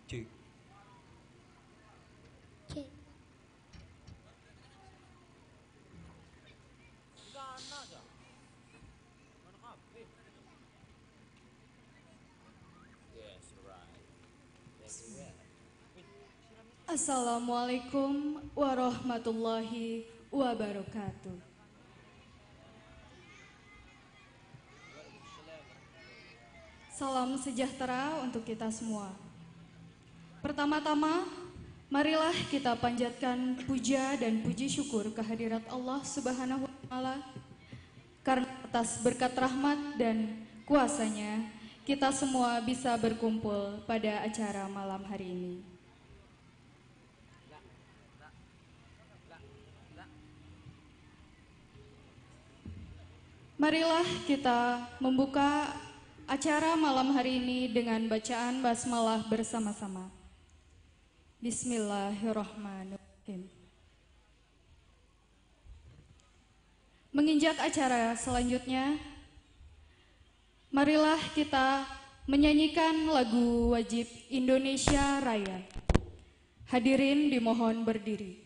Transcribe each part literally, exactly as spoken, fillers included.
Cik. Cik. Assalamualaikum warahmatullahi wabarakatuh. Salam sejahtera untuk kita semua. Pertama-tama, marilah kita panjatkan puja dan puji syukur kehadirat Allah Subhanahu wa taala karena atas berkat rahmat dan kuasanya kita semua bisa berkumpul pada acara malam hari ini. Marilah kita membuka acara malam hari ini dengan bacaan basmalah bersama-sama. Bismillahirrahmanirrahim. Menginjak acara selanjutnya, marilah kita menyanyikan lagu wajib Indonesia Raya. Hadirin dimohon berdiri.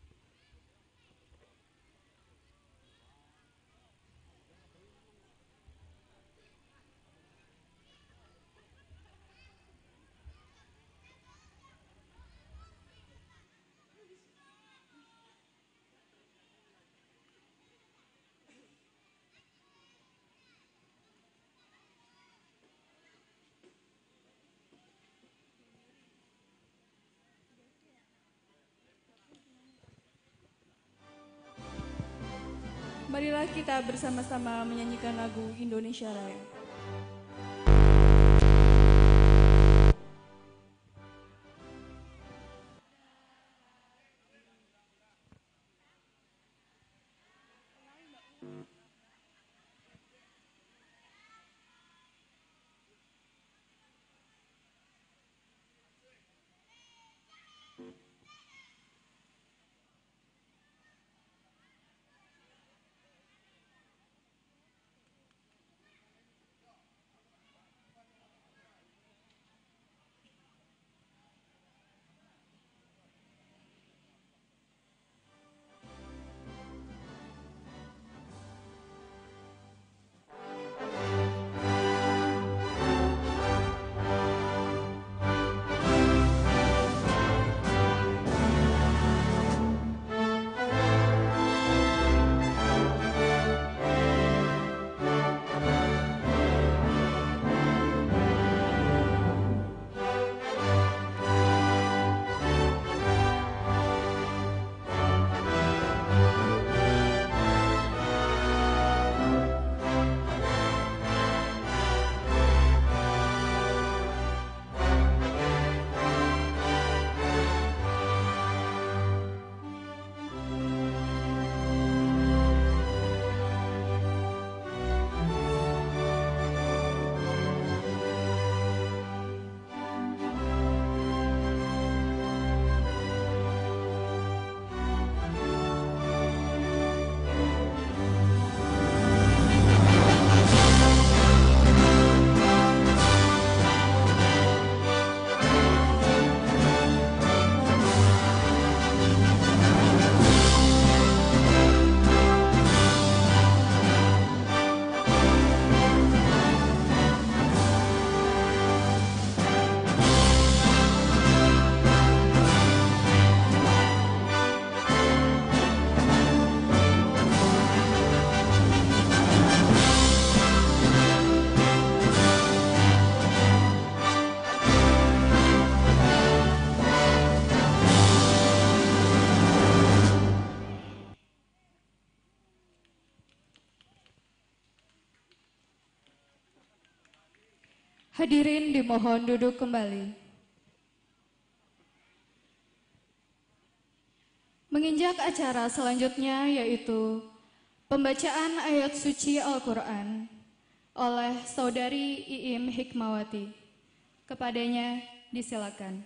Marilah kita bersama-sama menyanyikan lagu Indonesia Raya. Hadirin dimohon duduk kembali. Menginjak acara selanjutnya yaitu pembacaan ayat suci Al-Quran oleh Saudari Iim Hikmawati. Kepadanya disilakan.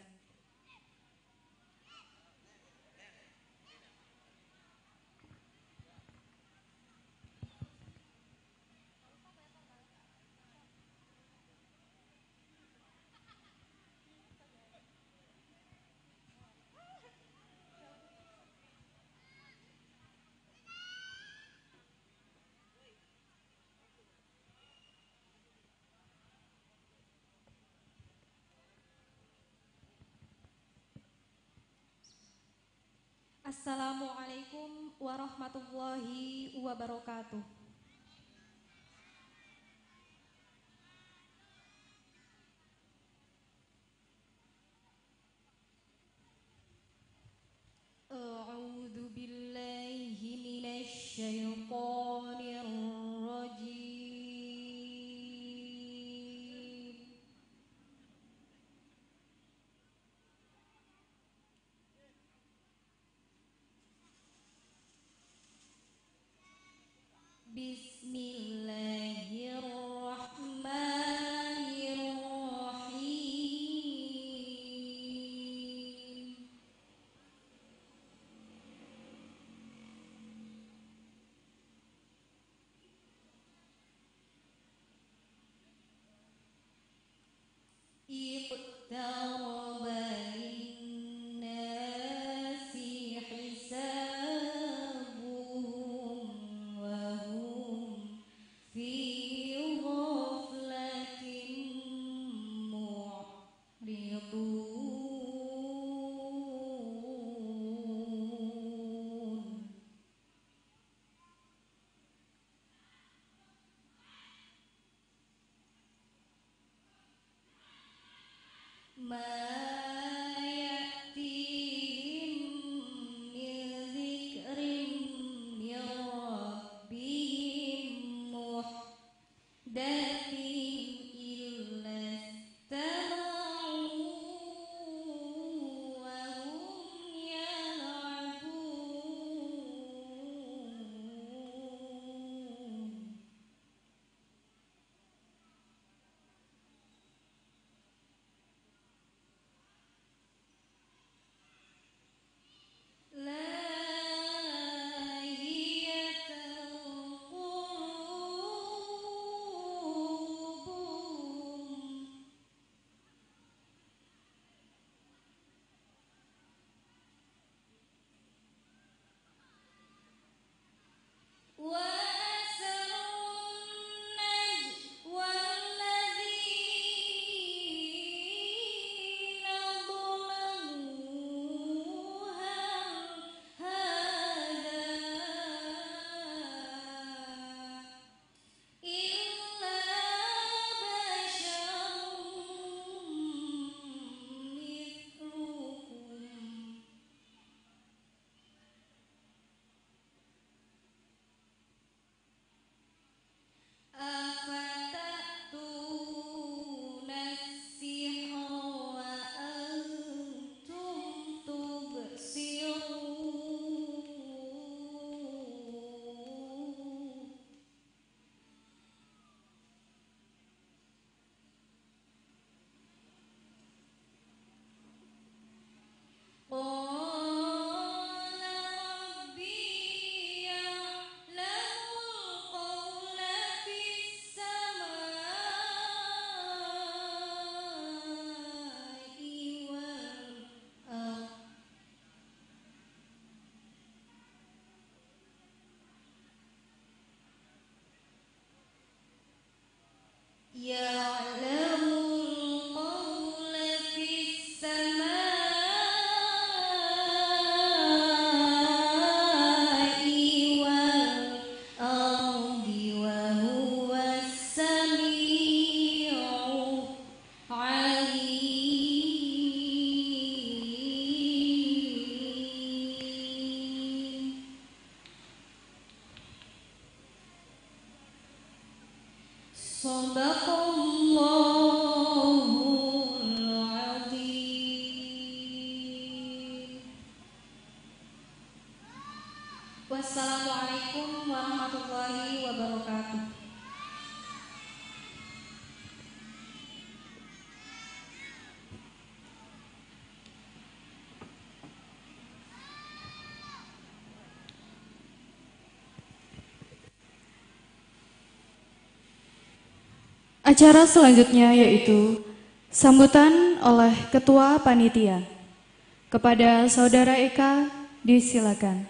Assalamualaikum warahmatullahi wabarakatuh. A'udzu billahi minasy syaithanir rajim. Bismillahirrahmanirrahim. Iqtaraba linnasi hisabuhum wa hum fi ghaflatin mu'ridun. Ma ya'tihim min dzikrin min rabbihim muhdatsin illa istama'u wa hum yal'abun. Lahiyatan qulubuhum wa asrun najwa alladzina dhalamu hal hadha illa basharun mithlukum. Afatatuna as-sihra wa antum tubsirun. Qala rabbi ya'lamul qawla fis samai wal ardh. Ya'lamul qawla fis samai wal ardi wa huwas sami'ul alim. Shadaqallahul azim. Wassalamualaikum warahmatullahi wabarakatuh. Acara selanjutnya yaitu sambutan oleh Ketua Panitia. Kepada Saudara Eka, disilakan.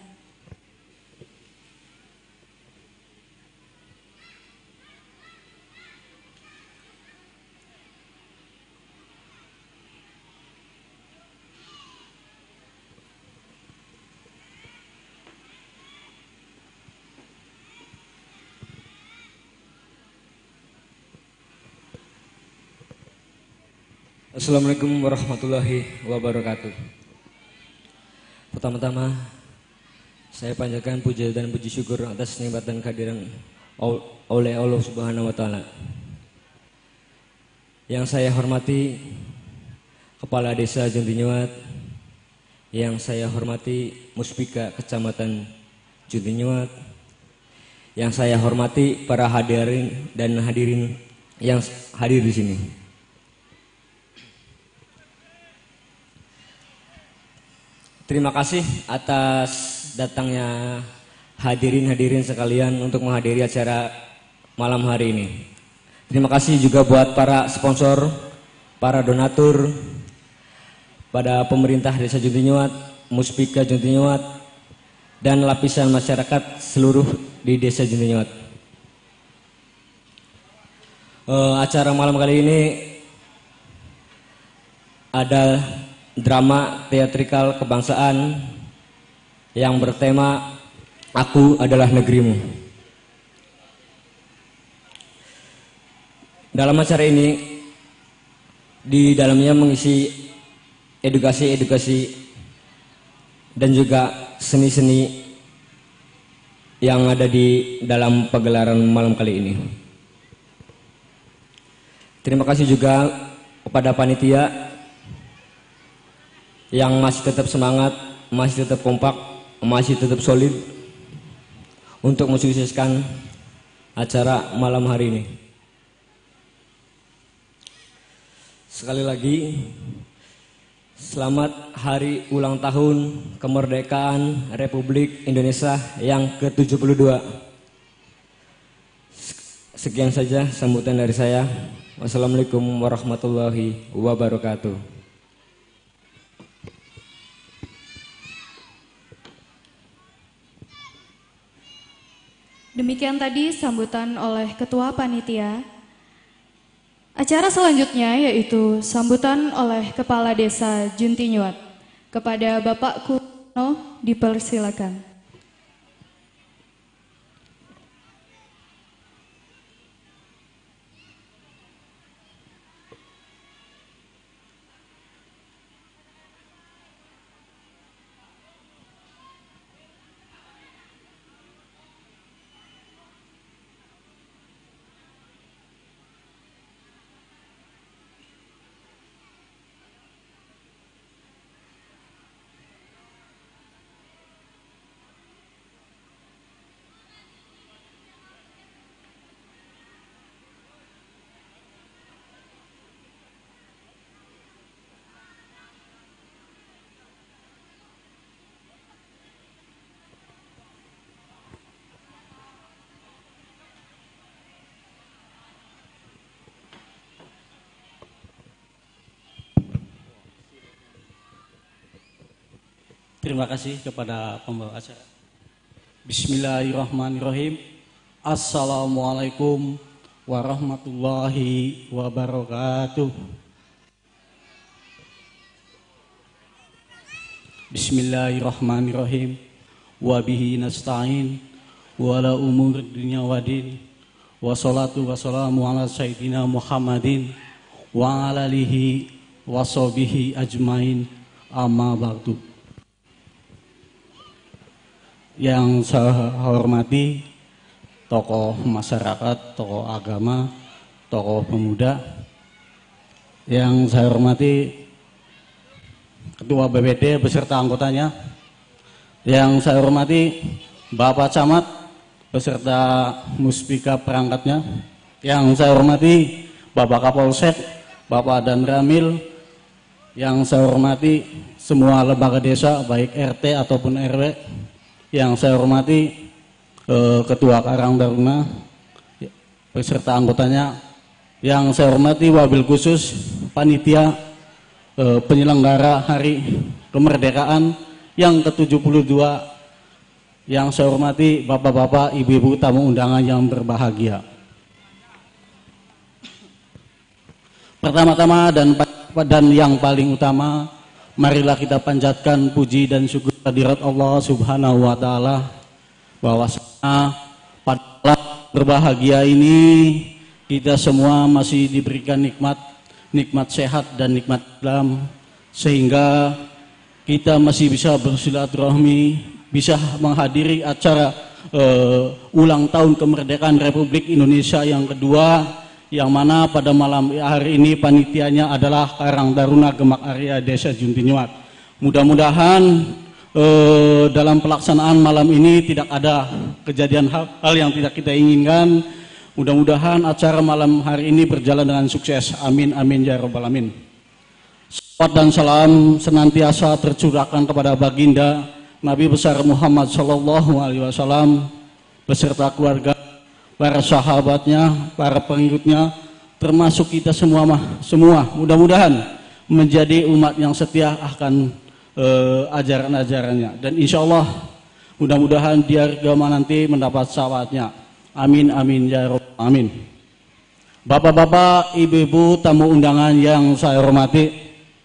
Assalamualaikum warahmatullahi wabarakatuh. Pertama-tama saya panjatkan puja dan puji syukur atas nikmat dan kehadiran oleh Allah Subhanahu wa taala. Yang saya hormati Kepala Desa Juntinyuat, yang saya hormati Muspika Kecamatan Juntinyuat, yang saya hormati para hadirin dan hadirin yang hadir di sini. Terima kasih atas datangnya hadirin-hadirin sekalian untuk menghadiri acara malam hari ini. Terima kasih juga buat para sponsor, para donatur, pada pemerintah Desa Juntinyuat, Muspika Juntinyuat, dan lapisan masyarakat seluruh di Desa Juntinyuat. E, acara malam kali ini ada drama teatrikal kebangsaan yang bertema Aku Adalah Negerimu. Dalam acara ini, di dalamnya mengisi edukasi-edukasi dan juga seni-seni yang ada di dalam pagelaran malam kali ini. Terima kasih juga kepada panitia yang masih tetap semangat, masih tetap kompak, masih tetap solid untuk mensukseskan acara malam hari ini. Sekali lagi, selamat hari ulang tahun kemerdekaan Republik Indonesia yang ke tujuh puluh dua. Sekian saja sambutan dari saya. Wassalamualaikum warahmatullahi wabarakatuh. Demikian tadi sambutan oleh Ketua Panitia. Acara selanjutnya yaitu sambutan oleh Kepala Desa Juntinyuat. Kepada Bapak Kuno dipersilakan. Terima kasih kepada pembawa acara. Bismillahirrahmanirrahim. Assalamualaikum warahmatullahi wabarakatuh. Bismillahirrahmanirrahim. Wabihi nasta'in wala umur dunya wadin. Wassalatu wassalamu ala sayyidina Muhammadin wa ala alihi wa sahbihi ajmain, amma ba'du. Yang saya hormati tokoh masyarakat, tokoh agama, tokoh pemuda. Yang saya hormati Ketua B P D beserta anggotanya. Yang saya hormati Bapak Camat beserta Muspika perangkatnya. Yang saya hormati Bapak Kapolsek, Bapak Dan Ramil. Yang saya hormati semua lembaga desa baik R T ataupun R W. Yang saya hormati eh, Ketua Karang Taruna beserta anggotanya. Yang saya hormati wabil khusus panitia eh, penyelenggara Hari Kemerdekaan yang ke tujuh puluh dua. Yang saya hormati bapak-bapak, ibu-ibu tamu undangan yang berbahagia. Pertama-tama dan dan yang paling utama, marilah kita panjatkan puji dan syukur kehadirat Allah Subhanahu wa taala bahwasanya pada berbahagia ini kita semua masih diberikan nikmat nikmat sehat dan nikmat Islam, sehingga kita masih bisa bersilaturahmi, bisa menghadiri acara uh, ulang tahun kemerdekaan Republik Indonesia yang kedua, yang mana pada malam hari ini panitianya adalah Karang Taruna Gemak Arya Desa Juntinyuat. Mudah-mudahan eh, dalam pelaksanaan malam ini tidak ada kejadian hal, hal yang tidak kita inginkan. Mudah-mudahan acara malam hari ini berjalan dengan sukses. Amin, amin, ya rabbal alamin. Salawat dan salam senantiasa tercurahkan kepada baginda Nabi besar Muhammad Sallallahu Alaihi Wasallam beserta keluarga, para sahabatnya, para pengikutnya, termasuk kita semua. Semua mudah-mudahan menjadi umat yang setia akan Uh, ajaran-ajarannya, dan insya Allah mudah-mudahan di agama nanti mendapat syafaatnya. Amin, amin, ya rabbal alamin. Bapak-bapak, ibu-ibu, tamu undangan yang saya hormati,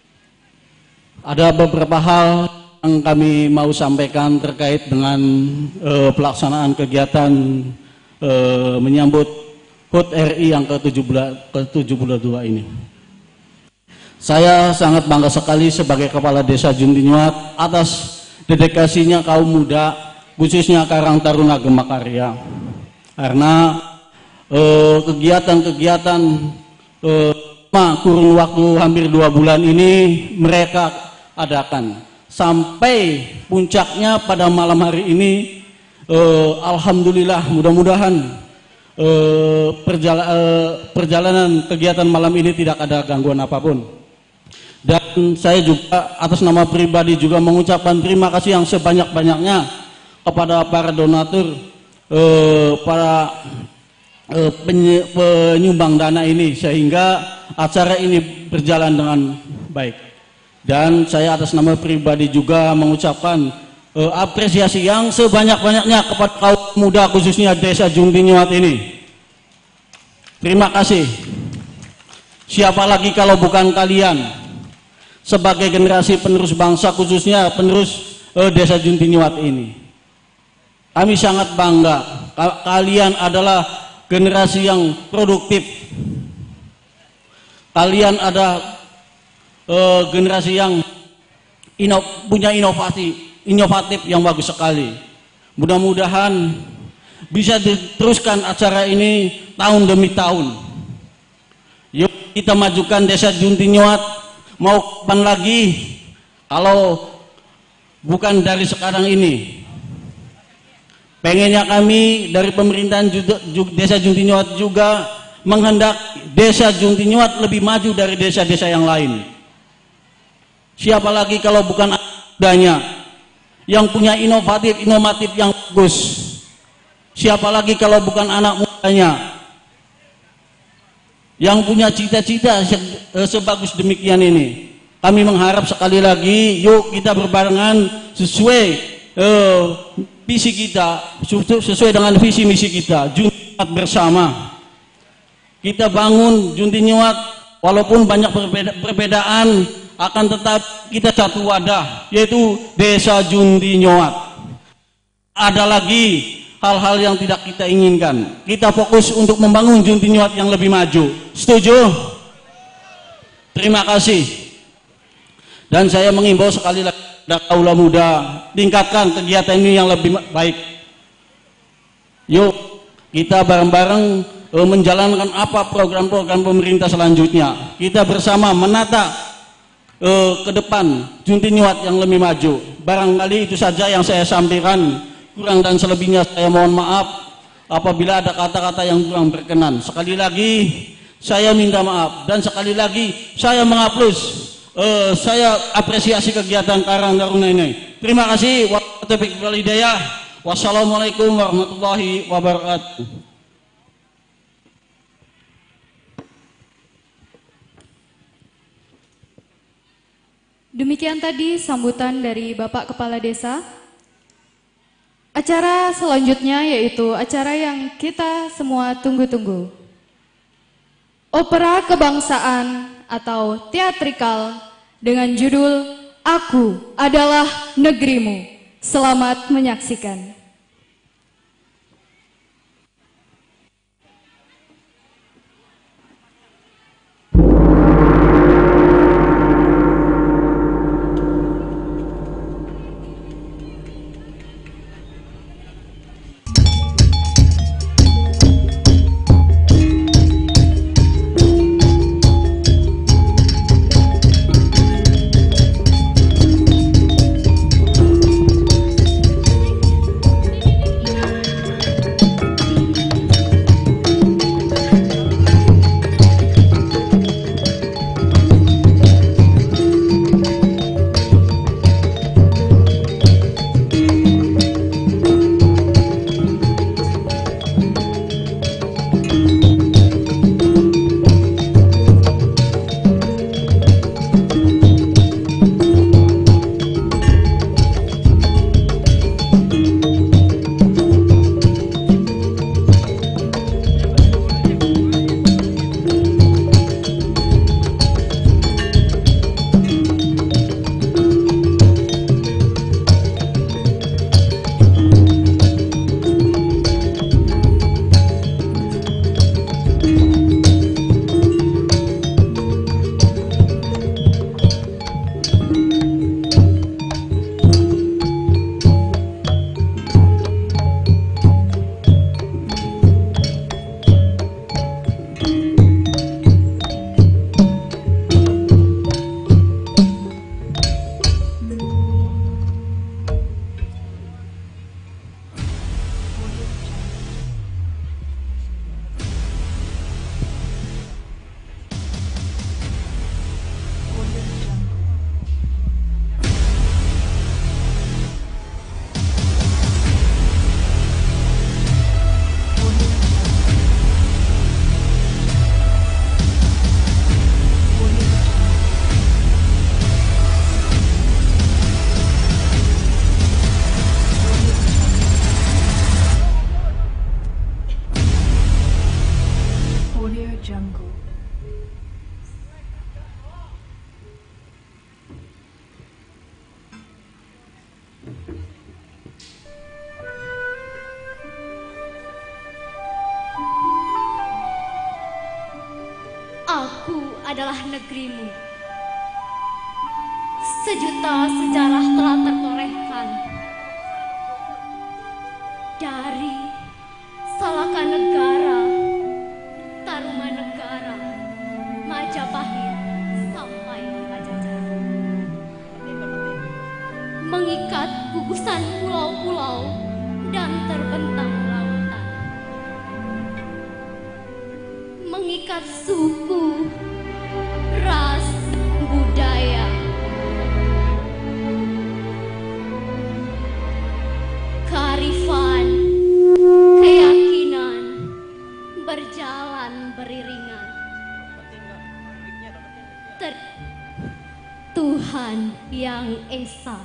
ada beberapa hal yang kami mau sampaikan terkait dengan uh, pelaksanaan kegiatan uh, menyambut H U T R I yang ke tujuh puluh dua ini. Saya sangat bangga sekali sebagai Kepala Desa Juntinyuat atas dedikasinya kaum muda, khususnya Karang Taruna Gemak Arya. Karena kegiatan-kegiatan eh, eh, kurun waktu hampir dua bulan ini mereka adakan. Sampai puncaknya pada malam hari ini, eh, alhamdulillah, mudah-mudahan eh, perjala, eh, perjalanan kegiatan malam ini tidak ada gangguan apapun. Dan saya juga atas nama pribadi juga mengucapkan terima kasih yang sebanyak-banyaknya kepada para donatur, eh, para eh, penyumbang dana ini, sehingga acara ini berjalan dengan baik. Dan saya atas nama pribadi juga mengucapkan eh, apresiasi yang sebanyak-banyaknya kepada kaum muda khususnya Desa Juntinyuat ini. Terima kasih. Siapa lagi kalau bukan kalian sebagai generasi penerus bangsa, khususnya penerus eh, Desa Juntinyuat ini. Kami sangat bangga. Kalian adalah generasi yang produktif. Kalian ada eh, generasi yang ino, punya inovasi, inovatif yang bagus sekali. Mudah-mudahan bisa diteruskan acara ini tahun demi tahun. Yuk kita majukan Desa Juntinyuat. Mau kapan lagi kalau bukan dari sekarang ini. Pengennya kami dari pemerintahan Desa Juntinyuat juga menghendak Desa Juntinyuat lebih maju dari desa-desa yang lain. Siapa lagi kalau bukan adanya yang punya inovatif inovatif yang bagus. Siapa lagi kalau bukan anak mudanya yang punya cita-cita sebagus demikian ini. Kami mengharap sekali lagi, yuk kita berbarengan sesuai eh, visi kita, sesuai dengan visi misi kita, Juntinyuat bersama. Kita bangun Juntinyuat, walaupun banyak perbeda, perbedaan, akan tetap kita satu wadah, yaitu Desa Juntinyuat. Ada lagi hal-hal yang tidak kita inginkan. Kita fokus untuk membangun Juntinyuat yang lebih maju. Setuju? Terima kasih. Dan saya mengimbau sekali lagi kepada kaula muda, tingkatkan kegiatan ini yang lebih baik. Yuk kita bareng-bareng e, menjalankan apa program-program pemerintah selanjutnya. Kita bersama menata e, ke depan Juntinyuat yang lebih maju. Barangkali itu saja yang saya sampaikan. Kurang dan selebihnya saya mohon maaf apabila ada kata-kata yang kurang berkenan. Sekali lagi saya minta maaf, dan sekali lagi saya mengaplaus, uh, saya apresiasi kegiatan Karang Taruna ini. Terima kasih. Wassalamualaikum warahmatullahi wabarakatuh. Demikian tadi sambutan dari Bapak Kepala Desa. Acara selanjutnya yaitu acara yang kita semua tunggu-tunggu. Opera kebangsaan atau teatrikal dengan judul Aku Adalah Negerimu. Selamat menyaksikan. Aku adalah negerimu. Sejuta sejarah telah tertorehkan. Dari Salaka Negara, Tarumanegara, Majapahit sampai Pajajaran. Mengikat gugusan pulau-pulau dan terbentang lautan. Mengikat suku, ras, budaya. Kearifan, keyakinan berjalan beriringan. Ter- Tuhan Yang Esa.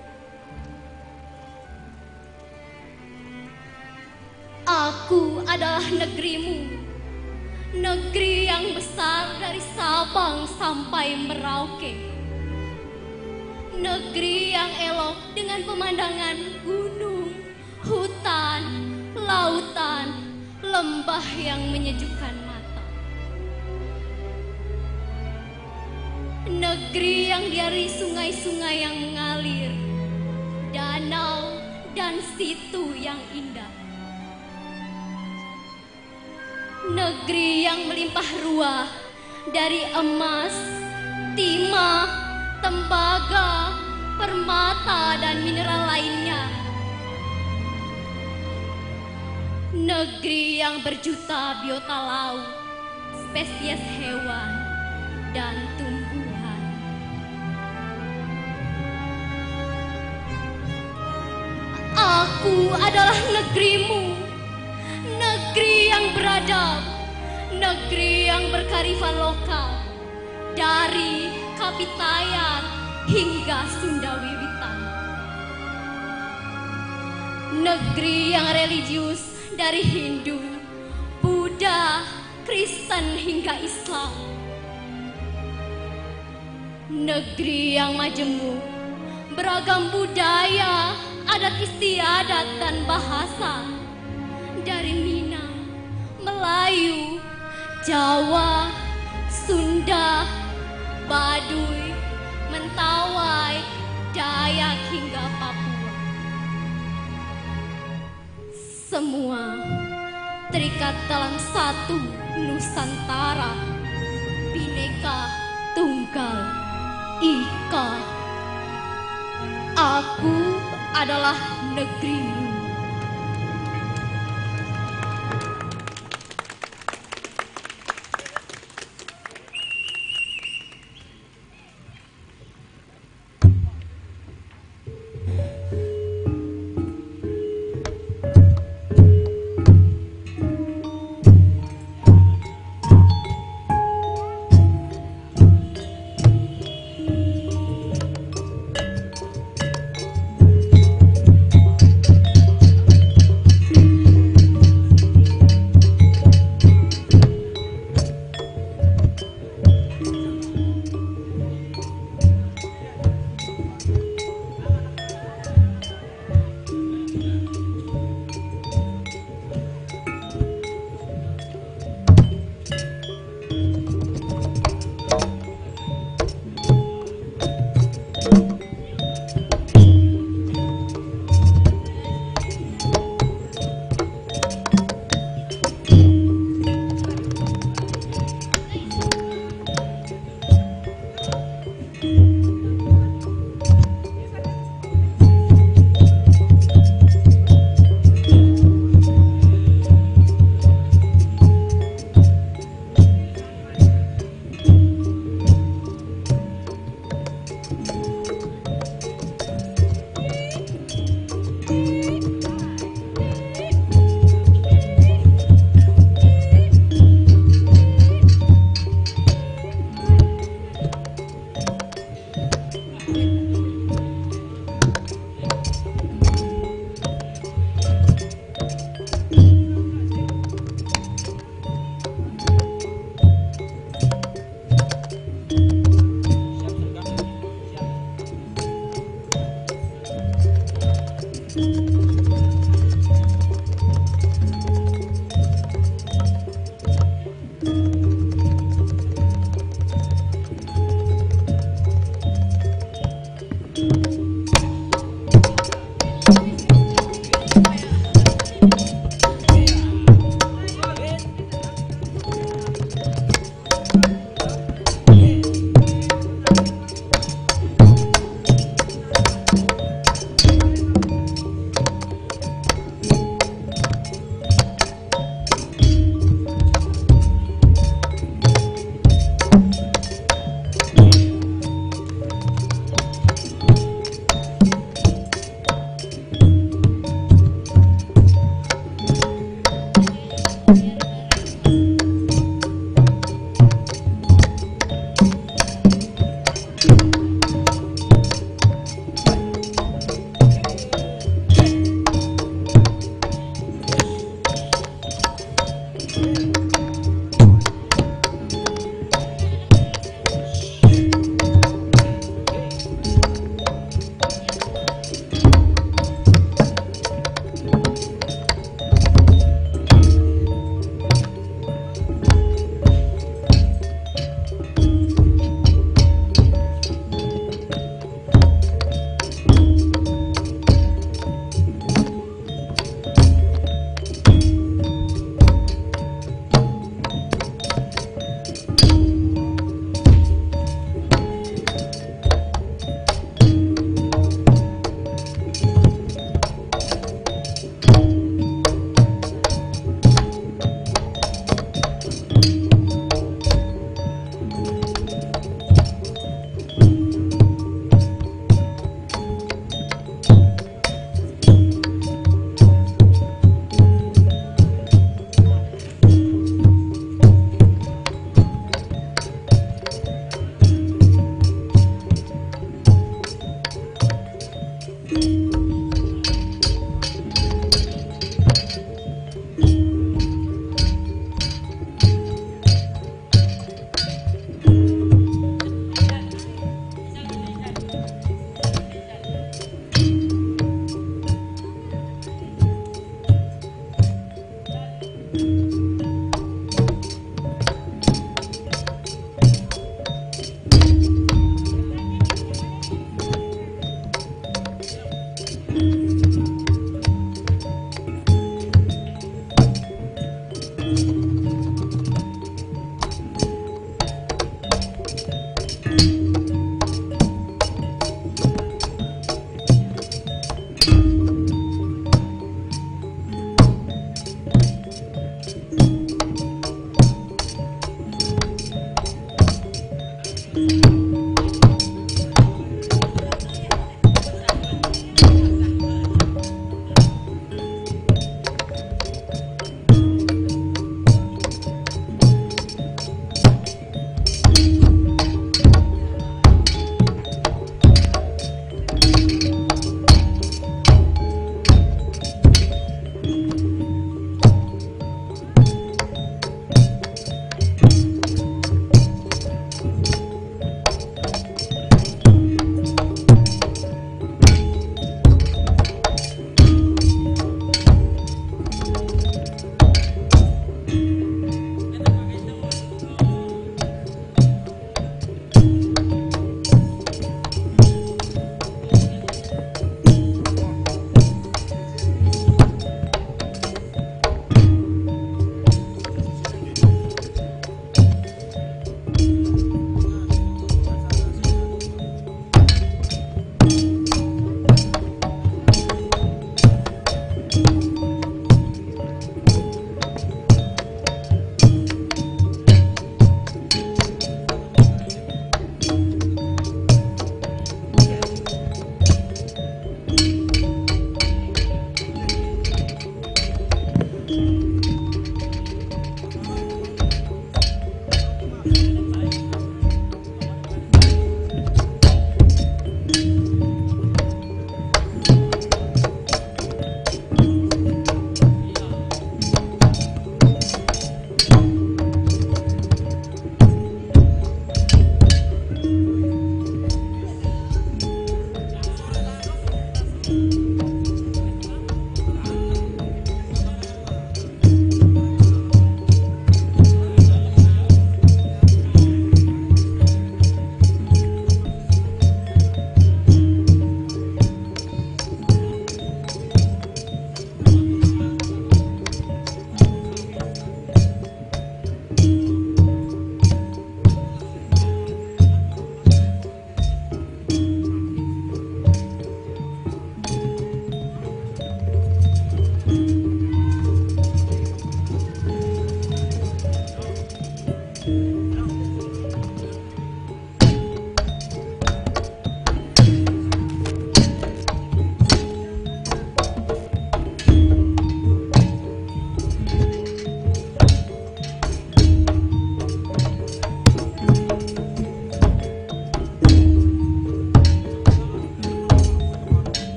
Aku adalah negerimu. Negeri yang besar dari Sabang sampai Merauke. Negeri yang elok dengan pemandangan gunung, hutan, lautan, lembah yang menyejukkan mata. Negeri yang diari sungai-sungai yang mengalir, danau dan situ yang indah. Negeri yang melimpah ruah dari emas, timah, tembaga, permata, dan mineral lainnya. Negeri yang berjuta biota laut, spesies hewan, dan tumbuhan. Aku adalah negerimu. Negeri yang beradab, negeri yang berkearifan lokal, dari Kapitayan hingga Sunda Wiwitan. Negeri yang religius dari Hindu, Buddha, Kristen hingga Islam. Negeri yang majemuk, beragam budaya, adat istiadat dan bahasa. Dari Minang, Melayu, Jawa, Sunda, Baduy, Mentawai, Dayak hingga Papua. Semua terikat dalam satu Nusantara, Bhinneka Tunggal Ika. Aku adalah negerimu.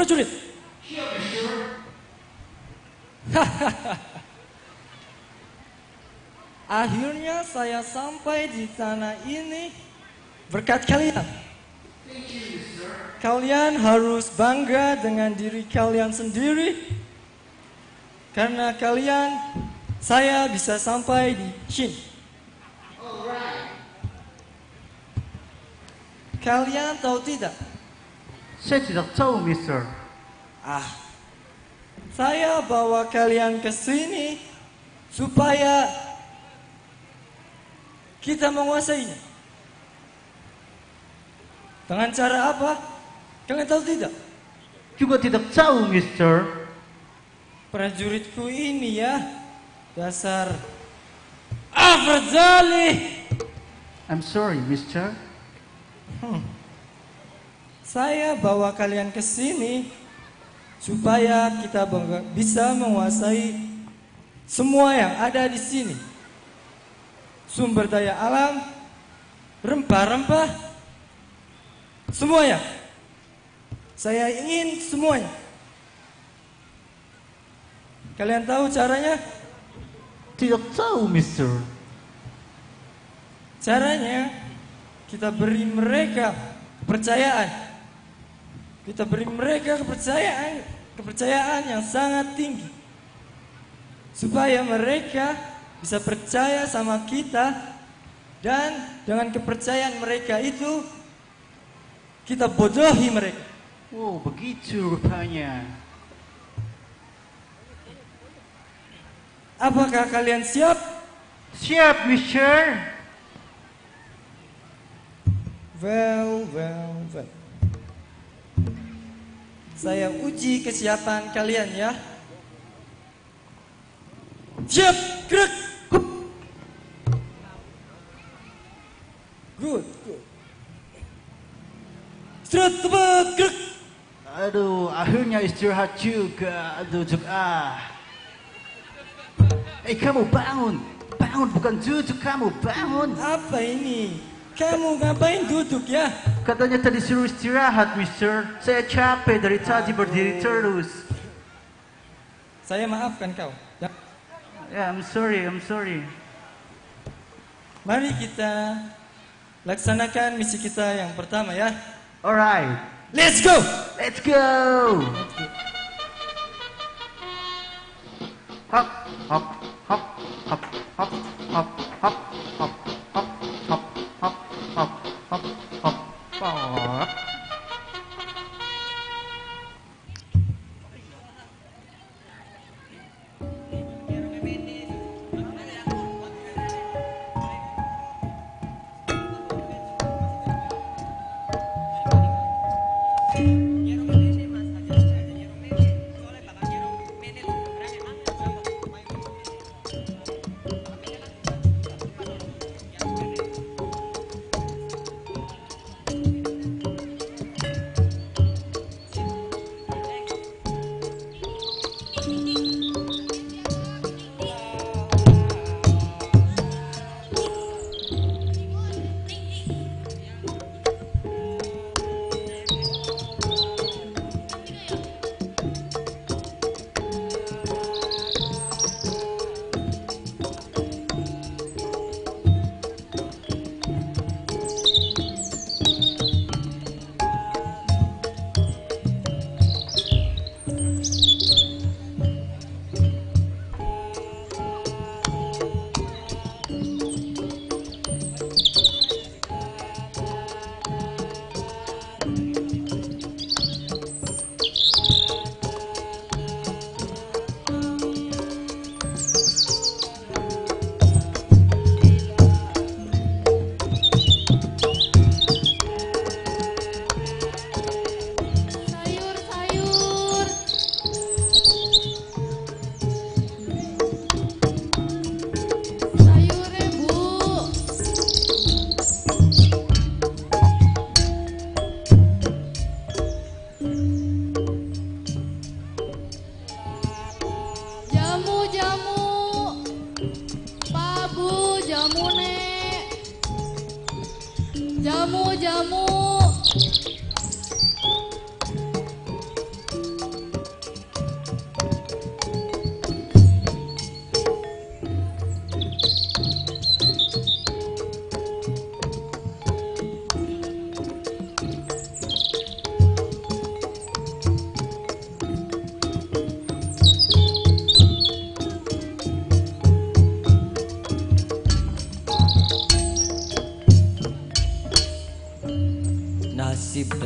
prajurit. Akhirnya saya sampai di tanah ini berkat kalian. Kalian harus bangga dengan diri kalian sendiri. Karena kalian, saya bisa sampai di sini. Kalian tahu tidak? Saya tidak tahu, mister. Ah, saya bawa kalian ke sini supaya kita menguasainya. Dengan cara apa? Kalian tahu tidak? Juga tidak tahu, mister. Prajuritku ini ya, dasar Afrzali. I'm sorry, mister. Hmm. Saya bawa kalian ke sini supaya kita bisa menguasai semua yang ada di sini. Sumber daya alam, rempah-rempah, semuanya. Saya ingin semuanya. Kalian tahu caranya? Tidak tahu, mister. Caranya kita beri mereka kepercayaan. Kita beri mereka kepercayaan, kepercayaan yang sangat tinggi. Supaya mereka bisa percaya sama kita, dan dengan kepercayaan mereka itu kita bodohi mereka. Oh, begitu rupanya. Apakah kalian siap? Siap, mister. Well, well, well. Saya uji kesiapan kalian ya. Siap, gerak. Good, good. Istirahat, tepat, gerak. Aduh, akhirnya istirahat juga. Aduh, duduk ah. Eh, kamu bangun. Bangun, bukan duduk, kamu bangun. Apa ini? Kamu ngapain duduk ya? Katanya tadi suruh istirahat, mister. Saya capek dari tadi berdiri terus. Saya maafkan kau. Ya. Ya, I'm sorry, I'm sorry. Mari kita laksanakan misi kita yang pertama ya. Alright. Let's go! Let's go! Hop, hop, hop, hop, hop, hop, hop, hop, hop, hop, hop, hop, hop, hop, hop.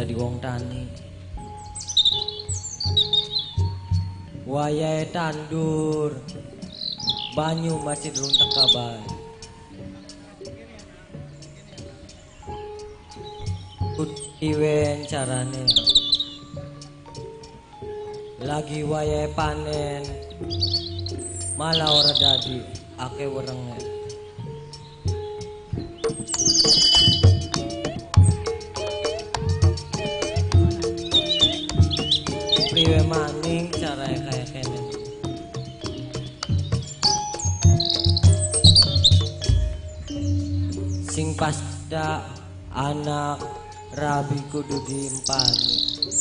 dadi wong tani. Wayahe tandur, banyu masih durung teka bae. Iwen carane lagi wayahe panen malah ora dadi akeh werenge. Priwe maning carae kaya kene. Sing pasda anak rabi kudu diempani.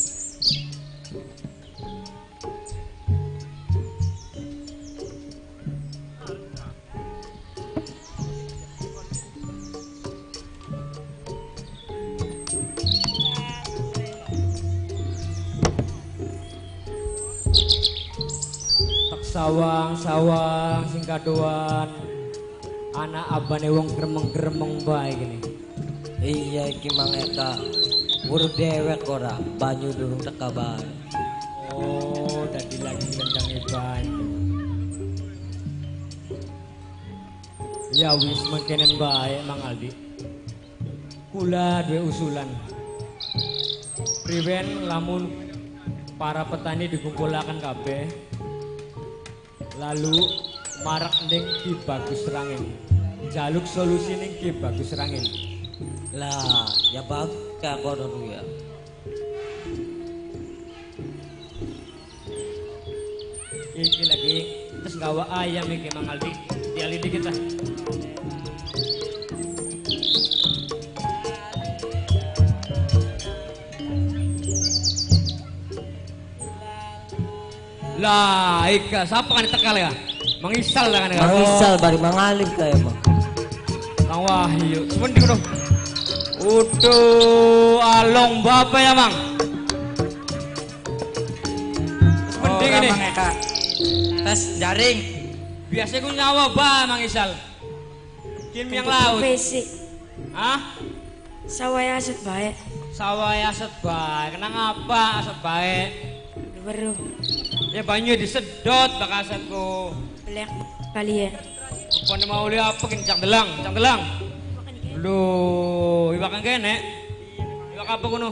Sawang-sawang sing kadoan anak abane wong gremeng-gremeng bae gini. Iya iki Mang Eka. Urut dewek ora, banyu durung teka bae. Oh, dadi lagi ngendangi banyu. Ya wis mangkenen bae Mang Aldi. Kula duwe usulan. Priwen lamun para petani dikumpulaken kabeh. Lalu marak ning Ki Bagus Rangin. Jaluk solusi ning Ki Bagus Rangin. Lah, ya bagus ya kono ya. Iki lagi terus gawa ayam iki Mang Aldi. Diali dikit lah. Lah, ika siapa kan tekal ya? Mengisal lah kan ya? Mengisal bari mangalih kaya Mang. Kang Wahyu, sepenting dong. Uduh, along bapak ya Mang. Sepenting ini. Mang Eka. Tes jaring. Biasanya gue nyawa bah Mang Isal. Kim yang laut. Basic. Hah? Sawah aset baik. Sawah aset baik. Kenang apa aset baik? Baru. Ya banyu disedot bak asetku. Belek kali ya. Rupanya mau lihat apa kini cang delang, cang delang. Lu, iwak kene. Iwak apa kuno?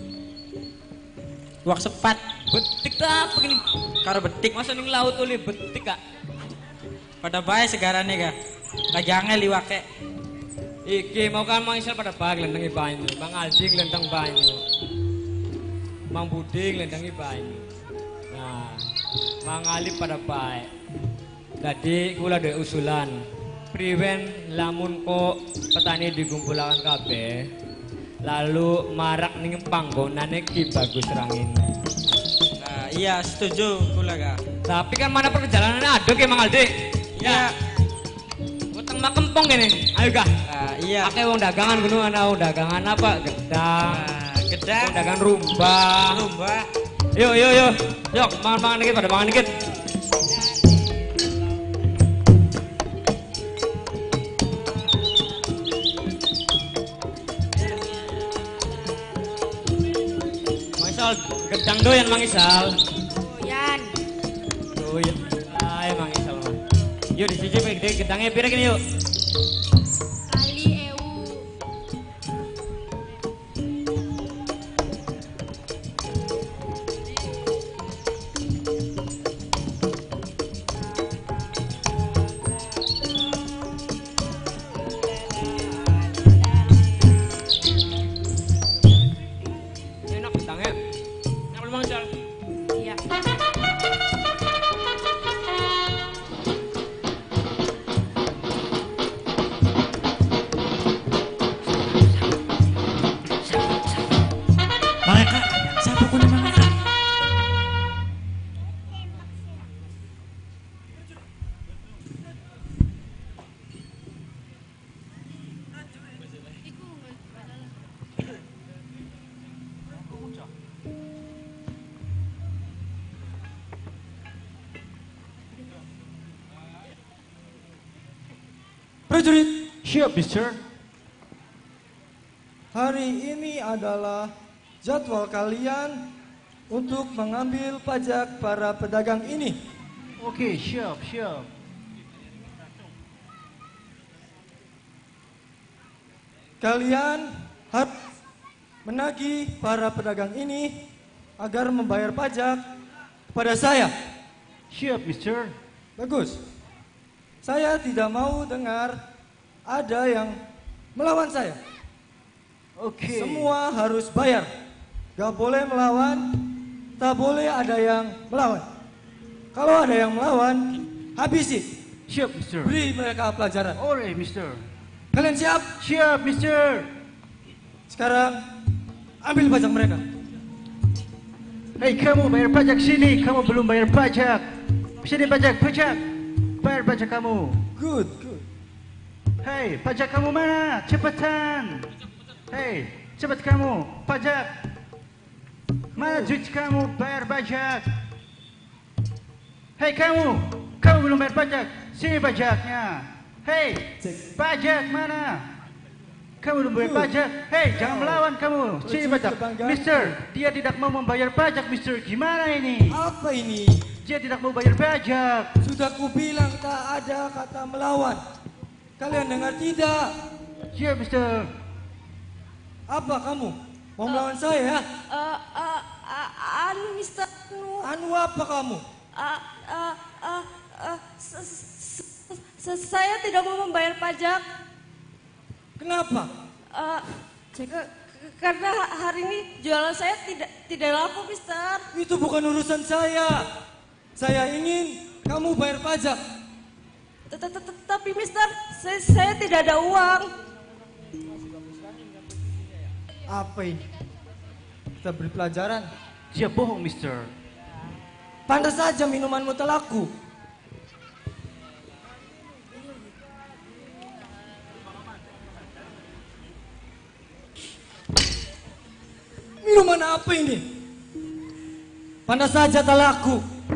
Iwak sepat. Betik tak apa gini? Karo betik. Masa ning laut uli betik kak? Pada bae segarane kak. Lagi angel iwake. Iki mau kan Mang Isal pada bae ngelendengi banyu. Mang Aldi ngelendeng banyu. Mang Budi ngelendengi banyu. Nah, Mang Ali pada bae. Jadi kula ada usulan. Priwen lamun kok petani digumpulakan kabeh. Lalu marak ning panggonane Ki Bagus Rangin. Nah, iya setuju kula kak. Tapi kan mana perjalanannya ada ke Mang Aldi? Ya. Utang mak kempong gini. Ayo kah? Nah, iya. Pakai wong dagangan gunung ana wong dagangan apa? Gedang. Nah, gedang. Wong dagangan rumbah. Rumbah. Yuk, yuk, yuk. Yuk, mangan-mangan dikit pada mangan dikit. Mang Isal, gedang doyan Mang Isal. Doyan. Doyan. Ayo Mang Isal. Yuk dicicip gedangnya pira gini yuk. Kali ewu. Enak gedangnya. Enak belum Mang Isal? Iya. Mang Eka, siapa kuno Mang Eka? Prajurit, Siap, Mister. hari ini adalah jadwal kalian untuk mengambil pajak para pedagang ini. Oke, siap, siap. Kalian harus menagih para pedagang ini agar membayar pajak kepada saya. Siap, mister. Bagus. Saya tidak mau dengar ada yang melawan saya. Oke. Semua harus bayar. Gak boleh melawan, tak boleh ada yang melawan. Kalau ada yang melawan, habisi. Siap, mister. Beri mereka pelajaran. Oleh, mister. Kalian siap? Siap, mister. Sekarang, ambil pajak mereka. Hei, kamu bayar pajak sini. Kamu belum bayar pajak. Sini pajak, pajak. Bayar pajak kamu. Good, good. Hei, pajak kamu mana? Cepetan. Hei, cepat kamu. Pajak. Mana duit kamu? Bayar pajak. Hei kamu, kamu belum bayar pajak. Sini pajaknya. Hei, pajak mana? Kamu belum bayar pajak. Hei, jangan melawan kamu. Sini pajak. Mister, dia tidak mau membayar pajak, mister. Gimana ini? Apa ini? Dia tidak mau bayar pajak. Sudah kubilang tak ada kata melawan. Kalian dengar tidak? Siap, mister. Apa kamu? Mau melawan saya? Uh, uh, uh, anu, mister. Anu. Anu apa kamu? Uh, uh, uh, uh, se- se- se- saya tidak mau membayar pajak. Kenapa? Uh, ke- ke- karena ha- hari ini jualan saya tidak tidak laku, mister. Itu bukan urusan saya. Saya ingin kamu bayar pajak. Tapi mister, saya, saya tidak ada uang. Apa ini? Kita beri pelajaran. Dia bohong, mister. Pantas saja minumanmu tak laku. Minuman apa ini? Pantas saja tak laku.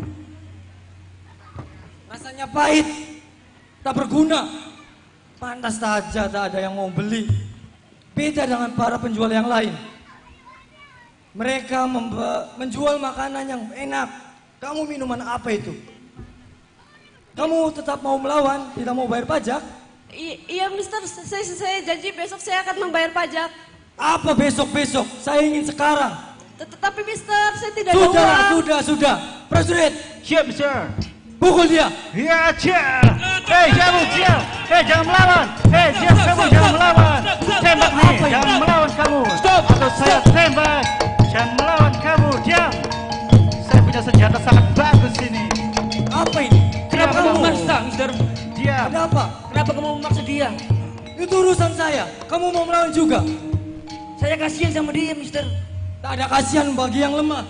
Rasanya pahit, tak berguna. Pantas saja tak ada yang mau beli. Beda dengan para penjual yang lain. Mereka menjual makanan yang enak. Kamu minuman apa itu? Kamu tetap mau melawan, tidak mau bayar pajak? I- iya mister, saya, saya janji besok saya akan membayar pajak. Apa besok-besok? Saya ingin sekarang. Tetapi mister, saya tidak ada Sudah, uang. sudah, sudah. Prajurit, Siap, mister. pukul dia. Ya, siap. Hei, kamu siap. Hei, jangan melawan. Hei, siap, kamu jangan melawan. Tembak nih, jangan melawan kamu. Stop. Atau saya tembak. Jangan melawan kamu, diam. Saya punya senjata sangat bagus ini. Apa ini? Kenapa Diam, kamu kamu. memaksa, mister? Diam. Ada apa? Kenapa kamu memaksa dia? Itu urusan saya. Kamu mau melawan juga? Saya kasihan sama dia, mister. Tak ada kasihan bagi yang lemah.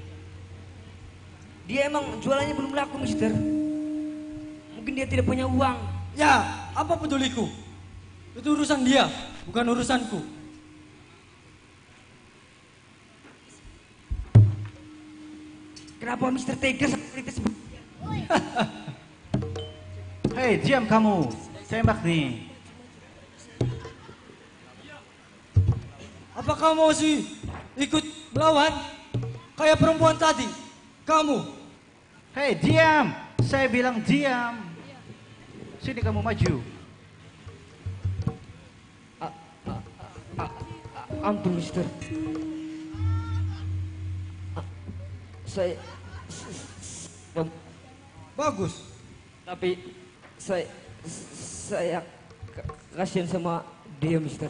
Dia emang jualannya belum laku, mister. Mungkin dia tidak punya uang. Ya, apa peduliku? Itu urusan dia, bukan urusanku. Kenapa mister tega seperti itu? Hei, diam kamu. Tembak nih. Apa kamu masih ikut melawan? Kayak perempuan tadi. Kamu. Hei, diam. Saya bilang diam. Sini kamu maju. Ampun, mister. Ah, Saya... Bagus. Tapi saya saya k- kasihan sama dia, mister.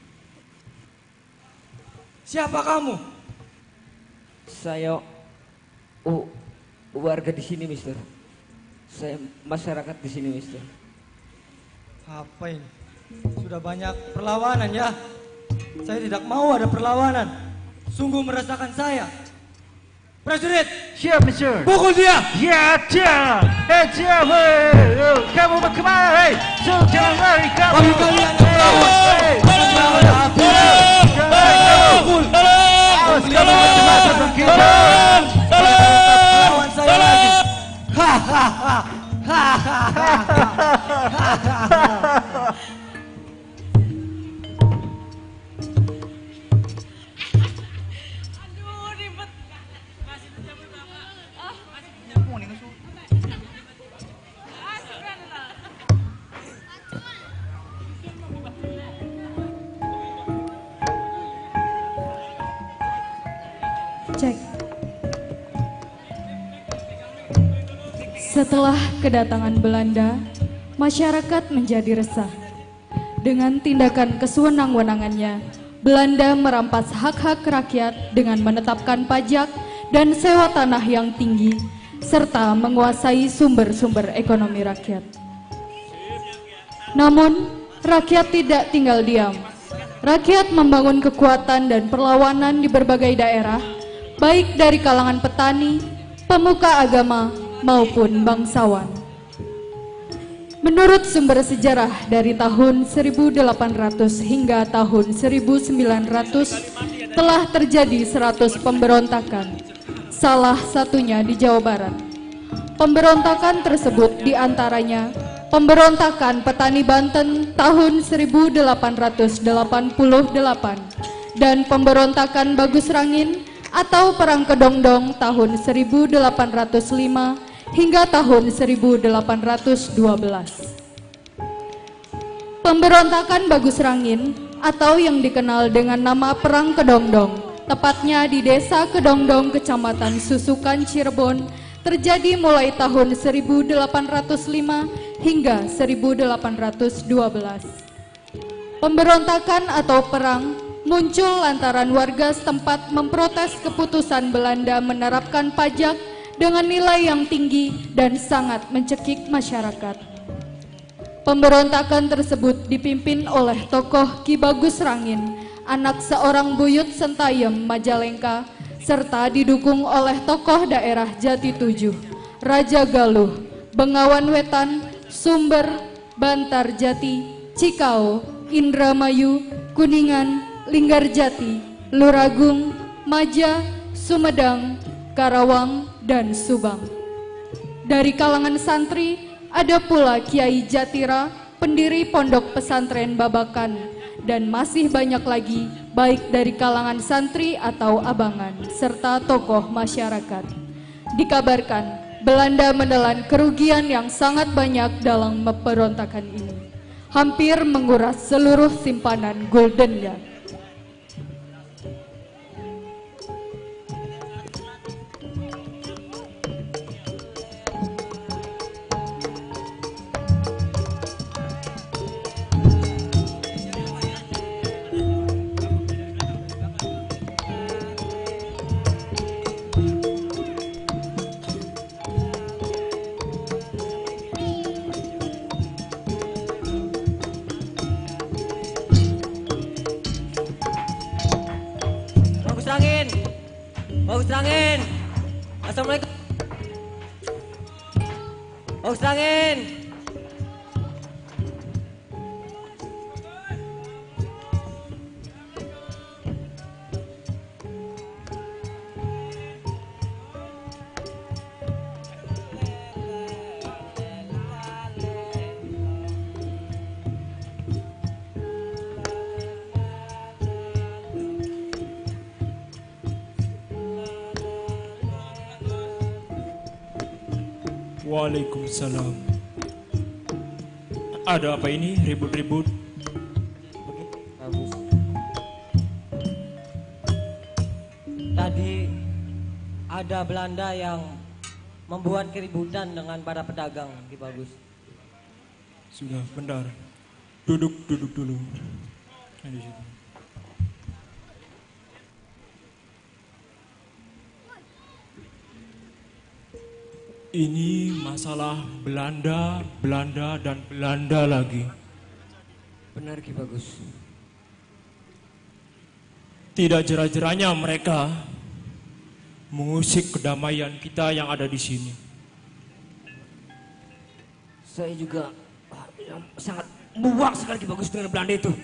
Siapa kamu? Saya oh, warga di sini, mister. Saya masyarakat di sini, mister. Apa ini? Sudah banyak perlawanan ya. Saya tidak mau ada perlawanan. Sungguh merasakan saya. Prajurit, Siap, mister. pukul dia. Ya, diam. Hei, diam. Hei, Yo, kamu mau kemana? Hei, so, jangan lari kamu. Bagi kalian yang melawan, Hei, akan melawan habis. jangan lari kamu. Pukul. Awas kamu macam-macam dengan kita. Melawan saya lagi. Hahaha. Hahaha. Cek. Setelah kedatangan Belanda, masyarakat menjadi resah. Dengan tindakan kesewenang-wenangannya, Belanda merampas hak-hak rakyat dengan menetapkan pajak dan sewa tanah yang tinggi, serta menguasai sumber-sumber ekonomi rakyat. Namun, rakyat tidak tinggal diam. Rakyat membangun kekuatan dan perlawanan di berbagai daerah, baik dari kalangan petani, pemuka agama, maupun bangsawan. Menurut sumber sejarah dari tahun seribu delapan ratus hingga tahun seribu sembilan ratus telah terjadi seratus pemberontakan, salah satunya di Jawa Barat. Pemberontakan tersebut diantaranya pemberontakan petani Banten tahun seribu delapan ratus delapan puluh delapan dan pemberontakan Bagus Rangin atau Perang Kedongdong tahun seribu delapan ratus lima hingga tahun seribu delapan ratus dua belas. Pemberontakan Bagus Rangin atau yang dikenal dengan nama Perang Kedongdong, tepatnya di Desa Kedongdong, Kecamatan Susukan, Cirebon, terjadi mulai tahun seribu delapan ratus lima hingga seribu delapan ratus dua belas. Pemberontakan atau perang muncul lantaran warga setempat memprotes keputusan Belanda menerapkan pajak dengan nilai yang tinggi dan sangat mencekik masyarakat. Pemberontakan tersebut dipimpin oleh tokoh Ki Bagus Rangin, anak seorang buyut Sentayem Majalengka, serta didukung oleh tokoh daerah Jati Tujuh, Raja Galuh, Bengawan Wetan, Sumber, Bantar Jati, Cikau, Indramayu, Kuningan, Linggarjati, Luragung, Maja, Sumedang, Karawang, dan Subang. Dari kalangan santri, ada pula Kiai Jatira, pendiri Pondok Pesantren Babakan, dan masih banyak lagi, baik dari kalangan santri atau abangan, serta tokoh masyarakat. Dikabarkan, Belanda menelan kerugian yang sangat banyak dalam pemberontakan ini, hampir menguras seluruh simpanan guldennya. Bagus Rangin. Assalamualaikum. Bagus Rangin. Waalaikumsalam. Ada apa ini ribut-ribut? Bagus. Tadi ada Belanda yang membuat keributan dengan para pedagang di Bagus. Sudah, bentar. Duduk, duduk dulu. Nah, di situ. Ini masalah Belanda, Belanda, dan Belanda lagi. Benar Ki Bagus. Tidak jera-jeranya mereka mengusik kedamaian kita yang ada di sini. Saya juga ah, yang sangat muak sekali Ki Bagus dengan Belanda itu.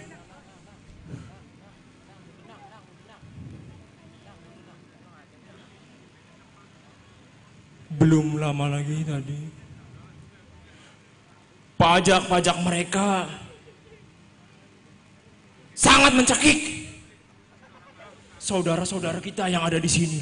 Belum lama lagi tadi, pajak-pajak mereka sangat mencekik saudara-saudara kita yang ada di sini.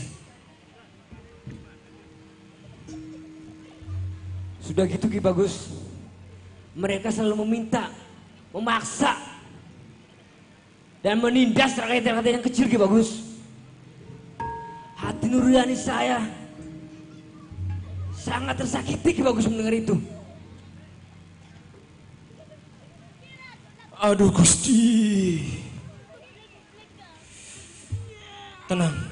Sudah gitu Ki Bagus, mereka selalu meminta, memaksa, dan menindas rakyat-rakyat yang kecil Ki Bagus. Hati hati nurani saya sangat tersakiti Ki Bagus mendengar itu. Aduh Gusti. Tenang.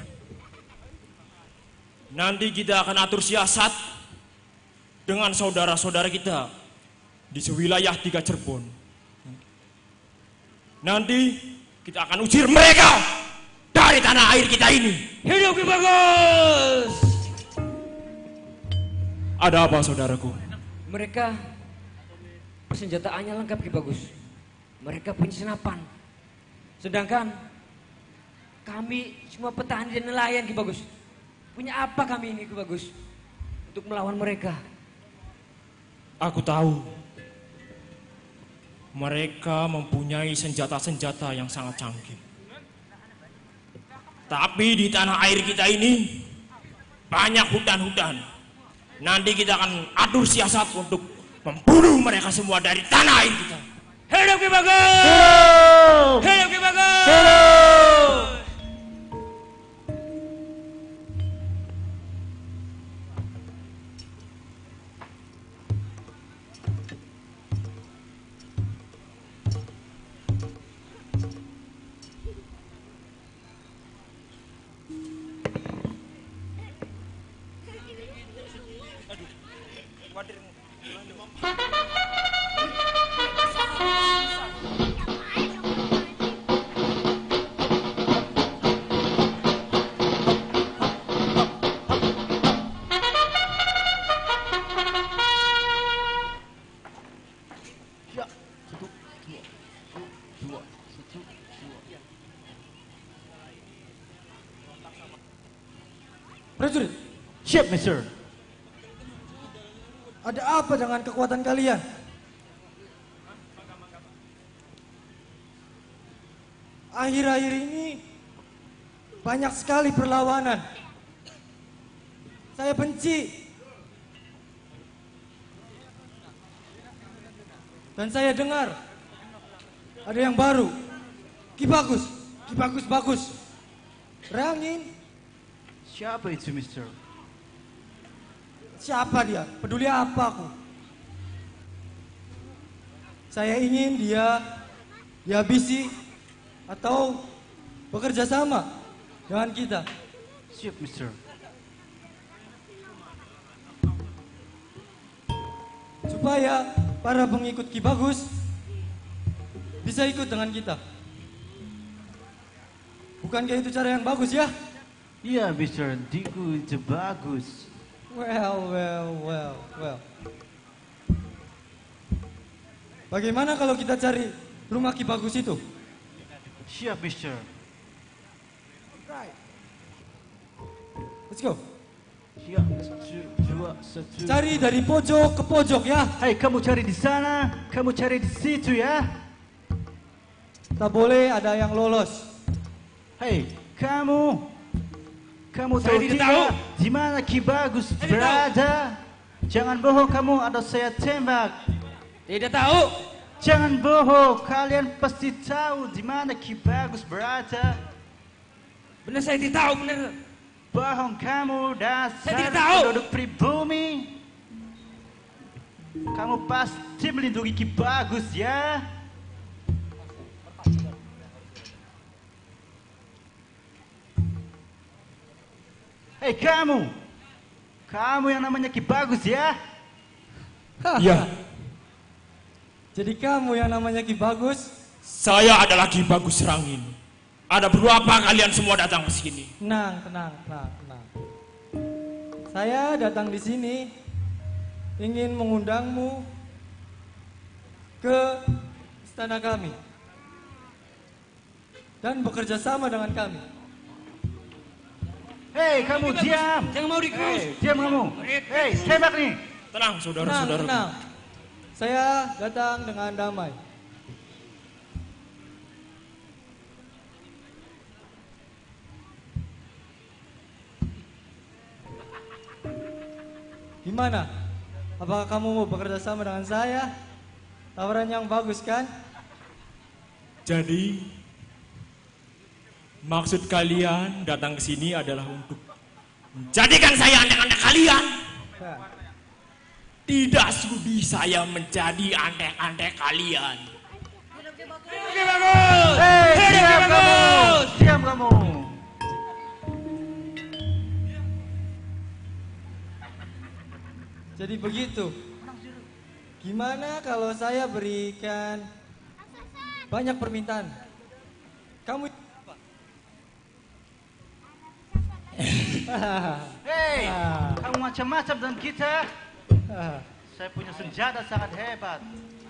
Nanti kita akan atur siasat dengan saudara-saudara kita di sewilayah tiga Cirebon. Nanti kita akan usir mereka dari tanah air kita ini. Hidup Ki Bagus. Ada apa saudaraku? Mereka persenjataannya lengkap Ki Bagus. Mereka punya senapan. Sedangkan kami semua petani dan nelayan Ki Bagus. Punya apa kami ini Ki Bagus untuk melawan mereka? Aku tahu. Mereka mempunyai senjata-senjata yang sangat canggih. Tapi di tanah air kita ini banyak hutan-hutan. Nanti kita akan atur siasat untuk membunuh mereka semua dari tanah air kita. Hidup Ki Bagus! Hidup! Hidup Ki Bagus! Hidup! Prajurit, Siap, Mister. ada apa dengan kekuatan kalian? Akhir-akhir ini banyak sekali perlawanan. Saya benci. Dan saya dengar ada yang baru. Ki Bagus, Ki Bagus bagus. Rangin. Siapa itu, Mister? Siapa dia? Peduli apa aku? Saya ingin dia dihabisi atau bekerja sama dengan kita. Siap, Mister. Supaya para pengikut Ki Bagus bisa ikut dengan kita. Bukankah itu cara yang bagus ya? Iya, Mister. Diku itu bagus. Well, well, well, well. Bagaimana kalau kita cari rumah Ki Bagus itu? Siap, Mister. Right. Let's go. Siap. Satu, dua, satu. Cari dari pojok ke pojok ya. Hai, kamu cari di sana, kamu cari di situ ya. Tak boleh ada yang lolos. Hei, kamu. Kamu Saya tahu tidak tidak tahu. di mana Ki Bagus Saya tidak berada? Jangan bohong kamu atau saya tembak. Tidak tahu. Jangan bohong, kalian pasti tahu di mana Ki Bagus berada. Benar saya tidak tahu benar. Bohong kamu dasar Saya tidak tahu. penduduk pribumi. Kamu pasti melindungi Ki Bagus ya. Hei kamu, kamu yang namanya Ki Bagus ya? Iya. Jadi kamu yang namanya Ki Bagus? Saya adalah Ki Bagus Rangin. Ada perlu apa kalian semua datang ke sini? Tenang, tenang, tenang, tenang. Saya datang di sini ingin mengundangmu ke istana kami dan bekerja sama dengan kami. Hei kamu diam. Jangan mau dikurus. Hei, diam kamu. Hei, tembak nih. Tenang Tenang, saudara-saudara. tenang. Saya datang dengan damai. Gimana? Apakah kamu mau bekerja sama dengan saya? Tawaran yang bagus kan? Jadi maksud kalian datang ke sini adalah untuk Menjadikan saya anak-anak kalian. Tidak sudi saya menjadi anak-anak kalian. Hei, diam kamu, diam kamu. Jadi begitu. Gimana kalau saya berikan banyak permintaan? Kamu Hei, kamu macam-macam dan kita. Saya punya senjata sangat hebat.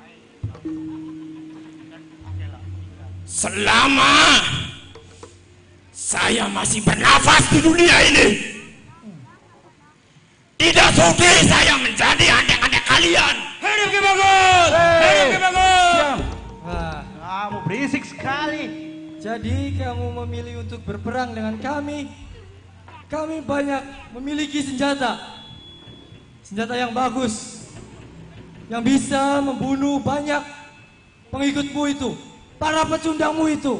Selama saya masih bernafas di dunia ini, tidak sudi saya menjadi anak-anak kalian. Hidup Ki Bagus! Hidup Ki Bagus! Diam. Kamu berisik sekali. Jadi kamu memilih untuk berperang dengan kami. Kami banyak memiliki senjata. Senjata yang bagus. Yang bisa membunuh banyak pengikutmu itu. Para pecundangmu itu.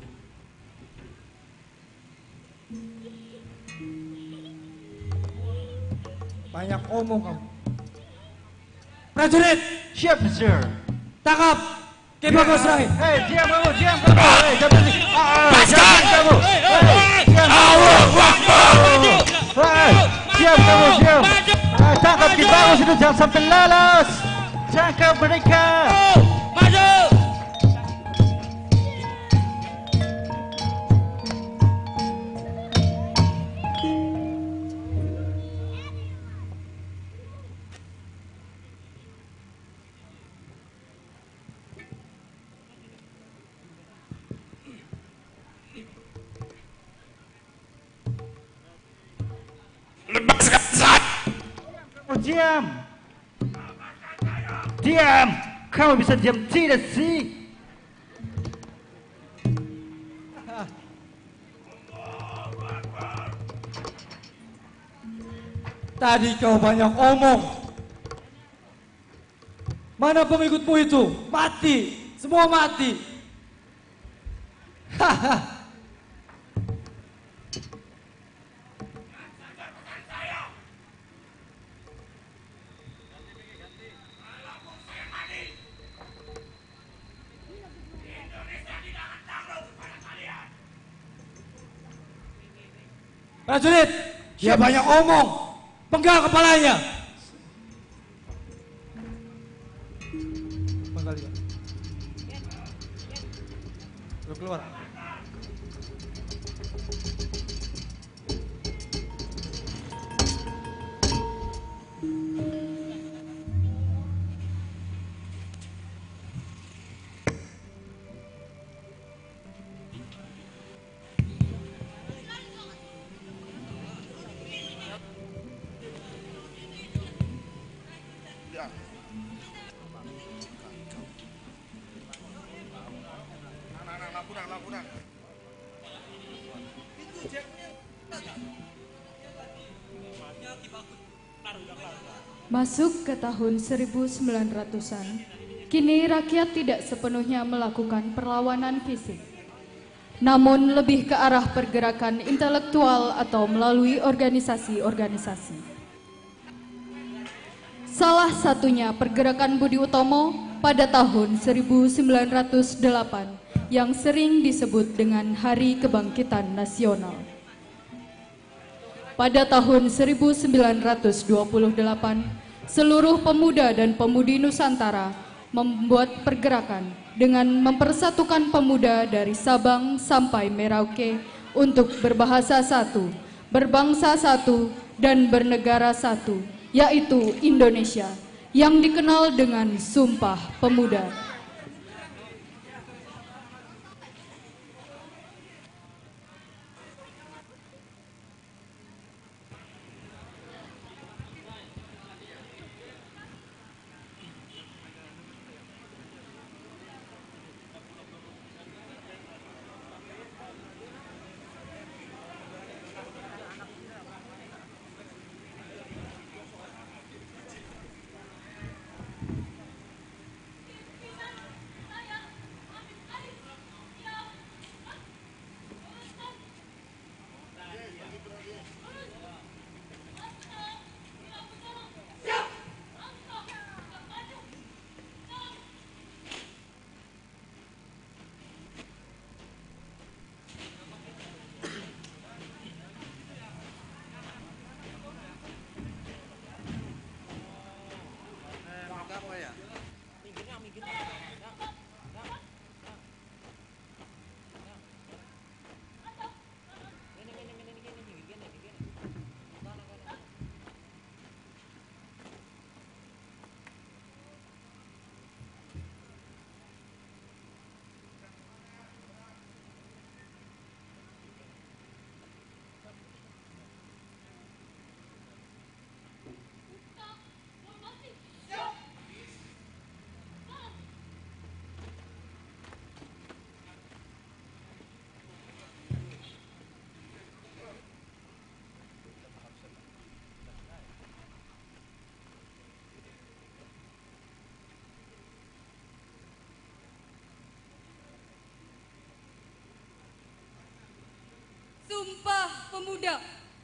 Banyak omong kamu. Prajurit! Siap, Mister. Tangkap! Ki Bagus Rai. Hei, diam kamu, diam kamu. Hei, jangan berisik. Diam kamu. Hei, diam kamu. Hei, diam kamu, diam. Tangkap Ki Bagus itu, jangan sampai lolos. Tangkap mereka. Maju. Lepaskan saya. Kamu diam. Diam. Kamu bisa diam tidak sih? Tadi kau banyak omong. Mana pengikutmu itu? Mati. Semua mati. Haha. Prajurit, dia banyak omong. Penggal kepalanya. Penggal dia. Lu keluar. Masuk ke tahun seribu sembilan ratusan, kini rakyat tidak sepenuhnya melakukan perlawanan fisik, namun lebih ke arah pergerakan intelektual atau melalui organisasi-organisasi. Salah satunya pergerakan Budi Utomo pada tahun seribu sembilan ratus delapan yang sering disebut dengan Hari Kebangkitan Nasional. Pada tahun seribu sembilan ratus dua puluh delapan, seluruh pemuda dan pemudi Nusantara membuat pergerakan dengan mempersatukan pemuda dari Sabang sampai Merauke untuk berbahasa satu, berbangsa satu, dan bernegara satu, yaitu Indonesia, yang dikenal dengan Sumpah Pemuda. Sumpah Pemuda.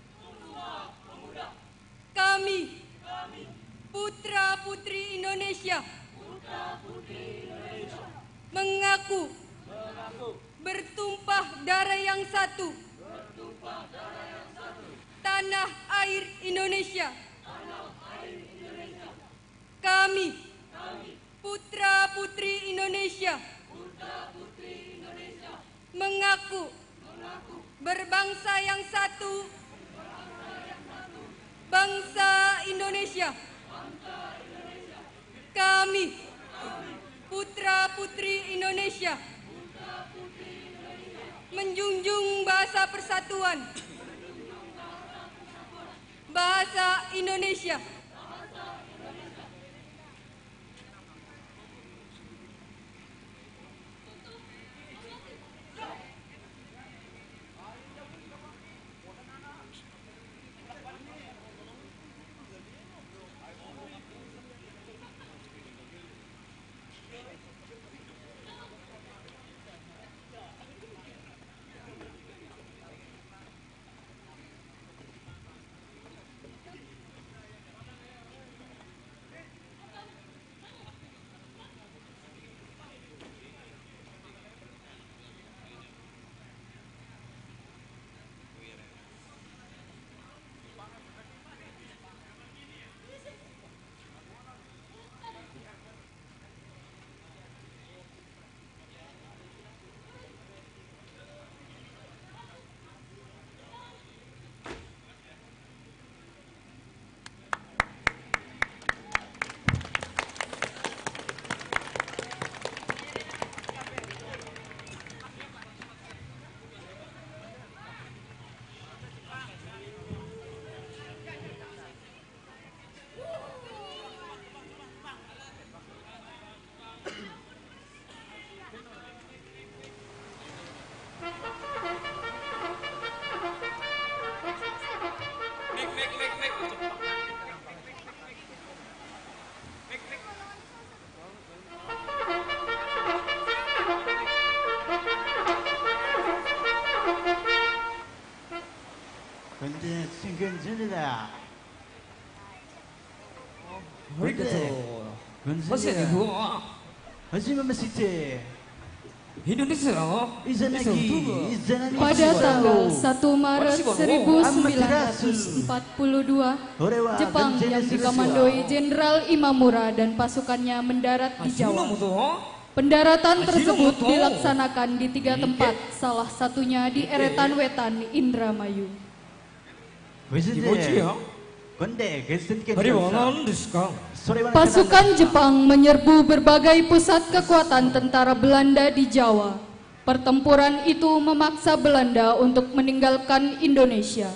Kami, putra-putri Indonesia, mengaku bertumpah darah yang satu, tanah air Indonesia. Kami, putra-putri Indonesia, mengaku berbangsa yang satu, bangsa Indonesia. Kami, putra-putri Indonesia, menjunjung bahasa persatuan, bahasa Indonesia. 근데 생겨진다. Begitu. 근데 Masih ada gua. 하지만 masih Indonesia. Pada tanggal satu Maret seribu sembilan ratus empat puluh dua, Jepang yang dikomandoi Jenderal Imamura dan pasukannya mendarat di Jawa. Pendaratan tersebut dilaksanakan di tiga tempat, salah satunya di Eretan Wetan, Indramayu. Pasukan Jepang menyerbu berbagai pusat kekuatan tentara Belanda di Jawa. Pertempuran itu memaksa Belanda untuk meninggalkan Indonesia.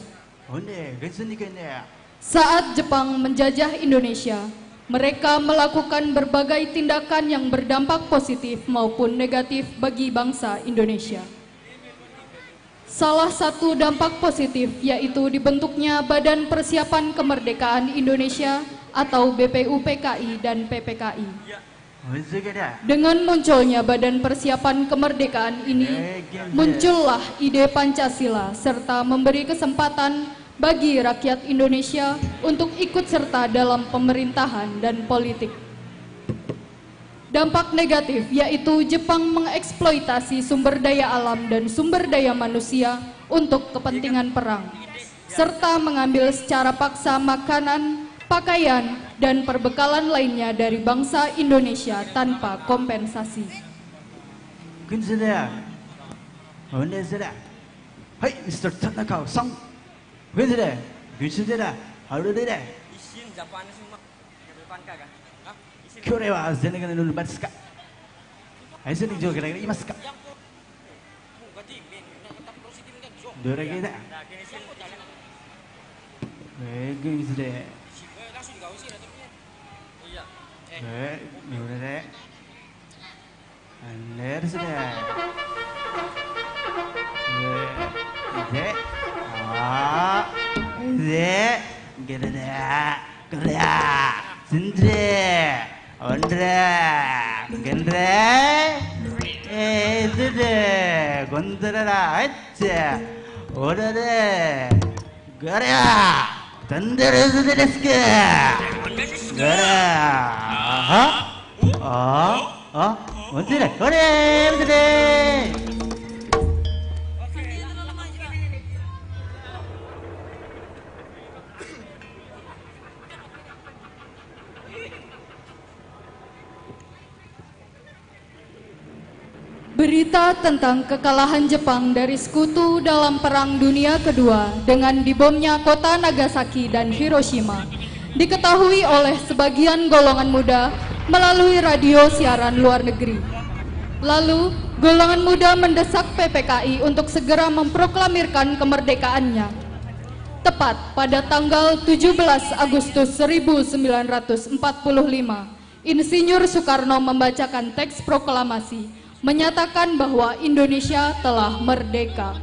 Saat Jepang menjajah Indonesia, mereka melakukan berbagai tindakan yang berdampak positif maupun negatif bagi bangsa Indonesia. Salah satu dampak positif yaitu dibentuknya Badan Persiapan Kemerdekaan Indonesia atau B P U P K I dan P P K I. Dengan munculnya Badan Persiapan Kemerdekaan ini, muncullah ide Pancasila serta memberi kesempatan bagi rakyat Indonesia untuk ikut serta dalam pemerintahan dan politik. Dampak negatif yaitu Jepang mengeksploitasi sumber daya alam dan sumber daya manusia untuk kepentingan perang, serta mengambil secara paksa makanan, pakaian, dan perbekalan lainnya dari bangsa Indonesia tanpa kompensasi. Hai, mister Tanaka-san. Wendere, Guchidera, Harudere. Kore wa zenega no nubatsu ka? Aisu ni joke lagi imasu ka? Dore ge da? Eh, gini sudah. Eh, dore de. Aner sudah. Eh, de. Ah, de. Gede da. Gede. Sindre. Ondra, gendra, eh, sudah, gondra aja, Udah deh. Gara. Tender sudah deska. Gara. Aha. Oh. Oh. Udah deh. Udah. Udah deh. Berita tentang kekalahan Jepang dari sekutu dalam Perang Dunia Kedua dengan dibomnya kota Nagasaki dan Hiroshima diketahui oleh sebagian golongan muda melalui radio siaran luar negeri. Lalu, golongan muda mendesak P P K I untuk segera memproklamirkan kemerdekaannya. Tepat pada tanggal tujuh belas Agustus seribu sembilan ratus empat puluh lima, Insinyur Soekarno membacakan teks proklamasi menyatakan bahwa Indonesia telah merdeka.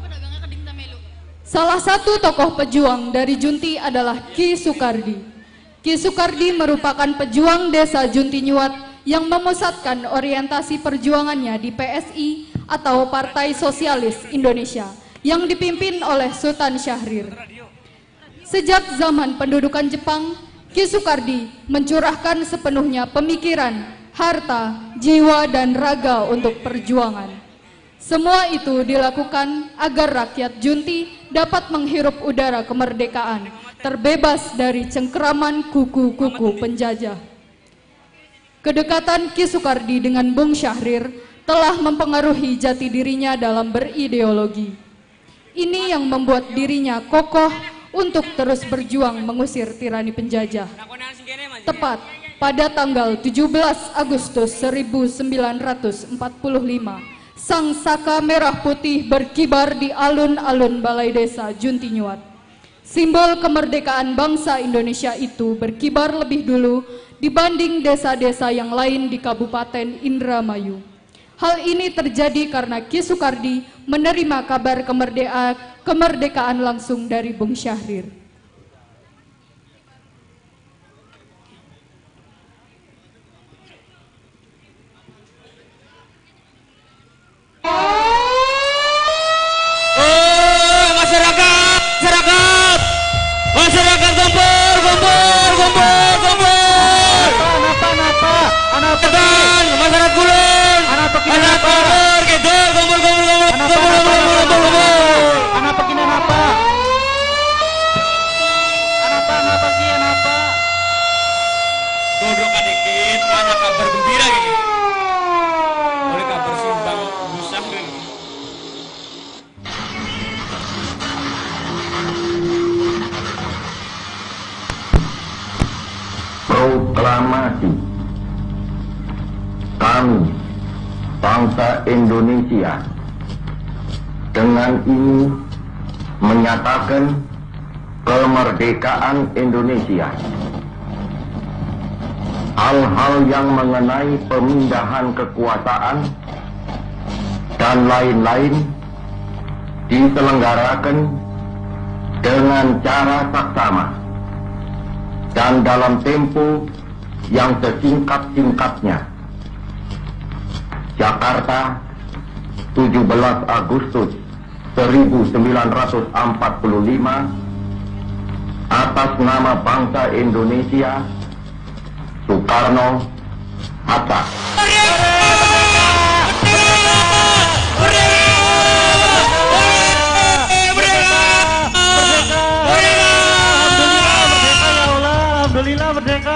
Salah satu tokoh pejuang dari Junti adalah Ki Sukardi. Ki Sukardi merupakan pejuang desa Juntinyuat yang memusatkan orientasi perjuangannya di P S I atau Partai Sosialis Indonesia yang dipimpin oleh Sultan Syahrir. Sejak zaman pendudukan Jepang, Ki Sukardi mencurahkan sepenuhnya pemikiran, harta, jiwa, dan raga untuk perjuangan. Semua itu dilakukan agar rakyat Junti dapat menghirup udara kemerdekaan, terbebas dari cengkeraman kuku-kuku penjajah. Kedekatan Ki Sukardi dengan Bung Syahrir telah mempengaruhi jati dirinya dalam berideologi. Ini yang membuat dirinya kokoh untuk terus berjuang mengusir tirani penjajah. Tepat pada tanggal tujuh belas Agustus seribu sembilan ratus empat puluh lima, sang saka merah putih berkibar di alun-alun Balai Desa Juntinyuat. Simbol kemerdekaan bangsa Indonesia itu berkibar lebih dulu dibanding desa-desa yang lain di Kabupaten Indramayu. Hal ini terjadi karena Ki Sukardi menerima kabar kemerdeka, kemerdekaan langsung dari Bung Syahrir. Oh, masyarakat, masyarakat, masyarakat gombor, gombor, gombor, gombor. Napa, napa, napa, Tekan, masyarakat Kulon, masyarakat Kulon, gitu, gombor, gombor, gombor, gombor, gombor, gombor, gombor. Napa kini napa? Napa, napa sih napa? Dodok dikit, banyak kabar gembira gini. Oleh kabar simbang Musang gini. Proklamasi. Kami, bangsa Indonesia, dengan ini menyatakan kemerdekaan Indonesia. Hal-hal yang mengenai pemindahan kekuasaan dan lain-lain diselenggarakan dengan cara saksama dan dalam tempo yang sesingkat-singkatnya. Jakarta, tujuh belas Agustus seribu sembilan ratus empat puluh lima, atas nama bangsa Indonesia, Soekarno, Hatta. Alhamdulillah merdeka.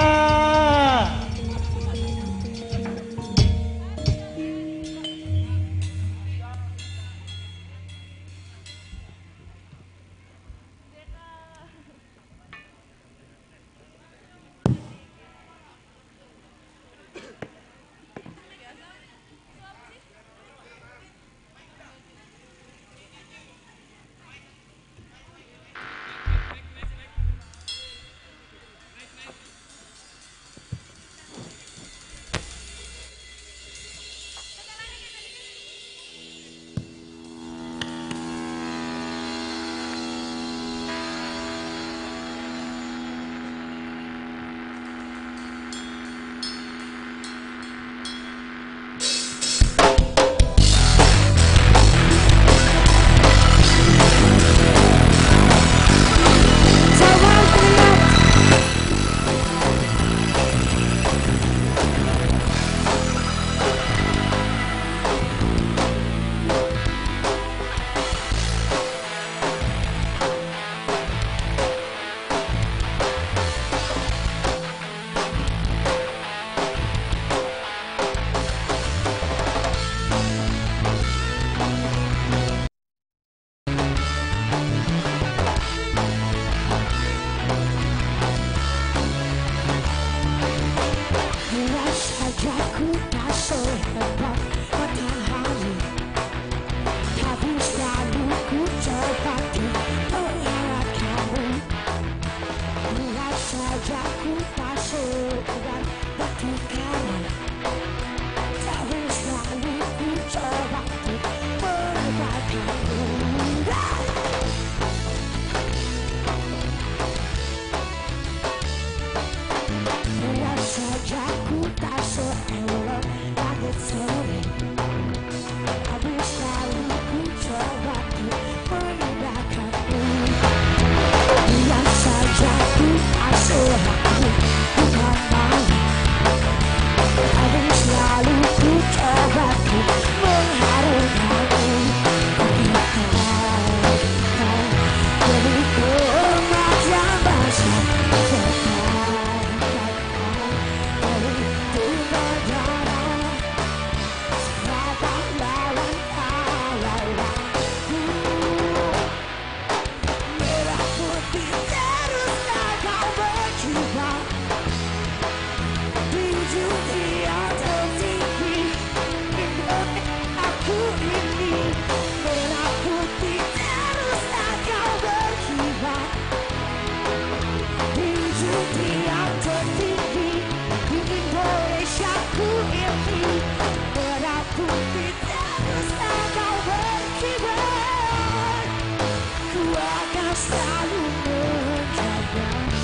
yang tertinggi di Indonesia ku ini. Merah putih terus kau berkibar, ku akan selalu menjagamu.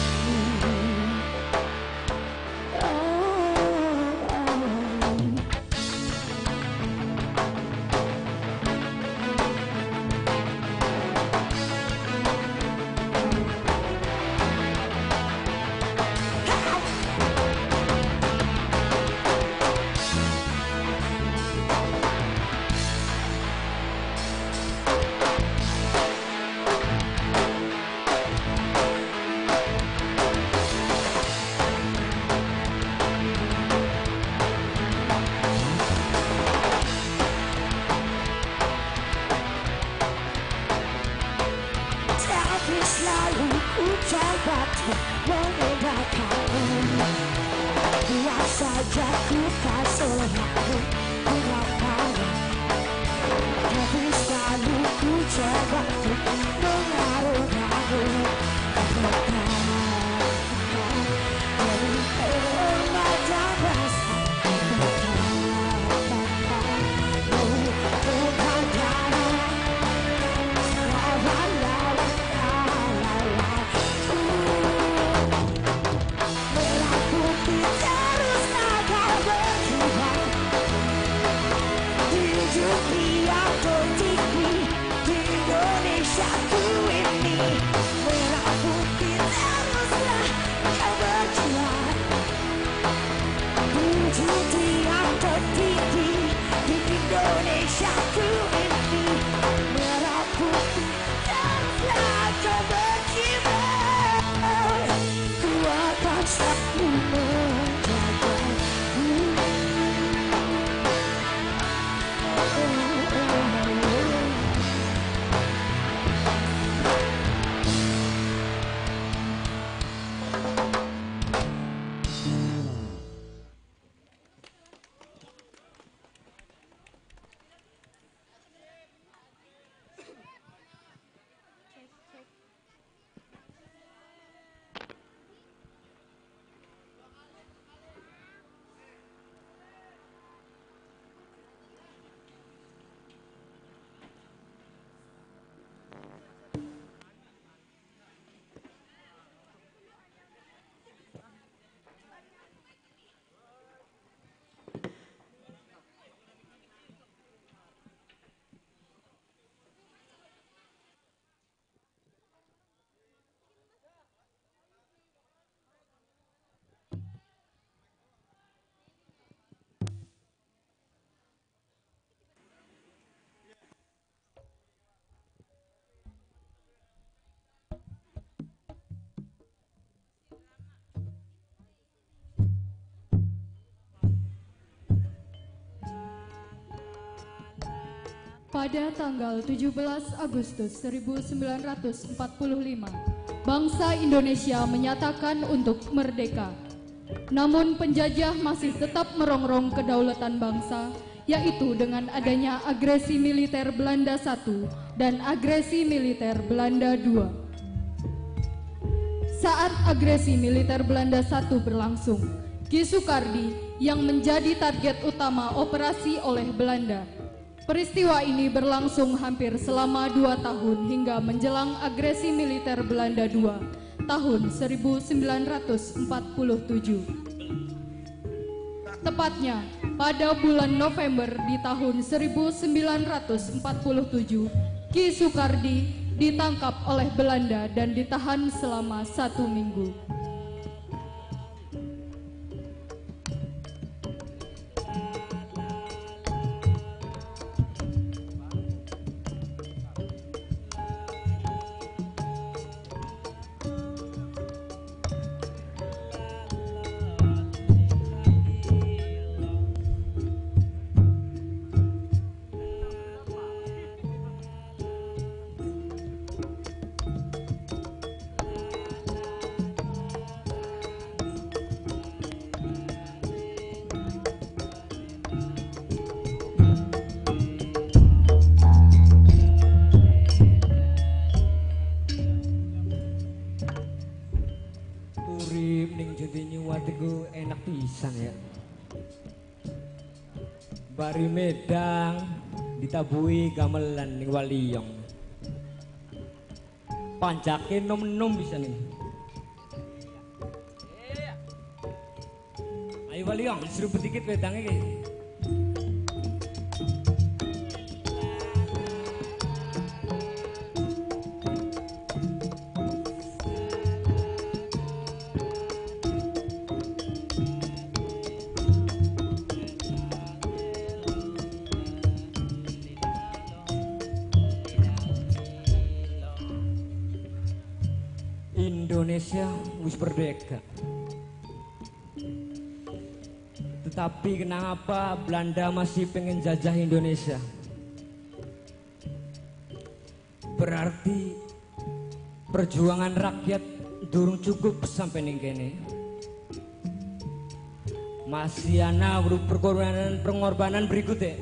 Tapi selalu ku coba untuk membedakanmu. Biar saja ku tak selalu mengapa. Tapi selalu ku coba untuk mengaruhkanmu. Indonesia ku ini, merah putih teruslah kau berkibar, ku akan selalu menjagamu. Pada tanggal tujuh belas Agustus seribu sembilan ratus empat puluh lima, bangsa Indonesia menyatakan untuk merdeka. Namun penjajah masih tetap merongrong kedaulatan bangsa, yaitu dengan adanya agresi militer Belanda satu dan agresi militer Belanda dua. Saat agresi militer Belanda satu berlangsung, Ki Soekardi yang menjadi target utama operasi oleh Belanda. Peristiwa ini berlangsung hampir selama dua tahun hingga menjelang agresi militer Belanda dua tahun seribu sembilan ratus empat puluh tujuh. Tepatnya pada bulan November di tahun seribu sembilan ratus empat puluh tujuh, Ki Soekardi ditangkap oleh Belanda dan ditahan selama satu minggu. urip ning Jati Nyuwat iku enak pisan ya. Bari medang ditabui gamelan ning Waliyong. Pancake nom-nom bisa nih. Ayo Waliyong, seruput dikit wedangnya kayak. Indonesia wis merdeka. Tetapi kenapa Belanda masih pengen jajah Indonesia? Berarti perjuangan rakyat durung cukup sampai ning kene. Masih ana pengorbanan pengorbanan berikutnya.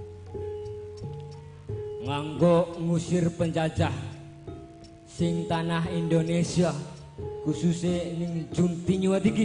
Nganggo ngusir penjajah sing tanah Indonesia khususnya ning Jati Nyuwat iki.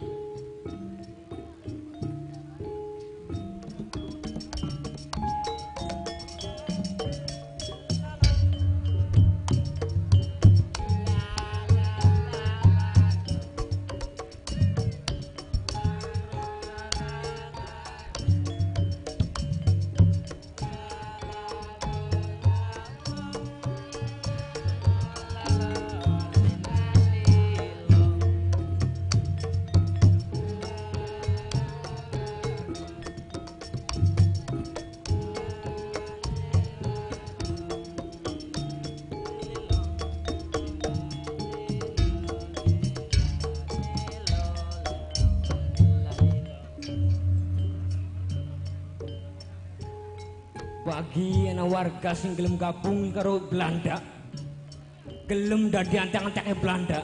Bagi anak warga sing gelem gabung karo Belanda, gelem dadi anteng-antenge Belanda,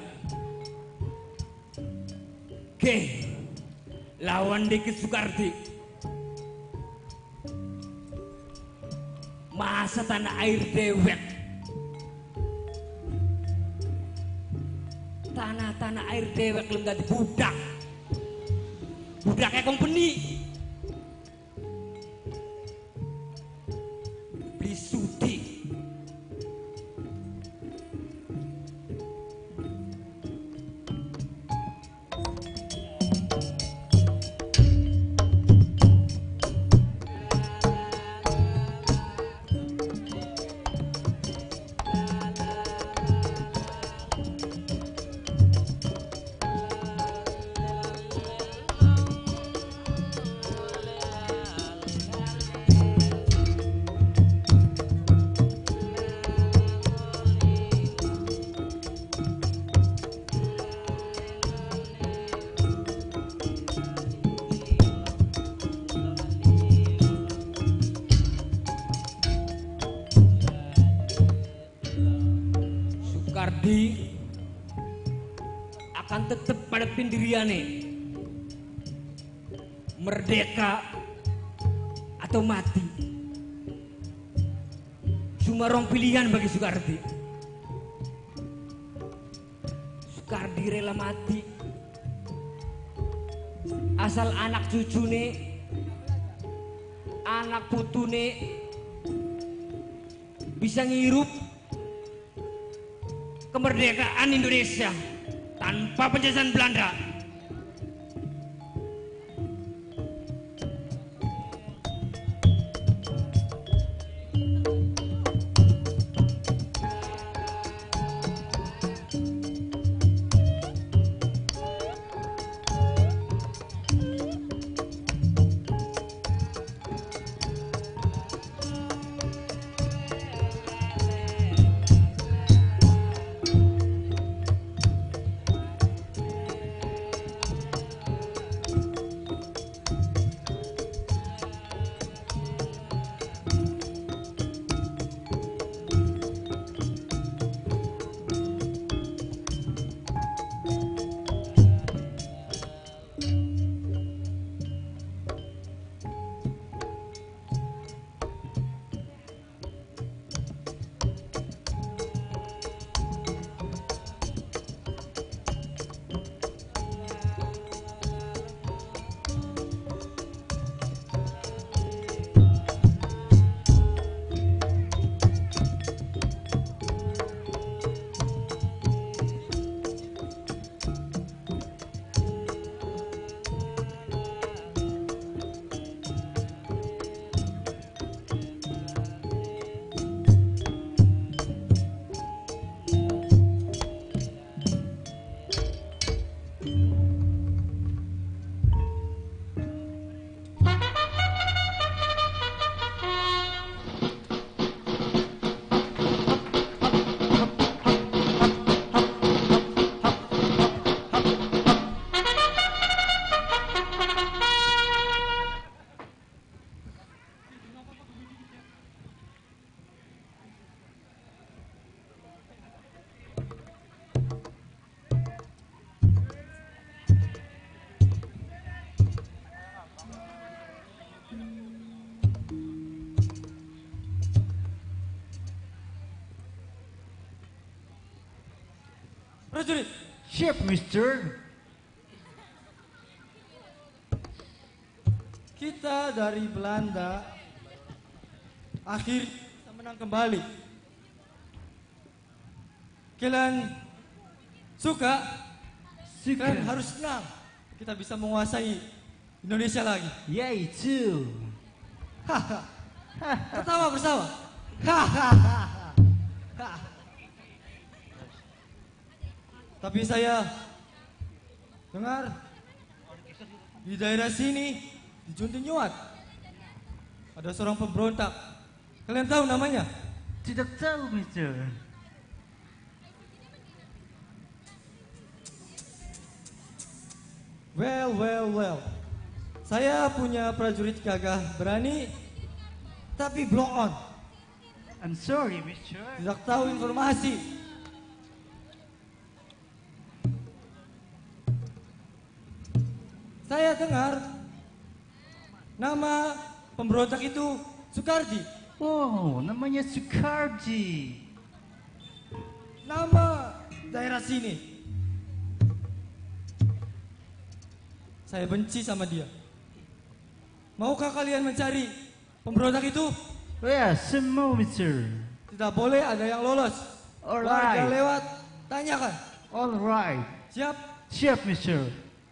oke, lawan Diki Soekardi. Masa tanah air dewek, tanah-tanah air dewek gelem dadi budak, budaknya company. Soekardi akan tetap pada pendiriannya, merdeka atau mati. Cuma rong pilihan bagi Soekardi. Soekardi rela mati asal anak cucune, anak putune bisa ngirup kemerdekaan Indonesia tanpa penjajahan Belanda. prajurit. Siap, mister. Kita dari Belanda akhir kita menang kembali. Kalian suka? Suka. Kalian harus senang. Kita bisa menguasai Indonesia lagi. Yaitu. Ketawa bersama. Tapi saya dengar di daerah sini di Juntinyuat ada seorang pemberontak. Kalian tahu namanya? Tidak tahu, mister. Well, well, well. Saya punya prajurit gagah berani, tapi blow on. I'm sorry, mister. Tidak tahu informasi. Saya dengar nama pemberontak itu Soekardi. Oh, namanya Soekardi. Nama daerah sini. Saya benci sama dia. Maukah kalian mencari pemberontak itu? Oh ya, semua, mister. Tidak boleh ada yang lolos. Alright. Warga lewat, tanyakan. Alright. Siap? Siap, mister.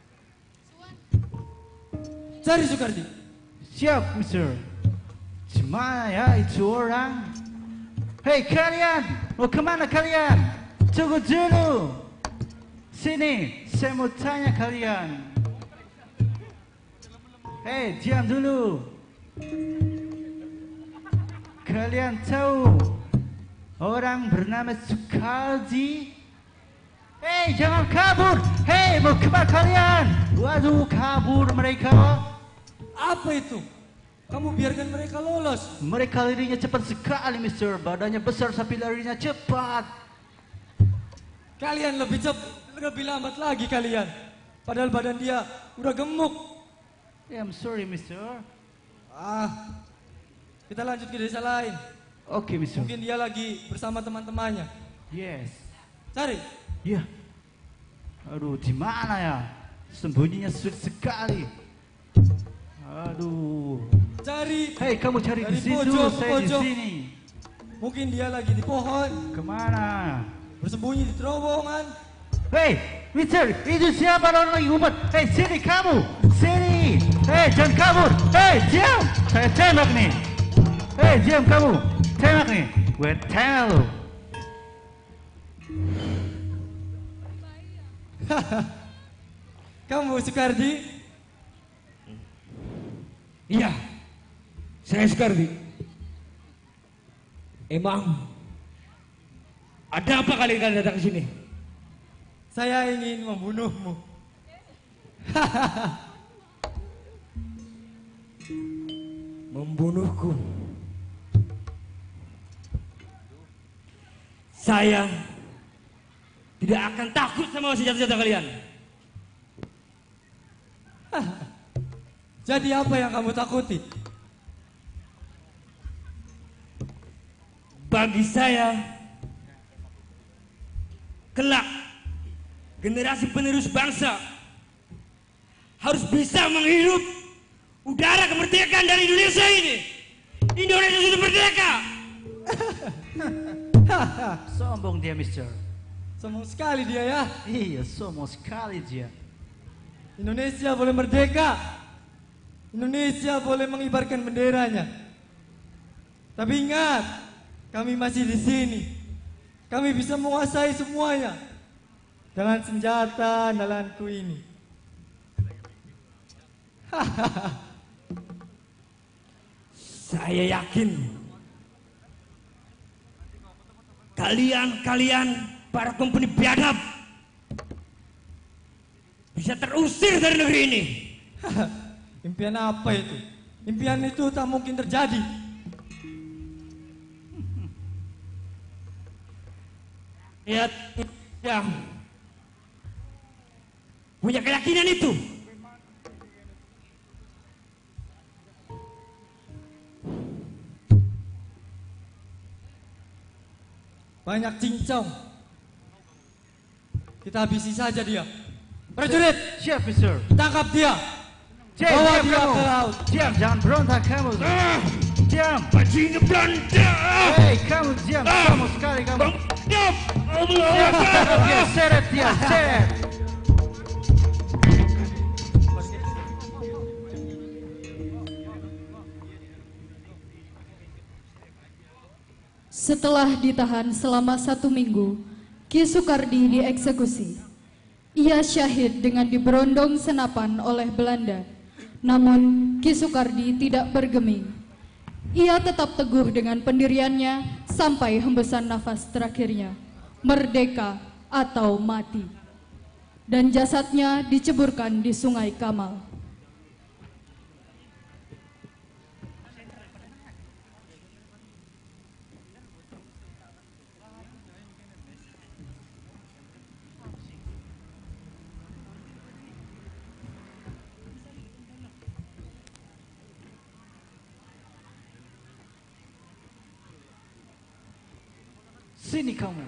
Cari Soekardi. Siap, mister. Gimana ya itu orang? Hei kalian, mau kemana kalian? Tunggu dulu. Sini, saya mau tanya kalian. Hei, diam dulu. Kalian tahu orang bernama Soekardi? Hei, jangan kabur. Hei, mau kemana kalian? Waduh, kabur mereka. Apa itu? Kamu biarkan mereka lolos. Mereka larinya cepat sekali, mister. Badannya besar tapi larinya cepat. Kalian lebih cepat, lebih lambat lagi kalian. Padahal badan dia udah gemuk. Yeah, I'm sorry, mister. Ah, kita lanjut ke desa lain. Oke, okay, mister. Mungkin dia lagi bersama teman-temannya. Yes. Cari. Iya. Aduh, di mana ya? Sembunyinya sulit sekali. Aduh. Cari. Hei, kamu cari dari di situ, pojok, saya pojok. di sini. Mungkin dia lagi di pohon. Kemana? Bersembunyi di terowongan. Hei, mister, itu siapa orang lagi ngumpet? Hei, sini kamu, sini. Hei, jangan kabur. Hei, diam. Saya tembak nih. Hei, diam kamu. Tembak nih. Gue tembak lu. Kamu Soekardi? Iya, saya Soekardi. Emang ada apa kalian kalian datang ke sini? Saya ingin membunuhmu. Membunuhku? Saya tidak akan takut sama senjata-senjata kalian. Jadi apa yang kamu takuti? Bagi saya, kelak generasi penerus bangsa harus bisa menghirup udara kemerdekaan dari Indonesia ini. Indonesia sudah merdeka. Sombong dia, mister. Sombong sekali dia ya. Iya, sombong sekali dia. Indonesia boleh merdeka. Indonesia boleh mengibarkan benderanya. Tapi ingat, kami masih di sini. Kami bisa menguasai semuanya dengan senjata andalanku ini. Saya yakin kalian-kalian para kompeni biadab bisa terusir dari negeri ini. Impian apa itu? Impian itu tak mungkin terjadi. Ya, ya, punya keyakinan itu. Banyak cincong. Kita habisi saja dia. Prajurit, siap, Mister. Tangkap dia. Cek, Bawa diam dia kamu. ke laut. Diam, jangan berontak kamu. Ah, Diam. bajingan Belanda. Hei, kamu diam. Ah. Kamu sekali kamu. Diam. Diam, tangkap dia. Seret dia, seret. Setelah ditahan selama satu minggu, Ki Soekardi dieksekusi. Ia syahid dengan diberondong senapan oleh Belanda. Namun Ki Soekardi tidak bergeming. Ia tetap teguh dengan pendiriannya sampai hembusan nafas terakhirnya, merdeka atau mati. Dan jasadnya diceburkan di Sungai Kamal. Sini kamu.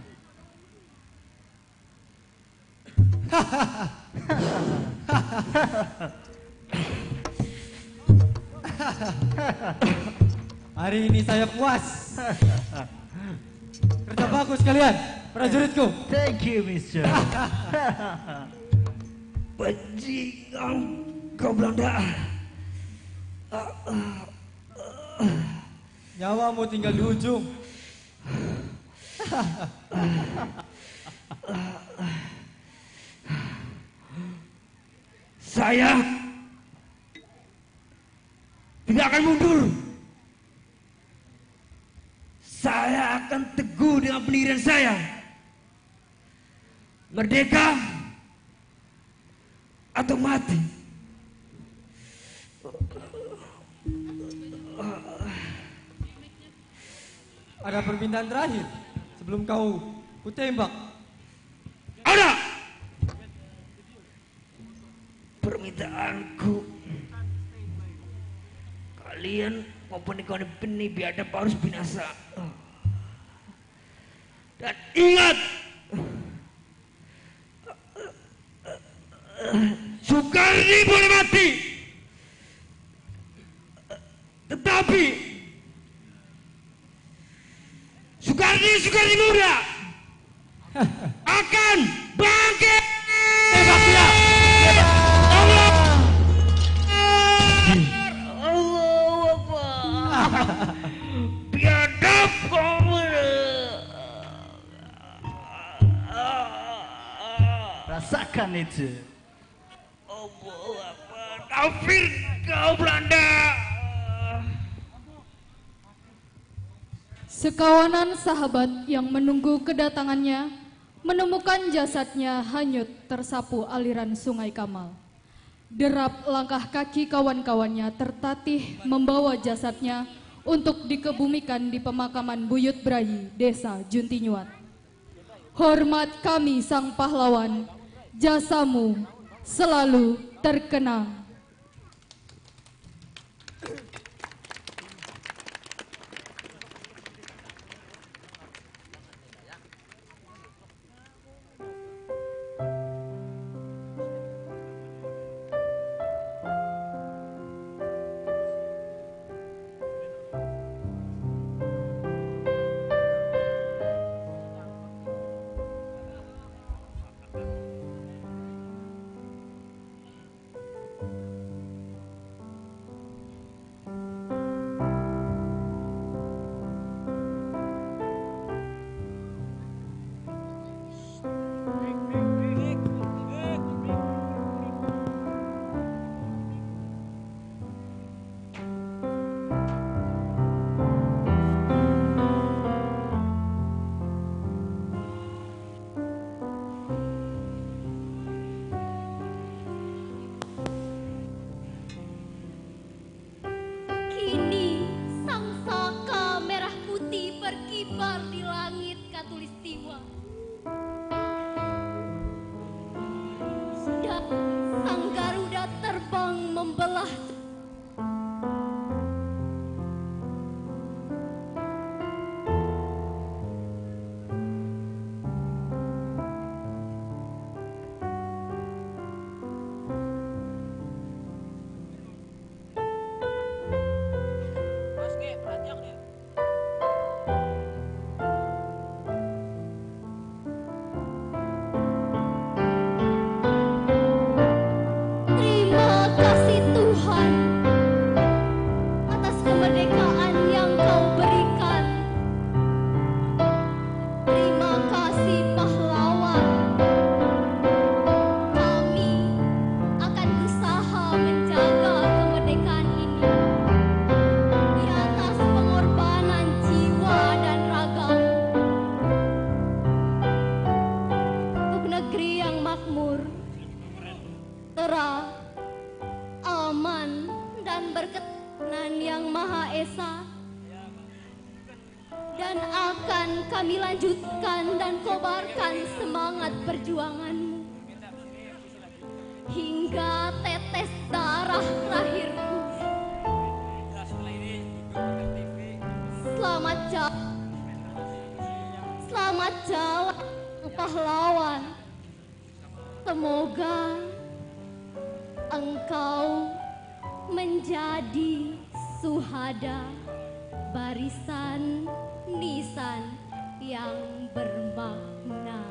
Hari ini saya puas. Kerja bagus kalian, prajuritku. Thank you, Mister. Bajingan kau Belanda. Nyawamu tinggal di ujung. Saya tidak akan mundur. Saya akan teguh dengan pendirian saya. Merdeka atau mati. Ada permintaan terakhir sebelum kau kutembak. Ada. Permintaanku, kalian maupun kawan benih biadab harus binasa. Dan ingat, Soekardi boleh mati, tetapi Soekardi Soekardi muda akan bangkit. Tembak dia. Allah. Allahu Akbar. Biadab kamu. Rasakan itu. Allahu Akbar. Kafir kau Belanda. Sekawanan sahabat yang menunggu kedatangannya menemukan jasadnya hanyut tersapu aliran Sungai Kamal. Derap langkah kaki kawan-kawannya tertatih membawa jasadnya untuk dikebumikan di pemakaman Buyut Brayi, Desa Juntinyuat. Hormat kami sang pahlawan, jasamu selalu terkenang. Kini sang saka merah putih berkibar di langit Katulistiwa. Dan sang Garuda terbang membelah. sejahtera, aman, dan berkenan yang Maha Esa. Dan akan kami lanjutkan dan kobarkan semangat perjuanganmu hingga tetes darah terakhirku. Selamat jalan, selamat jalan pahlawan. Semoga engkau menjadi suhada barisan nisan yang bermakna.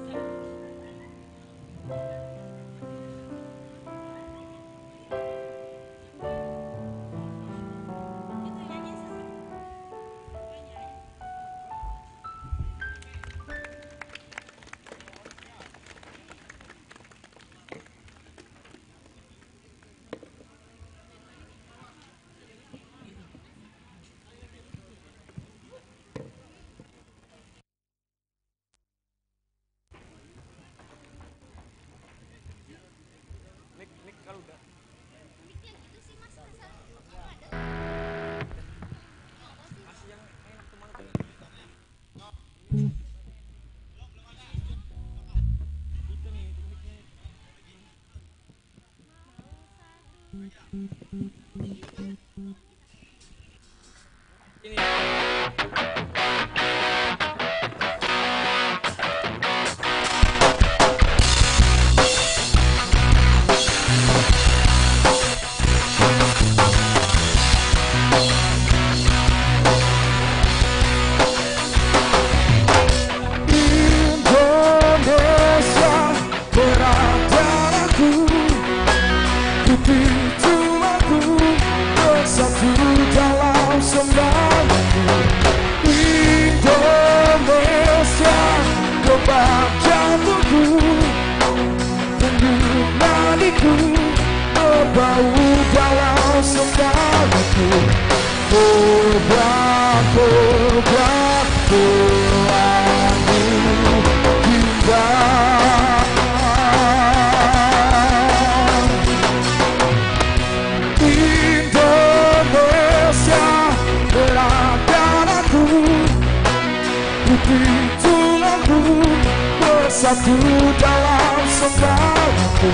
Bersatu dalam semangatku,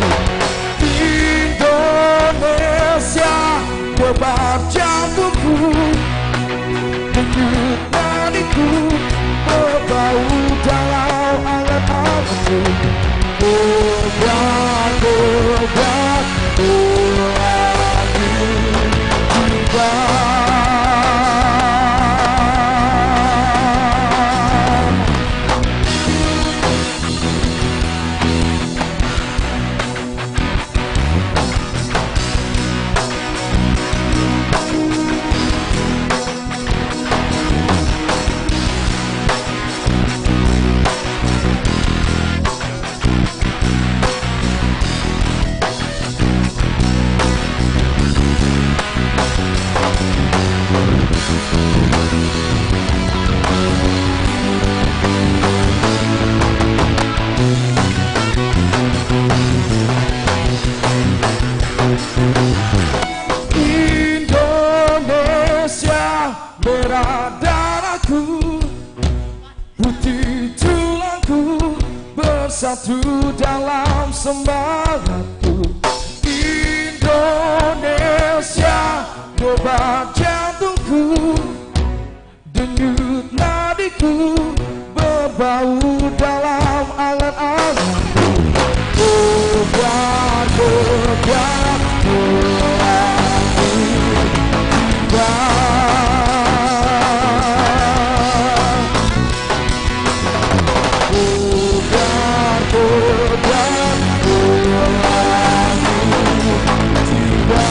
Indonesia debar jantungku, denyut nadiku berbau dalam angan-anganku. Goyang, goyang, ulangi jiwa. Indonesia merah darahku, putih tulangku, bersatu dalam semangatku. Indonesia debar jantungku, denyut nadiku berbau dalam angan-anganku. Goyang, goyang, ulangi jiwa. Goyang, goyang, ulangi jiwa.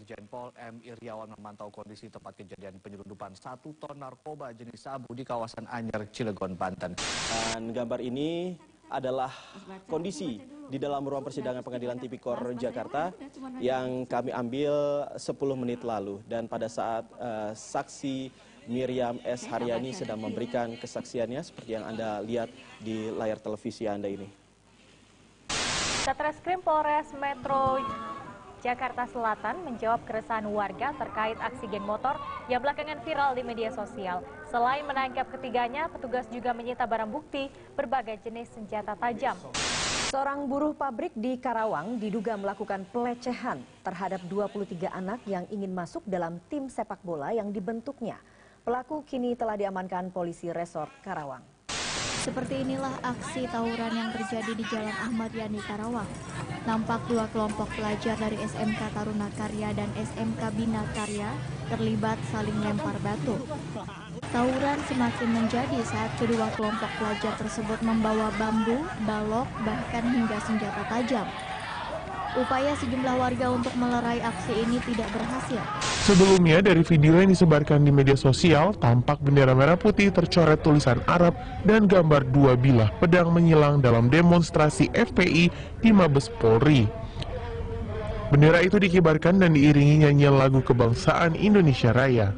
Irjen Pol M. Iriawan memantau kondisi tempat kejadian penyelundupan satu ton narkoba jenis sabu di kawasan Anyer, Cilegon, Banten. Dan gambar ini adalah kondisi di dalam ruang persidangan Pengadilan Tipikor Jakarta yang kami ambil sepuluh menit lalu. Dan pada saat uh, saksi Miriam S. Haryani sedang memberikan kesaksiannya seperti yang Anda lihat di layar televisi Anda ini. Satreskrim Polres Metro Jakarta Selatan menjawab keresahan warga terkait aksi geng motor yang belakangan viral di media sosial. Selain menangkap ketiganya, petugas juga menyita barang bukti berbagai jenis senjata tajam. Seorang buruh pabrik di Karawang diduga melakukan pelecehan terhadap dua puluh tiga anak yang ingin masuk dalam tim sepak bola yang dibentuknya. Pelaku kini telah diamankan polisi resort Karawang. Seperti inilah aksi tawuran yang terjadi di Jalan Ahmad Yani, Karawang. Nampak dua kelompok pelajar dari S M K Taruna Karya dan S M K Bina Karya terlibat saling lempar batu. Tawuran semakin menjadi saat kedua kelompok pelajar tersebut membawa bambu, balok, bahkan hingga senjata tajam. Upaya sejumlah warga untuk melerai aksi ini tidak berhasil. Sebelumnya, dari video yang disebarkan di media sosial, tampak bendera merah putih tercoret tulisan Arab dan gambar dua bilah pedang menyilang dalam demonstrasi F P I di Mabes Polri. Bendera itu dikibarkan dan diiringi nyanyian lagu kebangsaan Indonesia Raya.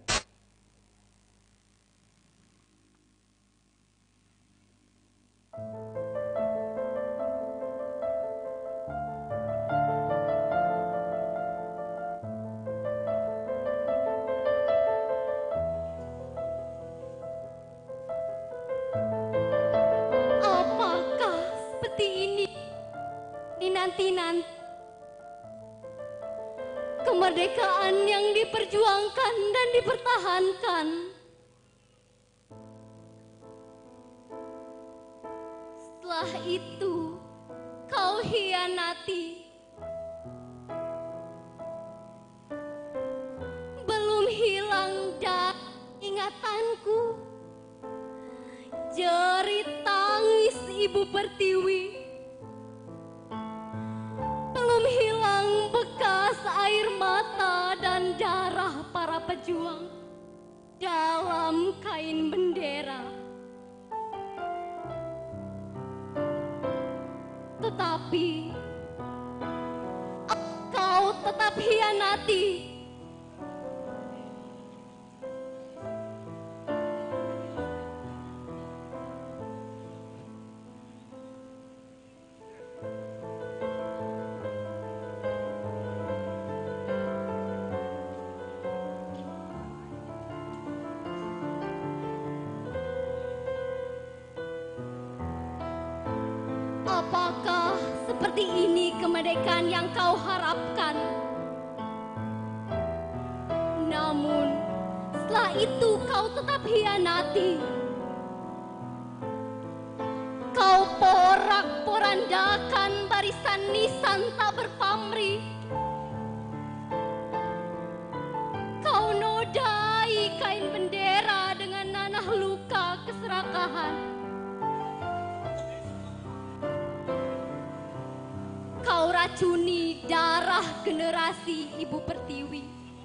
Dinanti-nanti kemerdekaan yang diperjuangkan dan dipertahankan. Setelah itu kau hianati. Belum hilang dari ingatanku jerit tangis Ibu Pertiwi. Belum hilang bekas air mata dan darah para pejuang dalam kain bendera. Tetapi kau tetap hianati. Apakah seperti ini kemerdekaan yang kau harapkan? Namun, setelah itu kau tetap hianati. Kau porak-porandakan barisan nisan tak berpamrih. Kau nodai kain bendera dengan nanah luka keserakahan. Kau racuni darah generasi Ibu Pertiwi.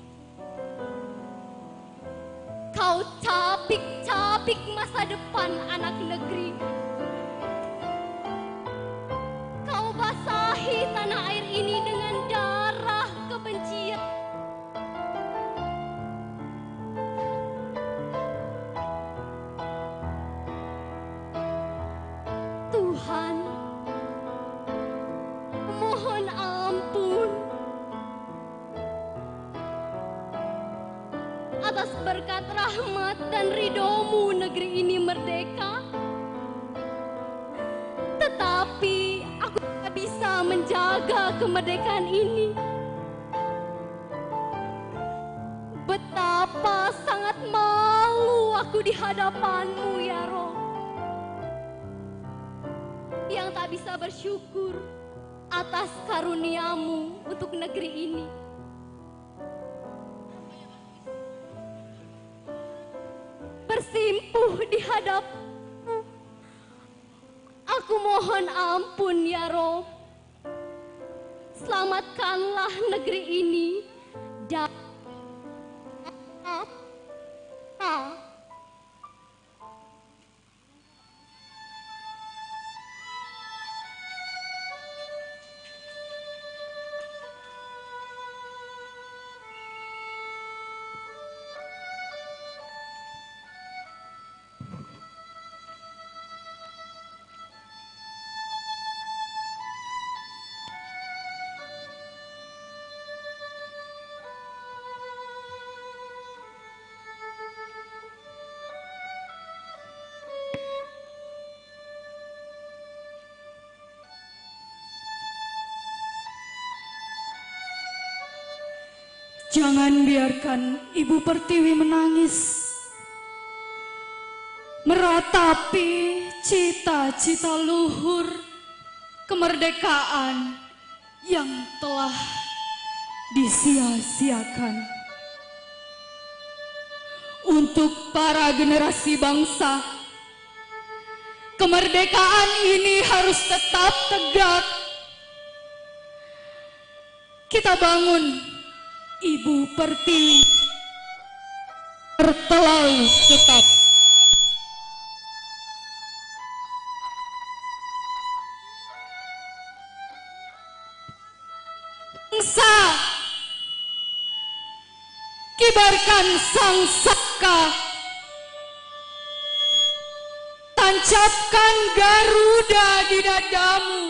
Kau capik-capik masa depan anak negeri. Kau basahi tanah air ini dengan darah kebencian. Tuhan, mohon ampun atas berkat rahmat dan ridho-Mu negeri ini merdeka. Tetapi aku tidak bisa menjaga kemerdekaan ini. Betapa sangat malu aku di hadapan-Mu ya Roh, yang tak bisa bersyukur atas karunia-Mu untuk negeri ini. Bersimpuh di hadap-Mu, aku mohon ampun ya Rob. Selamatkanlah negeri ini dan Jangan biarkan Ibu Pertiwi menangis, meratapi cita-cita luhur kemerdekaan yang telah disia-siakan. Untuk para generasi bangsa, kemerdekaan ini harus tetap tegak. Kita bangun Ibu Pertiwi terlalu tetap. Bangsa, kibarkan sang saka, tancapkan Garuda di dadamu.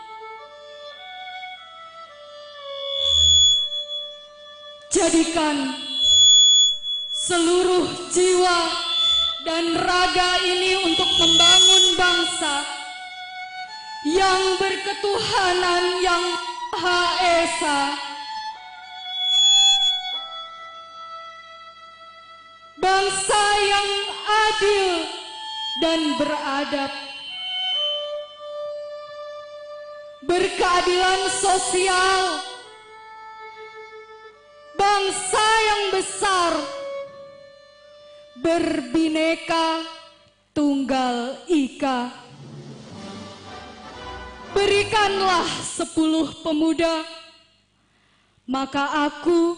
Jadikan seluruh jiwa dan raga ini untuk membangun bangsa yang berketuhanan yang Maha Esa. Bangsa yang adil dan beradab. Berkeadilan sosial. Bangsa yang besar, berbineka tunggal ika. Berikanlah sepuluh pemuda, maka aku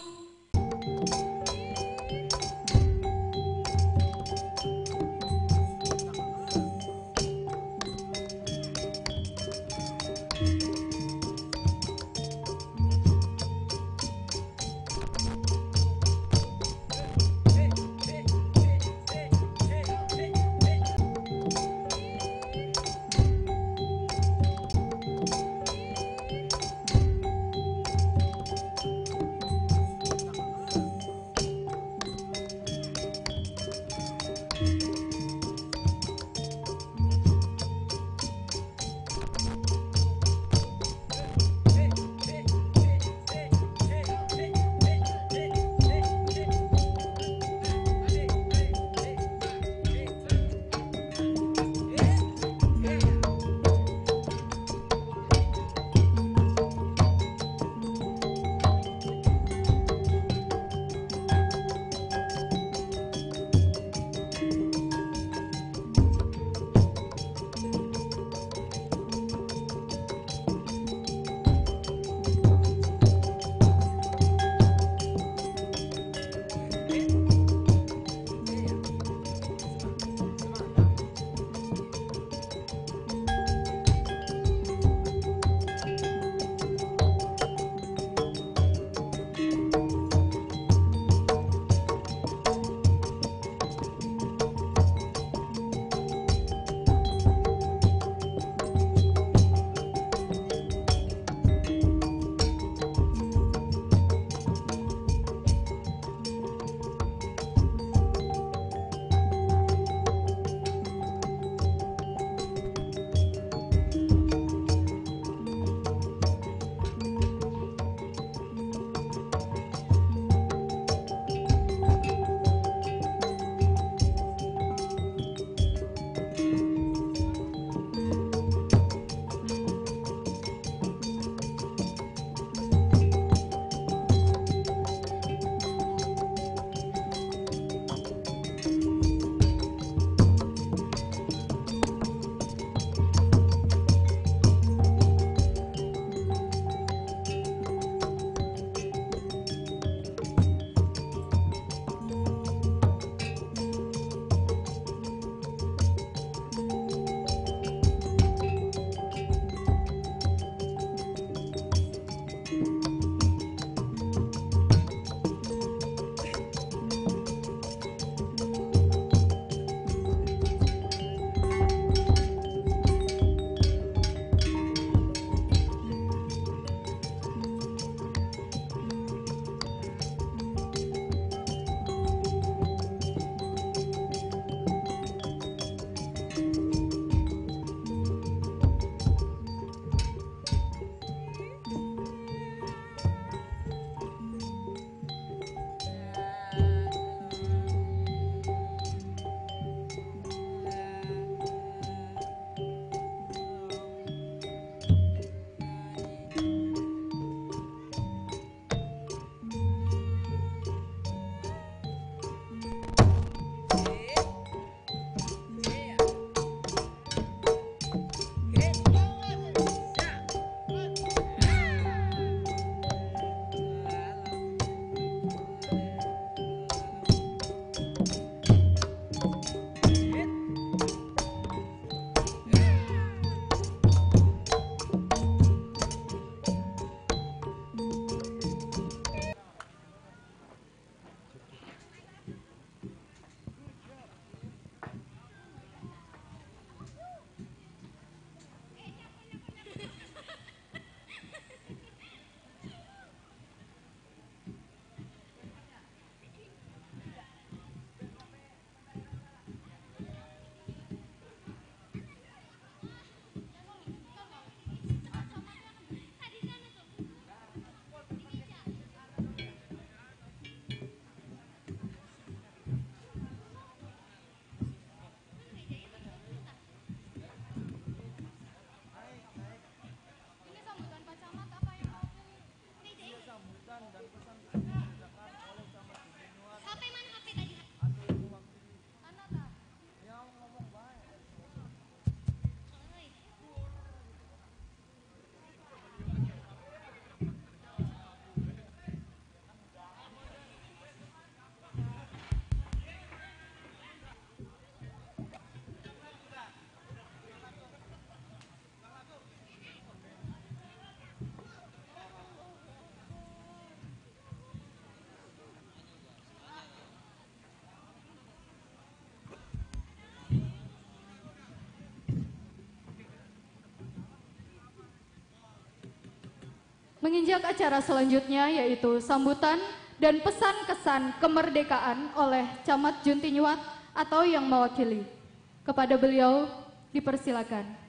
Menginjak acara selanjutnya yaitu sambutan dan pesan-kesan kemerdekaan oleh Camat Juntinyuat atau yang mewakili. Kepada beliau dipersilakan.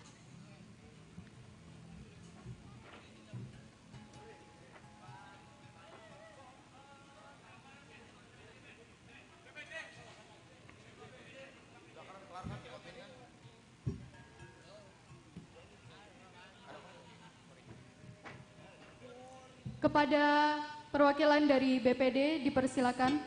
Kepada perwakilan dari B P D dipersilakan.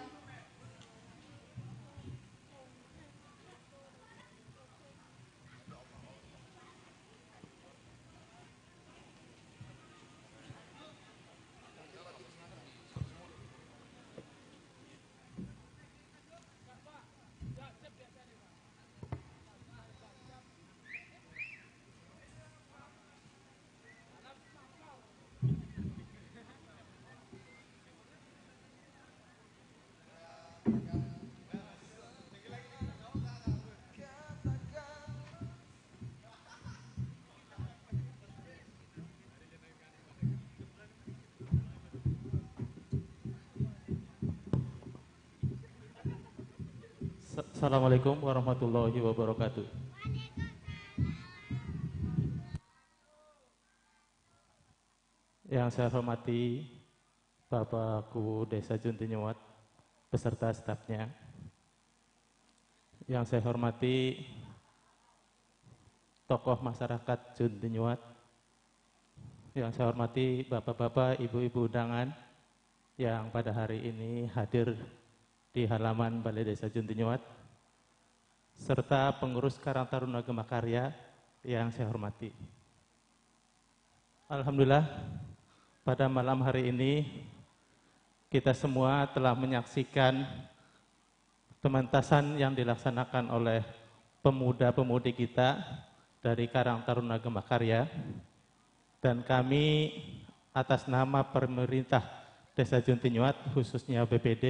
Assalamualaikum warahmatullahi wabarakatuh. Yang saya hormati Bapakku Desa Juntinyuat beserta stafnya. Yang saya hormati tokoh masyarakat Juntinyuat. Yang saya hormati bapak-bapak, ibu-ibu undangan yang pada hari ini hadir di halaman Balai Desa Juntinyuat, serta pengurus Karang Taruna Gemakarya yang saya hormati. Alhamdulillah, pada malam hari ini kita semua telah menyaksikan pementasan yang dilaksanakan oleh pemuda-pemudi kita dari Karang Taruna Gemakarya, dan kami atas nama pemerintah Desa Juntinyuat, khususnya B P D,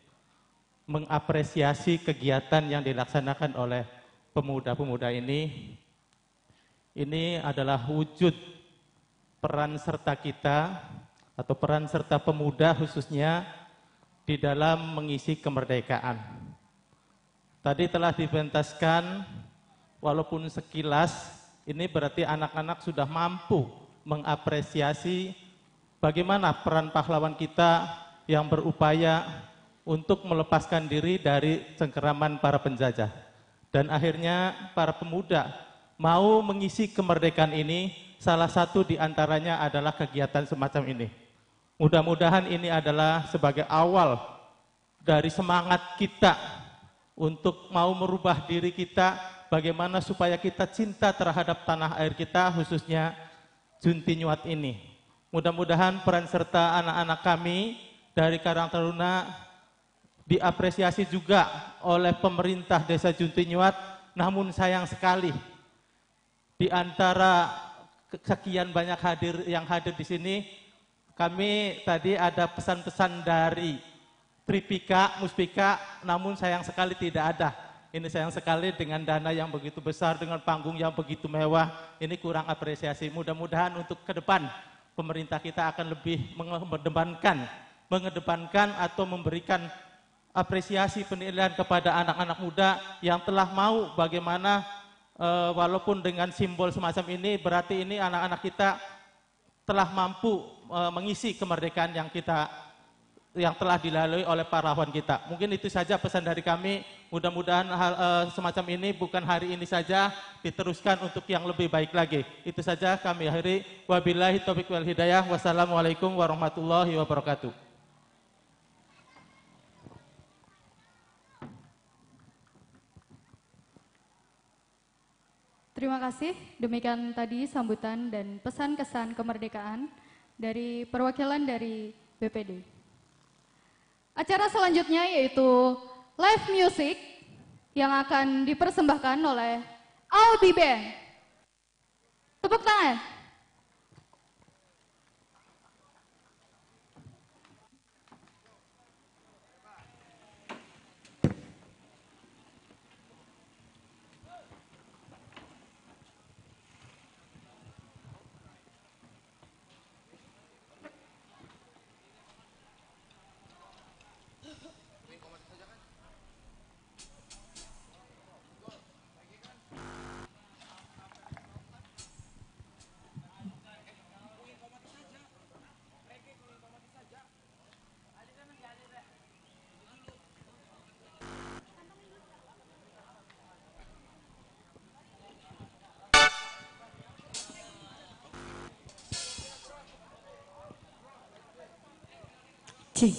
mengapresiasi kegiatan yang dilaksanakan oleh pemuda-pemuda ini. Ini adalah wujud peran serta kita atau peran serta pemuda khususnya di dalam mengisi kemerdekaan. Tadi telah dipentaskan, walaupun sekilas, ini berarti anak-anak sudah mampu mengapresiasi bagaimana peran pahlawan kita yang berupaya untuk melepaskan diri dari cengkeraman para penjajah. Dan akhirnya para pemuda mau mengisi kemerdekaan ini, salah satu diantaranya adalah kegiatan semacam ini. Mudah-mudahan ini adalah sebagai awal dari semangat kita untuk mau merubah diri kita, bagaimana supaya kita cinta terhadap tanah air kita, khususnya Juntinyuat ini. Mudah-mudahan peran serta anak-anak kami dari Karang Taruna diapresiasi juga oleh pemerintah Desa Juntinyuat. Namun sayang sekali, di antara sekian banyak hadir yang hadir di sini, kami tadi ada pesan-pesan dari Tripika, Muspika, namun sayang sekali tidak ada. Ini sayang sekali, dengan dana yang begitu besar, dengan panggung yang begitu mewah, ini kurang apresiasi. Mudah-mudahan untuk ke depan pemerintah kita akan lebih mengedepankan, mengedepankan atau memberikan apresiasi penilaian kepada anak-anak muda yang telah mau bagaimana e, walaupun dengan simbol semacam ini, berarti ini anak-anak kita telah mampu e, mengisi kemerdekaan yang kita yang telah dilalui oleh pahlawan kita. Mungkin itu saja pesan dari kami. Mudah-mudahan hal e, semacam ini bukan hari ini saja, diteruskan untuk yang lebih baik lagi. Itu saja kami akhiri. Wabillahi taufiq wal hidayah. Wassalamualaikum warahmatullahi wabarakatuh. Terima kasih. Demikian tadi sambutan dan pesan kesan kemerdekaan dari perwakilan dari B P D. Acara selanjutnya yaitu live music yang akan dipersembahkan oleh Albi Band. Tepuk tangan. Cing.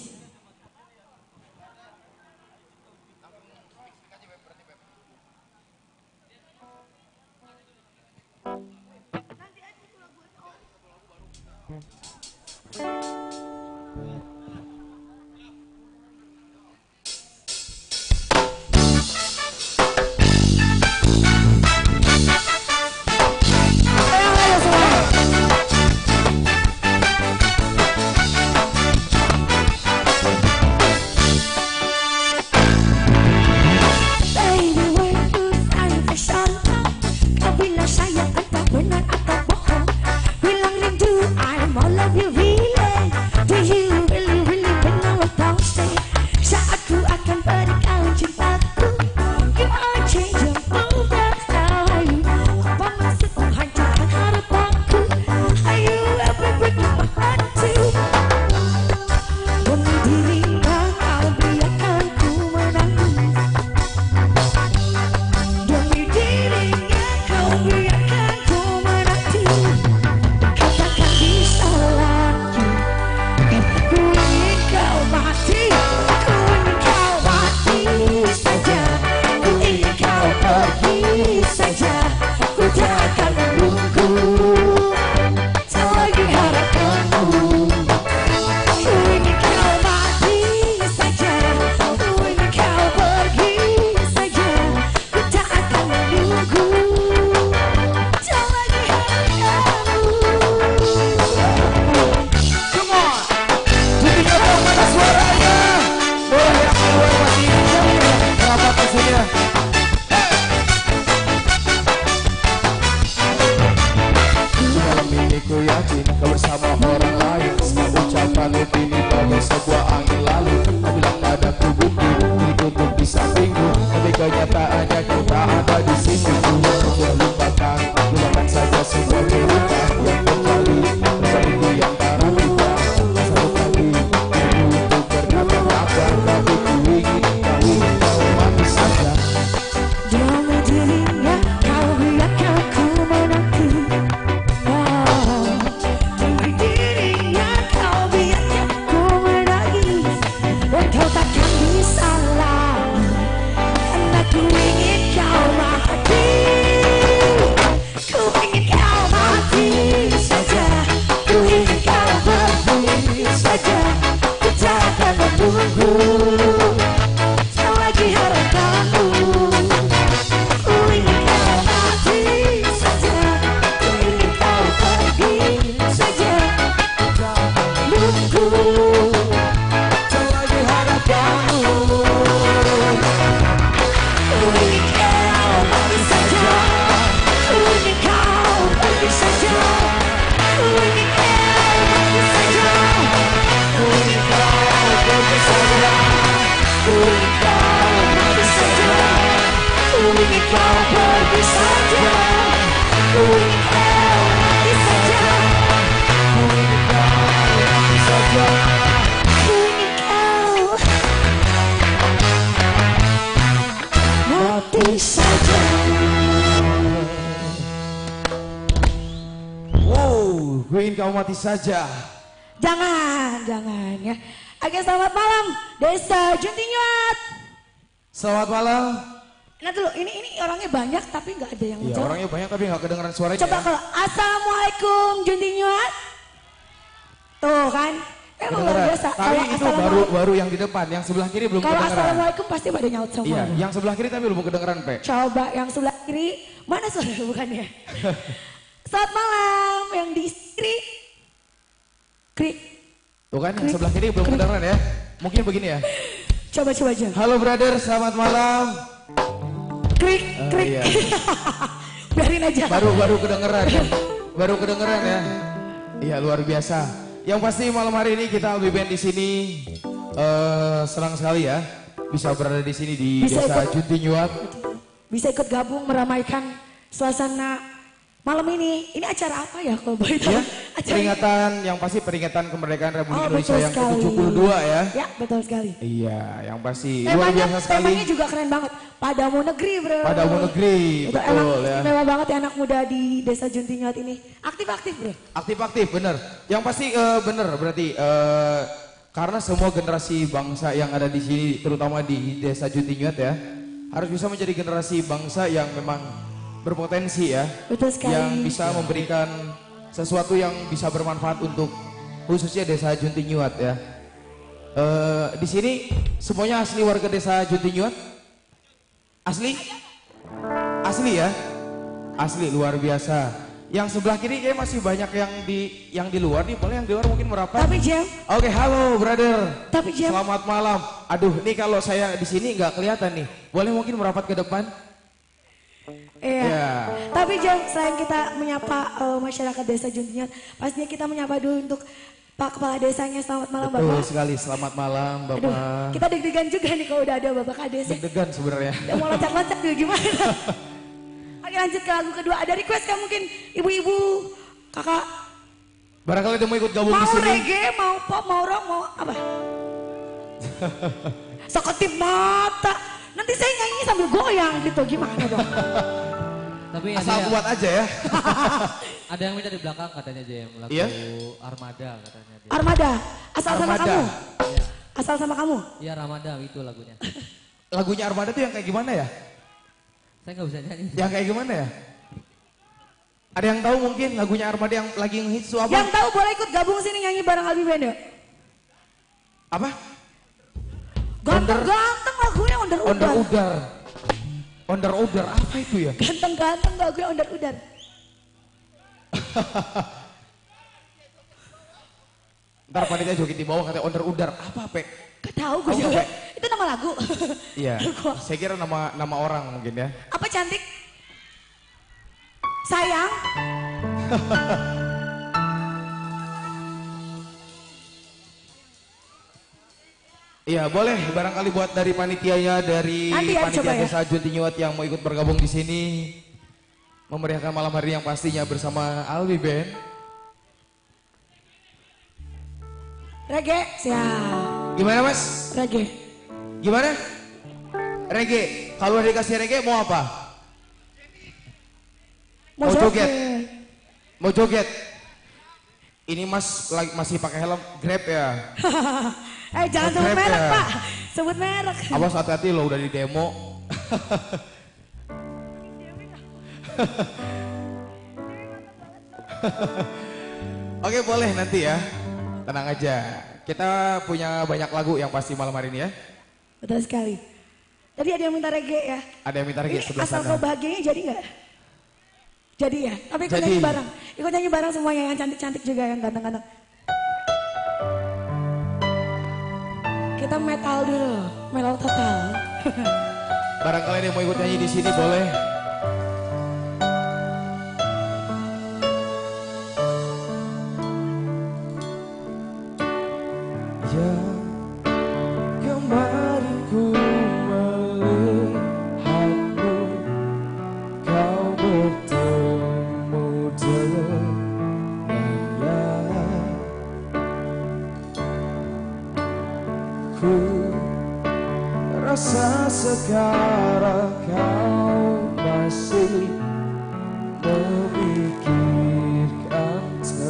Mati saja. Jangan, jangan ya. Oke, selamat malam Desa Juntinyuat. Selamat malam. Nah dulu, ini ini orangnya banyak tapi nggak ada yang Iya, menjawab. orangnya banyak tapi nggak kedengeran suaranya. Coba ya. kalau Assalamualaikum Juntinyuat. Tuh kan, emang luar biasa. Tapi Kalau itu baru baru yang di depan, yang sebelah kiri belum Kalau kedengeran. Assalamualaikum pasti pada nyaut semua. Iya, yang sebelah kiri tapi belum kedengeran, Pe. Coba yang sebelah kiri, mana suara bukannya? Selamat malam yang di kiri. Krik. Tuh kan, yang sebelah kiri belum kedengeran ya. Mungkin begini ya. Coba coba aja. Halo brother, selamat malam. Krik, Uh, krik. iya. Biarin aja. Baru baru kedengeran ya. Baru kedengeran ya. Iya, luar biasa. Yang pasti malam hari ini kita Albi Band di sini uh, senang sekali ya bisa berada di sini di Bisa Desa ikut- Juntinyuat. Bisa ikut gabung meramaikan suasana malam ini. Ini acara apa ya kalau boleh tahu? Ya, Acara- peringatan yang pasti peringatan kemerdekaan Republik Oh, Indonesia betul yang sekali. ke tujuh puluh dua ya. Ya, betul sekali. Iya, yang pasti luar Temanya, biasa sekali. temanya juga keren banget. Padamu Negeri, bro. Padamu Negeri, Itu betul emang ya. istimewa banget ya anak muda di Desa Juntinyuat ini. Aktif-aktif, bro. Aktif-aktif, bener. Yang pasti eh, bener berarti eh, Karena semua generasi bangsa yang ada di sini, terutama di Desa Juntinyuat ya, harus bisa menjadi generasi bangsa yang memang berpotensi ya. Betul sekali. Yang bisa memberikan sesuatu yang bisa bermanfaat untuk khususnya Desa Juntinyuat ya. Uh, di sini semuanya asli warga Desa Juntinyuat? Asli? Asli ya? Asli, luar biasa. Yang sebelah kiri kayak masih banyak yang di yang di luar nih, boleh yang di luar mungkin merapat. Tapi Jam. Oke, halo brother. Tapi Jam. Selamat malam. Aduh, nih kalau saya di sini nggak kelihatan nih. Boleh mungkin merapat ke depan? Iya. Ya. Tapi Jam, selain kita menyapa uh, masyarakat Desa Juntinyuat, pastinya kita menyapa dulu untuk Pak Kepala Desanya. Selamat malam Betul Bapak. sekali, selamat malam Bapak. Aduh, kita deg-degan juga nih kalau udah ada Bapak Kades. Deg-degan sebenarnya. Udah mau loncat-loncat dulu gimana? Oke, lanjut ke lagu kedua. Ada request kan mungkin ibu-ibu, kakak? Barangkali ada mau ikut gabung Mau di sini. reggae, mau pop, mau rock, mau apa? Seketip mata. Nanti saya nyanyi sambil goyang gitu, gimana dong? Tapi asal ada kuat aja ya. Ada yang minta di belakang katanya Jem, lagu Iya? Armada katanya dia. Armada, asal sama Armada. kamu? Iya. Asal sama kamu? Iya Ramada itu lagunya. Lagunya Armada tuh yang kayak gimana ya? Saya nggak bisa nyanyi. Yang kayak gimana ya? Ada yang tahu mungkin lagunya Armada yang lagi ngehits itu apa? Yang tahu boleh ikut gabung sini nyanyi bareng Albi Band yuk. Apa? Ganteng-ganteng lagunya ondar-udar. Ondar-udar. Ondar-udar apa itu ya? Ganteng-ganteng lagunya ondar-udar. Ntar panitia joget di bawah katanya ondar-udar. Apa, Pe? Gak tahu gue Tahu, juga. Pe? Itu nama lagu. Iya. Saya kira nama nama orang mungkin ya. Apa cantik? Sayang. Iya boleh, barangkali buat dari panitianya, dari Nanti ya, panitia coba ya. Desa Juntinyuat yang mau ikut bergabung di sini, memeriahkan malam hari yang pastinya bersama Albi Band. Reggae, siap. Gimana Mas? Reggae. Gimana? Reggae. Kalau udah dikasih reggae mau apa? Mau Mau joget. joget. Mau joget. Ini Mas lagi masih pakai helm Grab ya? Eh jangan Oh, sebut Grab merek ya? Pak. Sebut merek. Awas hati-hati lo udah di demo. Oke boleh nanti ya. Tenang aja. Kita punya banyak lagu yang pasti malam hari ini ya. Betul sekali. Tadi ada yang minta reggae ya. Ada yang minta reggae Ini sebelah asal sana. kau bahagianya jadi nggak? Jadi ya. Tapi ikut Jadi. nyanyi bareng. Ikut nyanyi bareng semuanya yang cantik-cantik juga yang ganteng-ganteng. Kita metal dulu, metal total. Barangkali ada yang mau ikut nyanyi di sini boleh. Ya, kemarin ku melihatmu, kau bertemu dengannya. Ku rasa sekarang kau masih memikirkan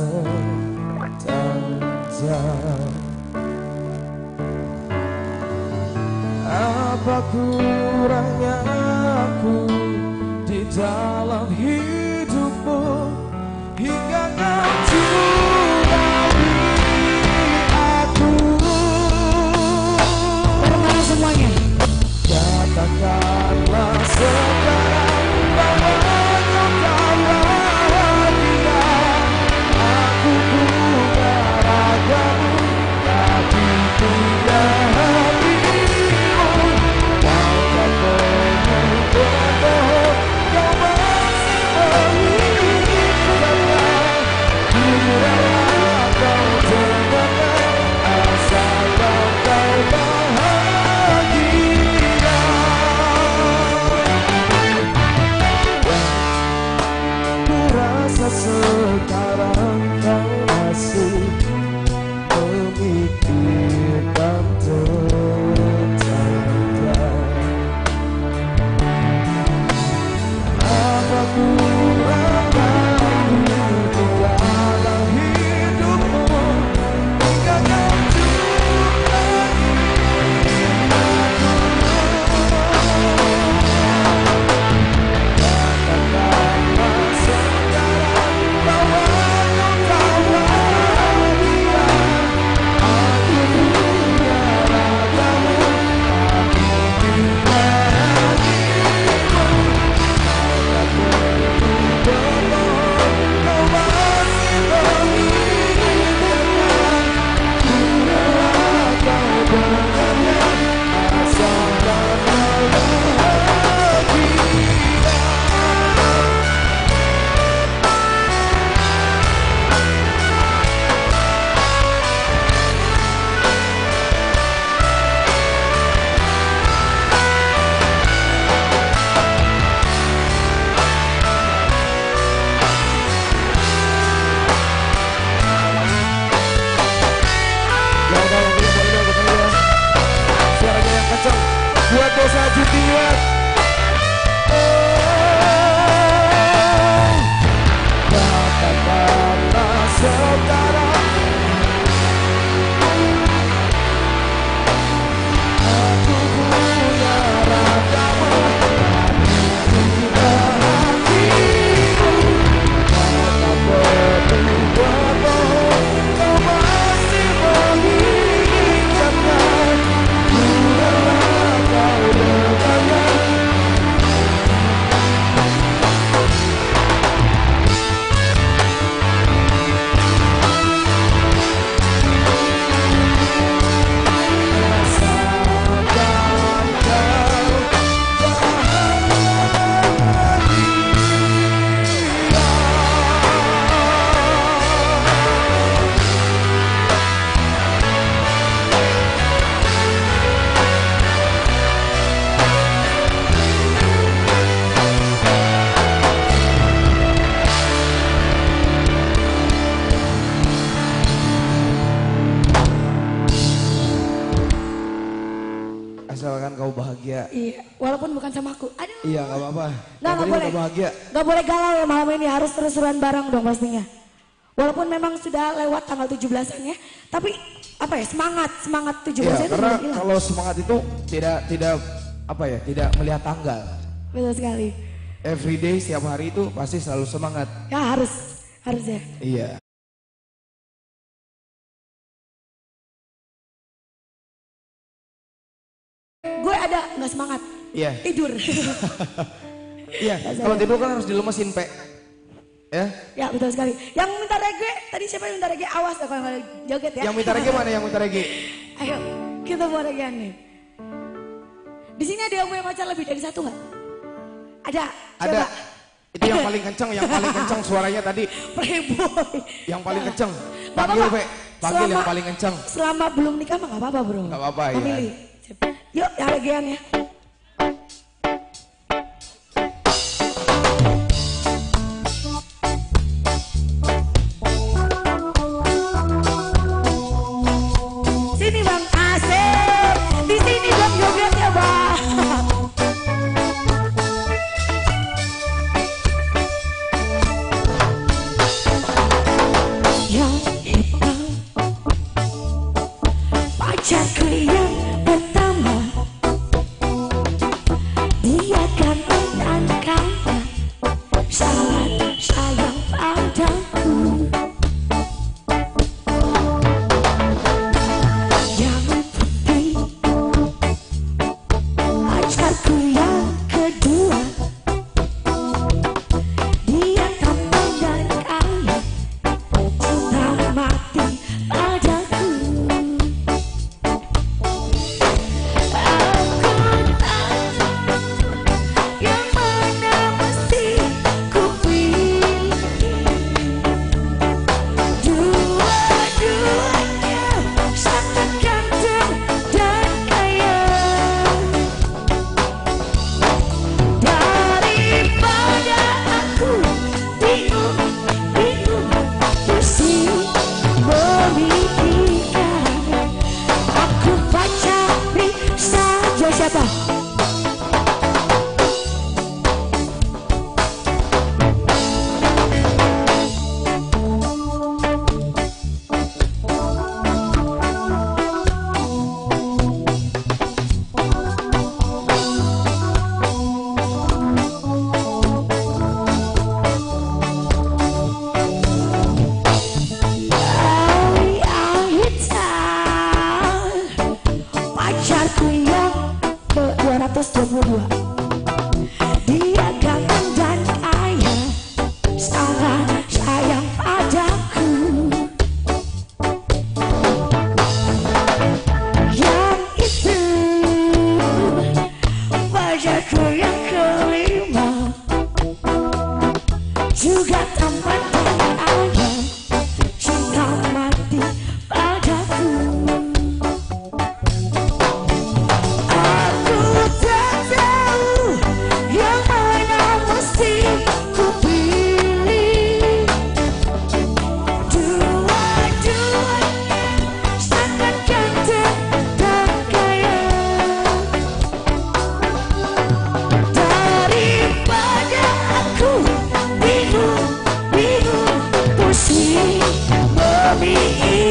tentangnya. Apa kurangnya aku di dalam hidupmu hingga ngacungi aku. Bareng-bareng semuanya. Katakanlah sekarang bahwa kau bahagia. Aku punya ragamu, tapi punya hatimu. Kau tak pernah berbohong, kau masih buat Desa Juntiwat. Katakanlah sekarang aku punya ragamu di hatimu. Kata perlu berbohong, kau masih menginginkan. Biarlah kau bertanya. Asalkan kau bahagia. Iya, walaupun bukan sama aku. Aduh. Iya, nggak apa-apa. Nggak, nggak boleh. Bahagia. Nggak boleh galau ya malam ini, harus terus-terusan bareng dong pastinya. Walaupun memang sudah lewat tanggal tujuh belasan-nya, tapi apa ya, semangat, semangat tujuh belasan Iya, itu karena belum hilang. kalau semangat itu tidak tidak apa ya, tidak melihat tanggal. Betul sekali. Everyday setiap hari itu pasti selalu semangat. Ya harus, harus ya. Iya. Gue ada nggak semangat. Iya. Tidur. Iya, kalau tidur kan harus dilemesin, Pe. Ya? Ya betul sekali. Yang minta reggae, tadi siapa yang minta reggae? Awas ya kalau nggak joget ya. Yang minta reggae mana yang minta reggae? Ayo, kita mau reggaean nih. Di sini ada yang punya pacar lebih dari satu nggak? Ada. Ada. Coba. Itu yang paling kenceng, yang paling kenceng suaranya tadi. Playboy. Yang paling kenceng. Nggak Panggil, apa-apa. Pe. Panggil yang Selama- paling kenceng. Selama belum nikah mah nggak apa-apa bro. Nggak apa-apa ya. Memilih. Yuk, yang reggaean ya. Sini bang, asik. Di sini dong jogetnya bang. Yang hitam, pacarku yang pertama, dia kan dan kaya, sangat sayang padaku. Yang putih, pacarku yang kedua, dia tampan dan kaya, cinta mati padaku.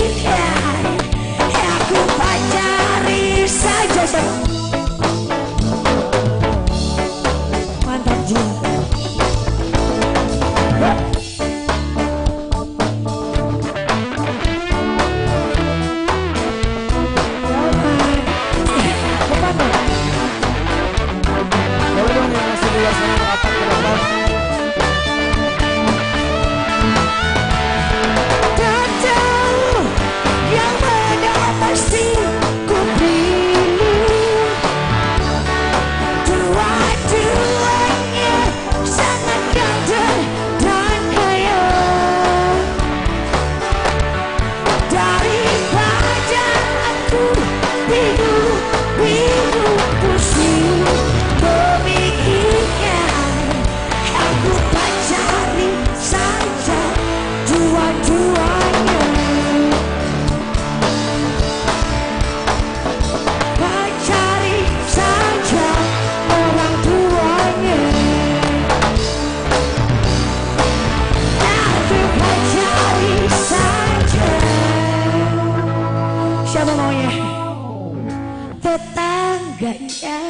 ikan yang ku pacari saja. Mantap Jin. Boleh dong yang masih di luar sana merapat ke depan. Tak tahu yang mana pasti ku pilih. Dua-duanya sangat ganteng dan kaya. Daripada aku bingung-bingung pusing memikirkan, aku pacari saja dua-duanya. Pacari saja orang tuanya. Aku pacari saja. Siapa maunya? Tetangganya.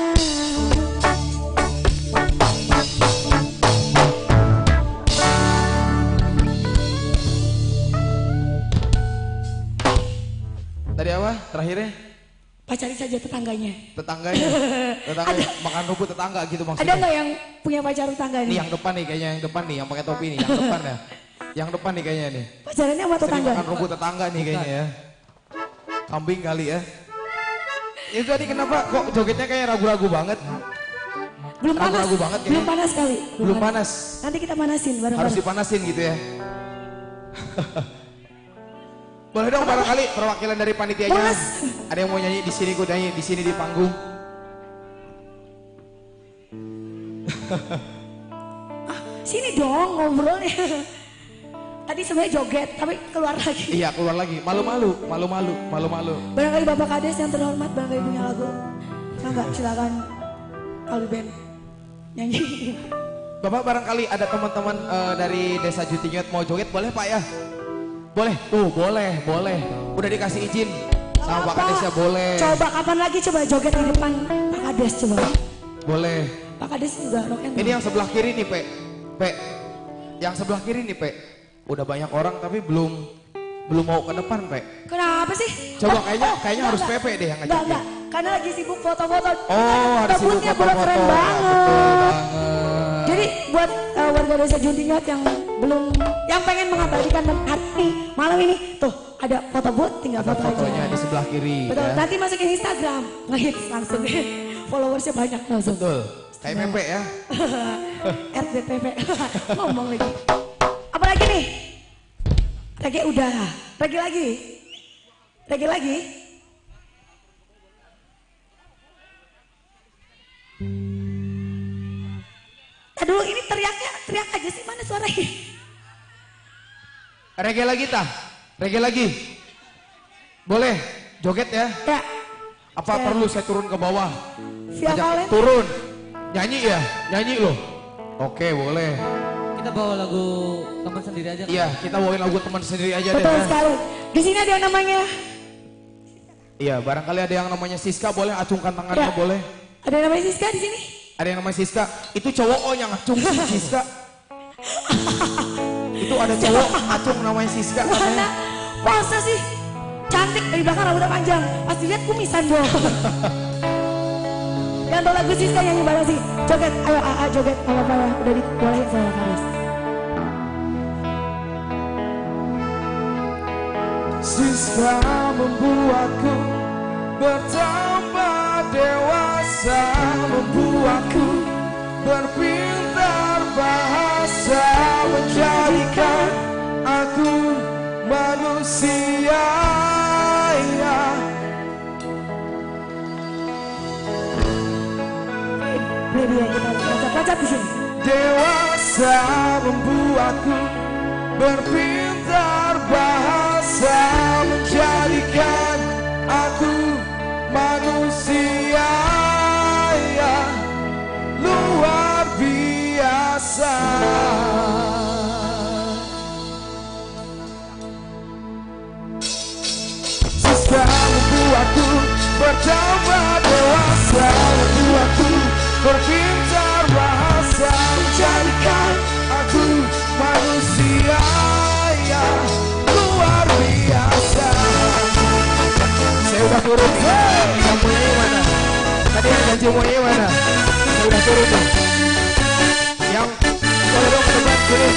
Tadi apa? Terakhirnya? Pacari saja tetangganya. Tetangganya. Tetangganya. Makan rumput tetangga gitu maksudnya. Ada nggak yang punya pacar tetangga Nih nih? yang depan nih kayaknya yang depan nih yang pakai topi nih yang depan ya. Yang depan nih kayaknya nih. Pacarannya sama Sering tetangga? makan rumput tetangga nih kayaknya ya. Kambing kali ya. Itu tadi kenapa kok jogetnya kayak ragu-ragu banget? Belum panas. Ragu-ragu banget kayaknya. Belum panas kali. Belum panas. Nanti kita panasin bareng-bareng. Harus dipanasin gitu ya. Boleh dong barangkali perwakilan dari panitianya. Panas. Ada yang mau nyanyi di sini, gue nyanyi di sini di panggung. Sini dong ngobrolnya. Tadi sebenarnya joget, tapi keluar lagi. Iya keluar lagi, malu-malu, malu-malu, malu-malu. Barangkali Bapak Kades yang terhormat, barangkali punya lagu. Mangga silakan Alwi Band nyanyi. Bapak barangkali ada teman-teman eh, dari Desa Jutinyot mau joget, boleh Pak ya? Boleh, tuh boleh, boleh. Udah dikasih izin sama Pak Kades ya, boleh. Coba kapan lagi coba joget di depan Pak Kades coba. Boleh. Pak Kades juga rock and roll. Ini yang sebelah kiri nih, Pe. Pe. Yang sebelah kiri nih, Pe. Udah banyak orang tapi belum belum mau ke depan, Pe. Kenapa sih? Coba Oh, kayaknya oh, kayaknya enggak, harus enggak. Pepe deh yang Enggak, ngajakin. enggak. Karena lagi sibuk foto-foto. Oh, harus sibuk Rambutnya foto-foto. keren Betul banget. banget. Jadi buat uh, warga Desa Jutinyot yang belum, yang pengen mengabadikan hari ini, malam ini, tuh ada foto booth, tinggal Ada foto fotonya aja. di sebelah kiri. Betul, ya. nanti masukin Instagram, ngehits langsung. Followersnya banyak langsung. Betul. Kayak Pepe ya. R D P P. Ngomong lagi. Apalagi nih? Reggae udah. Reggae lagi. Reggae lagi. Aduh, ini teriaknya, teriak aja sih, mana suaranya? Reggae lagi tah? Reggae lagi? Boleh? Joget ya? Ya. Apa Ya. perlu saya turun ke bawah? Via Ajak- Valen. turun. Nyanyi ya? Nyanyi loh. Oke, boleh. Kita bawa lagu teman sendiri aja. Iya, kita bawain lagu teman sendiri aja deh. Betul ya. sekali. Di sini ada yang namanya, Iya, barangkali ada yang namanya Siska, boleh acungkan tangannya, Ya. boleh. ada yang namanya Siska di sini. Ada yang namanya Siska. Itu cowok oh yang acung si Siska. Itu ada cowok acung namanya Siska. Mana? katanya. Masa sih? Cantik dari belakang rambutnya panjang. Pas dilihat kumisan dong. Yang tahu lagu Siska nyanyi bareng sih. Joget, ayo A A joget. Gak apa-apa ya, udah dibolehin sama Karis. Siska membuatku bertambah dewasa, membuatku berpintar bahasa, menjadikan aku manusia. Ini dia kita loncat-loncat di sini. Dewasa membuatku berpintar bahasa, menjadikan aku manusia yang luar biasa. bertambah dewasa, membuatku berpintar bahasa, menjadikan aku manusia yang luar biasa. Saya udah turun nih, yang punya mana? Tadi yang janji punya mana? Saya udah turun nih. Yang boleh dong ke depan sini.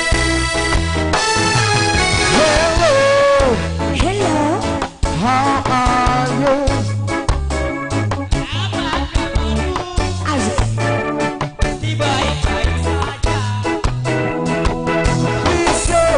Hello, hello, how are you? Baik-baik saja. Please say,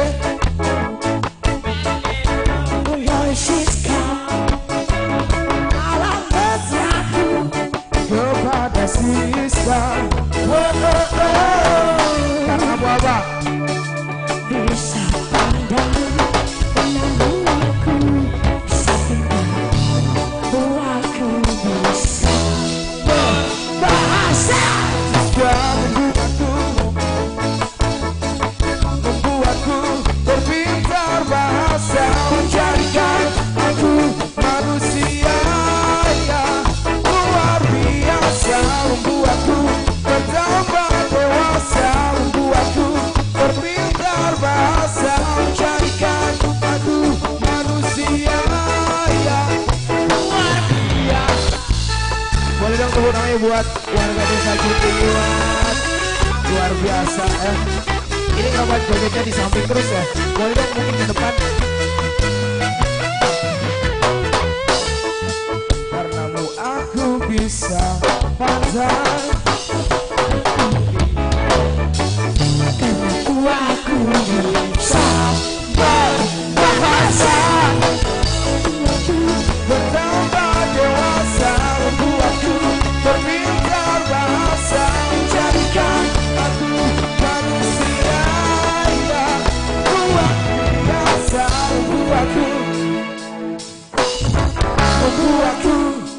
Boy, she's come. Alam mesraku kepada Siska. Oh, oh, oh. Karena apa? bisa pandang menamuku, bisa buatku bisa berbahasa. Siska membuatku, membuatku berpintar bahasa, menjadikan aku manusia yang luar biasa, membuatku bertambah dewasa, membuatku berpintar bahasa, menjadikan aku manusia yang luar biasa. Boleh dong tepuk tangannya buat warga desa Jutiwat. Luar biasa ya. Ini kenapa jogetnya di samping terus ya? Boleh dong mungkin ke depan. Karenamu aku bisa pandang, Karena aku bisa berbahasa. bertambah dewasa, membuatku berpintar bahasa, menjadikan aku manusia yang luar biasa, membuatku, membuatku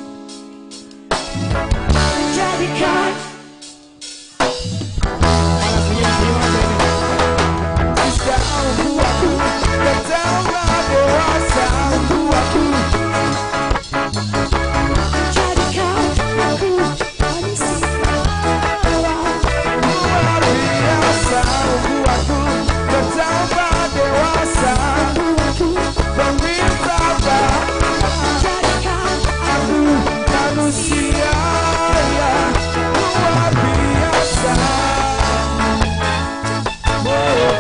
Menjadikan Siska membuatku bertambah dewasa, membuatku menjadikan aku manusia luar biasa, membuatku bertambah dewasa, berpintar bahasa, aku manusia yang luar biasa. Oh, oh,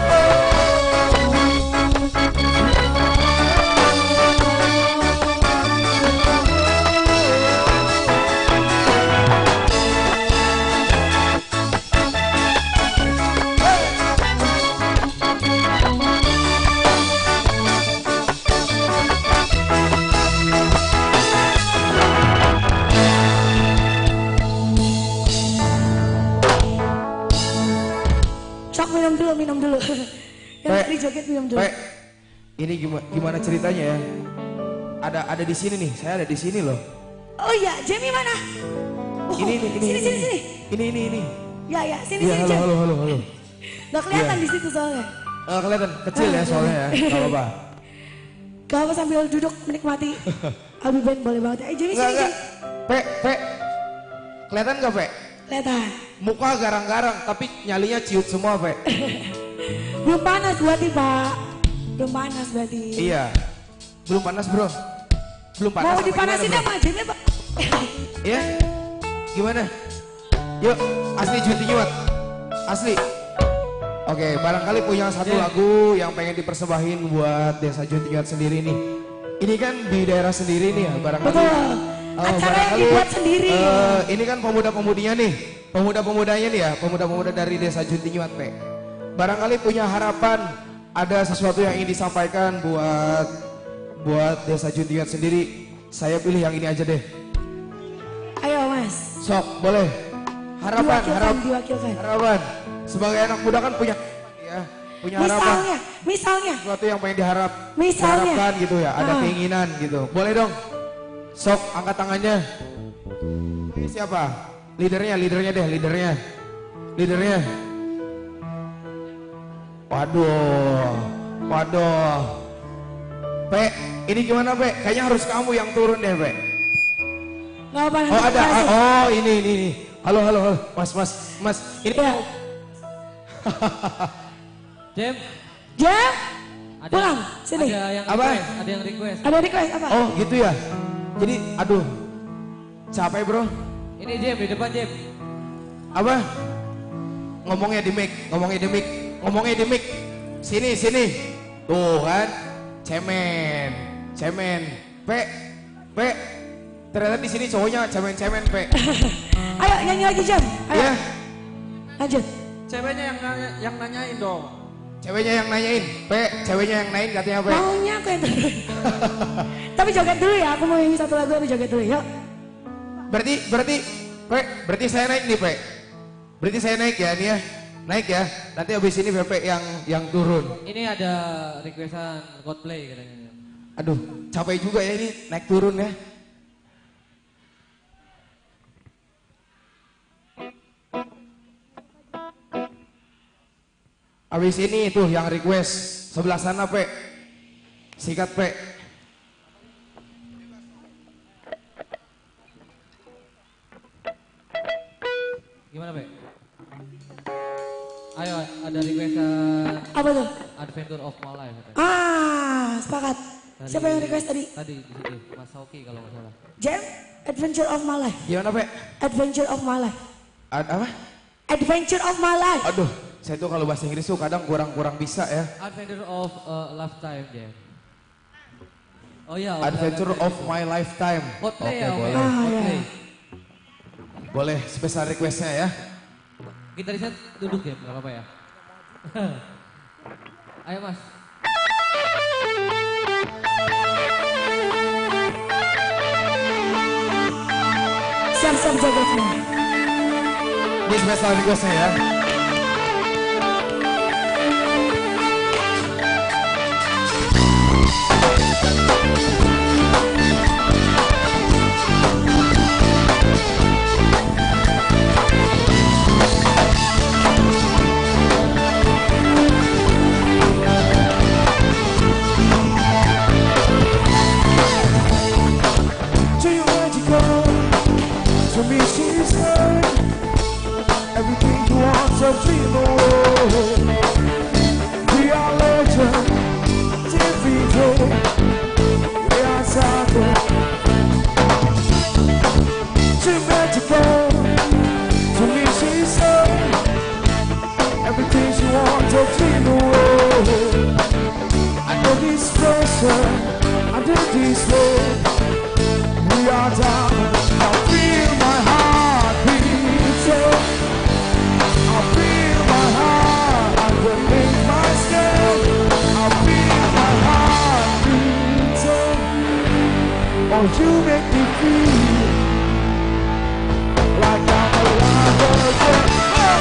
Sok minum dulu, minum dulu. Yang Pe, tadi joget minum dulu. Pe, ini gimana, gimana ceritanya ya? Ada ada di sini nih, saya ada di sini loh. Oh iya, Jamie mana? Oh, Ini ini ini sini, ini, sini, sini. ini ini ini. Ya, ya, sini, Iya, sini, halo Jam. halo halo halo. Nggak kelihatan Iya. di situ soalnya. Eh, kelihatan kecil ya soalnya ya, nggak apa-apa. Gak apa sambil duduk menikmati Albi Band boleh banget. Eh, Jamie Enggak sini, enggak. Jam. Pe, pe, kelihatan nggak pe? Kelihatan. Muka garang-garang, tapi nyalinya ciut semua pe. Belum panas berarti, Pak. Belum panas berarti. Iya, belum panas bro. Belum panas. Mau apa dipanasin gimana, sama Jamie, Pak? bro? Iya, gimana? Yuk, asli Juti Nyuat, asli. Oke, barangkali punya satu Yeah. lagu yang pengen dipersembahin buat Desa Juti Nyuat sendiri nih. Ini kan di daerah sendiri nih ya, barangkali. Betul. Oh, Acara yang dibuat sendiri. eh, ini kan pemuda-pemudinya nih, pemuda-pemudanya nih ya, pemuda-pemuda dari Desa Juti Nyuat Pe. Barangkali punya harapan, ada sesuatu yang ingin disampaikan buat buat Desa Juti Nyuat sendiri. Saya pilih yang ini aja deh. Ayo, Mas. Sok, boleh. Harapan, Diwakilkan, harap, diwakilkan. harapan. Sebagai anak muda kan punya ya, punya harapan. Misalnya, misalnya. Sesuatu yang pengen diharap, Misalnya. diharapkan gitu ya, ada Ah. keinginan gitu. Boleh dong. Sok, angkat tangannya. Ini siapa? Leadernya, leadernya deh, leadernya. Leadernya. Waduh, waduh. Pe, ini gimana Pe? Kayaknya harus kamu yang turun deh Pe. Nggak apa Oh ada, ah, oh ini ini ini. Halo halo halo, mas mas mas. Ini ya. Jem. Jem. Ada, pulang sini. Ada yang Apa? request, ada yang request. Ada request apa? Oh gitu ya. Jadi aduh, capek bro. Ini Jem di depan Jem. Apa? Ngomongnya di mic, ngomongnya di mic, ngomongnya di mic. Sini sini. Tuh kan, cemen, cemen. Pe, pe. Ternyata di sini cowoknya cemen-cemen, pe. Ayo nyanyi lagi Jam. Ayo. Iya. Lanjut. Ceweknya yang nanya, yang nanyain dong. Ceweknya yang nanyain, pe. Ceweknya yang nanyain katanya pe. Maunya aku yang dulu. Tapi joget dulu ya, aku mau nyanyi satu lagu tapi joget dulu, yuk. Berarti, berarti, pe. Berarti saya naik nih, pe. Berarti saya naik ya, nih ya. Naik ya. Nanti habis ini P P yang yang turun. Ini ada requestan Coldplay katanya. Aduh, capek juga ya ini naik turun ya. Habis ini tuh yang request sebelah sana, Pe. Sikat, Pe. Gimana, Pe? Ayo, ada requestan. Apa tuh? Adventure of My Life katanya. Ah, sepakat. Tadi, Siapa yang request tadi? Tadi di situ, Mas Sauki kalau nggak salah. Jam, Adventure of My Life. Gimana, Pe? Adventure of My Life. Ad apa? Adventure of My Life. Aduh, saya tuh kalau bahasa Inggris tuh kadang kurang-kurang bisa ya. Adventure of a Lifetime, Jam. Oh iya. Adventure of My Lifetime. Coldplay Oke, ya, boleh. ah, Coldplay. Boleh, spesial requestnya ya. Gitarisnya duduk ya, nggak apa-apa ya. Ayo Mas. Siap-siap jaga semua. Ini spesial requestnya ya. To me she's heard everything you want to dream away. We are legend, T V day. We are something too magical. To me she's heard everything she want to dream away. Under this pressure, under this weight, we are down. I feel my heart beating. I feel my heart underneath my skin. I feel my heart beating. Oh, you make me feel like I'm alive again.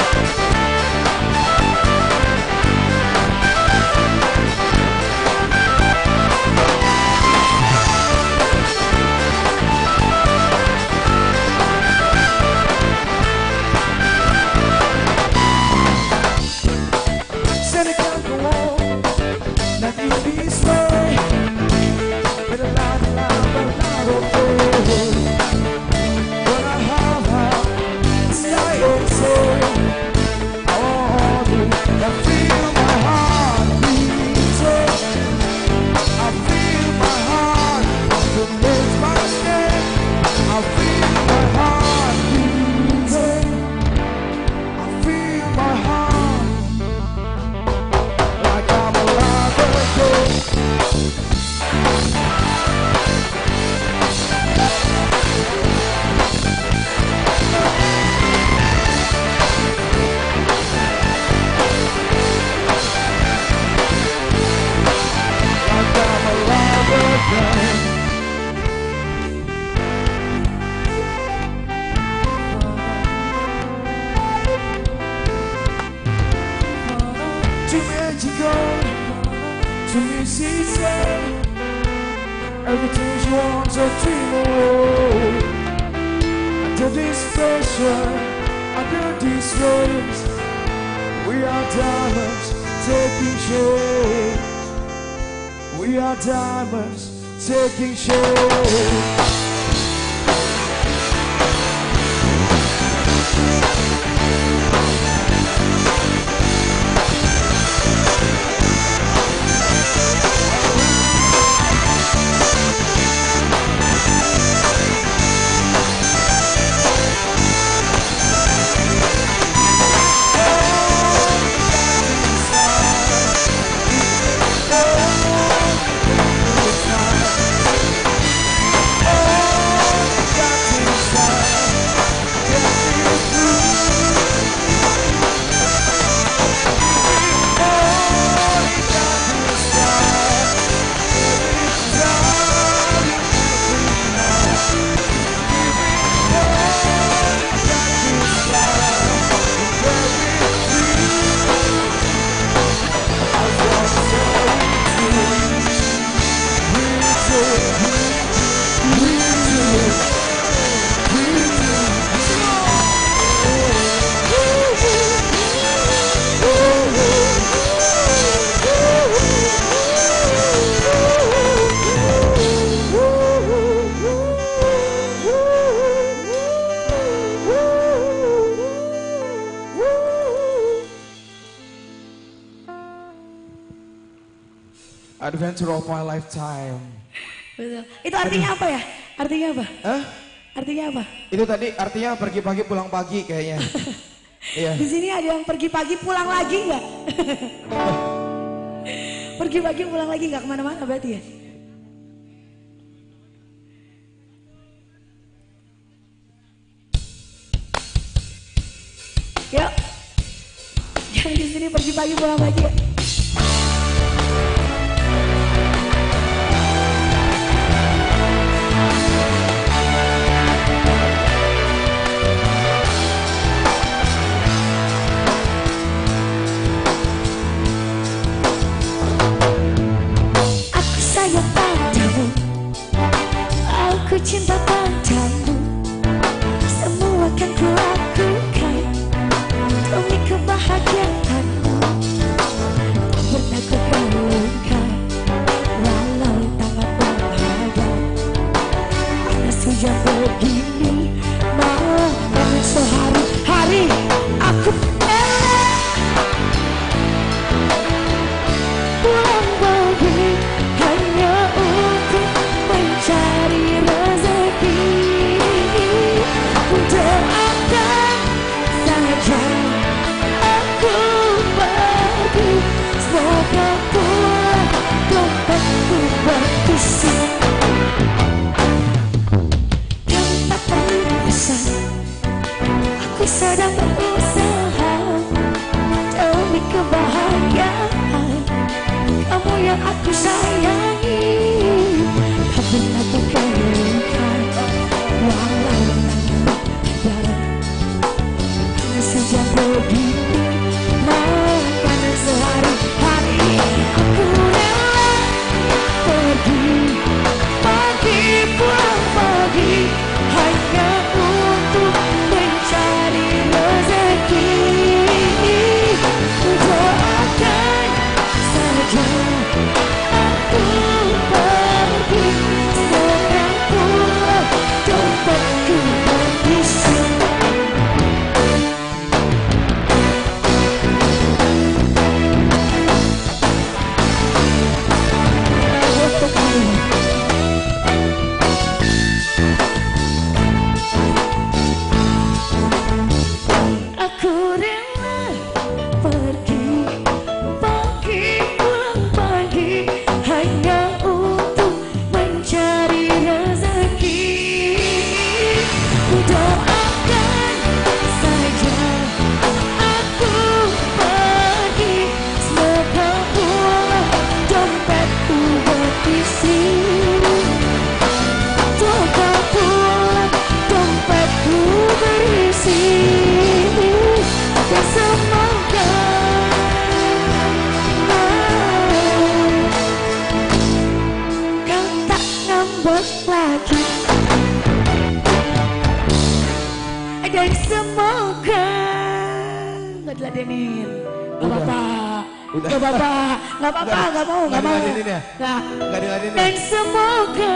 Said it can't go on, not this way. But a lot, a lot, a lot of pain. When I have her, stay and say, oh, I feel my heart beating. I feel my heart underneath my skin. I feel my heart beating. I feel my heart like I'm alive again. Like I'm alive again. Too magical, to me she said everything she wants to dream away. Under this pressure, under these waves, we are diamonds taking shape. We are diamonds taking shape. Adventure of my lifetime. Betul. Itu artinya apa ya? Artinya apa? Hah? Artinya apa? Itu tadi artinya pergi pagi pulang pagi kayaknya. Iya. Di sini ada yang pergi pagi pulang lagi nggak? Pergi pagi pulang lagi nggak kemana-mana berarti ya? Yuk, yang di sini pergi pagi pulang lagi ya? Aku cinta padamu, semua akan ku lakukan demi kebahagiaanmu. Tak pernah ku kalungkan, walau tangan berharga. Panas hujan begini, malam panas sehari-hari. Aku pulang pergi hanya untuk mencari rezeki. Doakan saja aku pergi, semoga pulang dompetku berisi. Dan tak perlu alasan, aku sedang berusaha demi kebahagiaan kamu yang aku sayangi. Tak pernah ku kalungkan, walau tangan panas sejak begini, makan sehari-hari. Aku rela pergi, pagi pulang pagi, hanya untuk mencari rezeki. Doakan saja aku pergi, semoga pulang dompetku berisi. Aku rela pergi, pagi pulang pagi, hanya untuk mencari rezeki. Doakan saja aku pergi, semoga pulang dompetku berisi. Semoga pulang dompetku berisi. Dan semoga kau tak ngambek lagi. Dan semoga nggak diladenin. Gak apa-apa. Udah. Gak apa-apa, gak apa-apa, gak mau, gak mau. diladenin ya? Nah, Nggak diladenin. dan semoga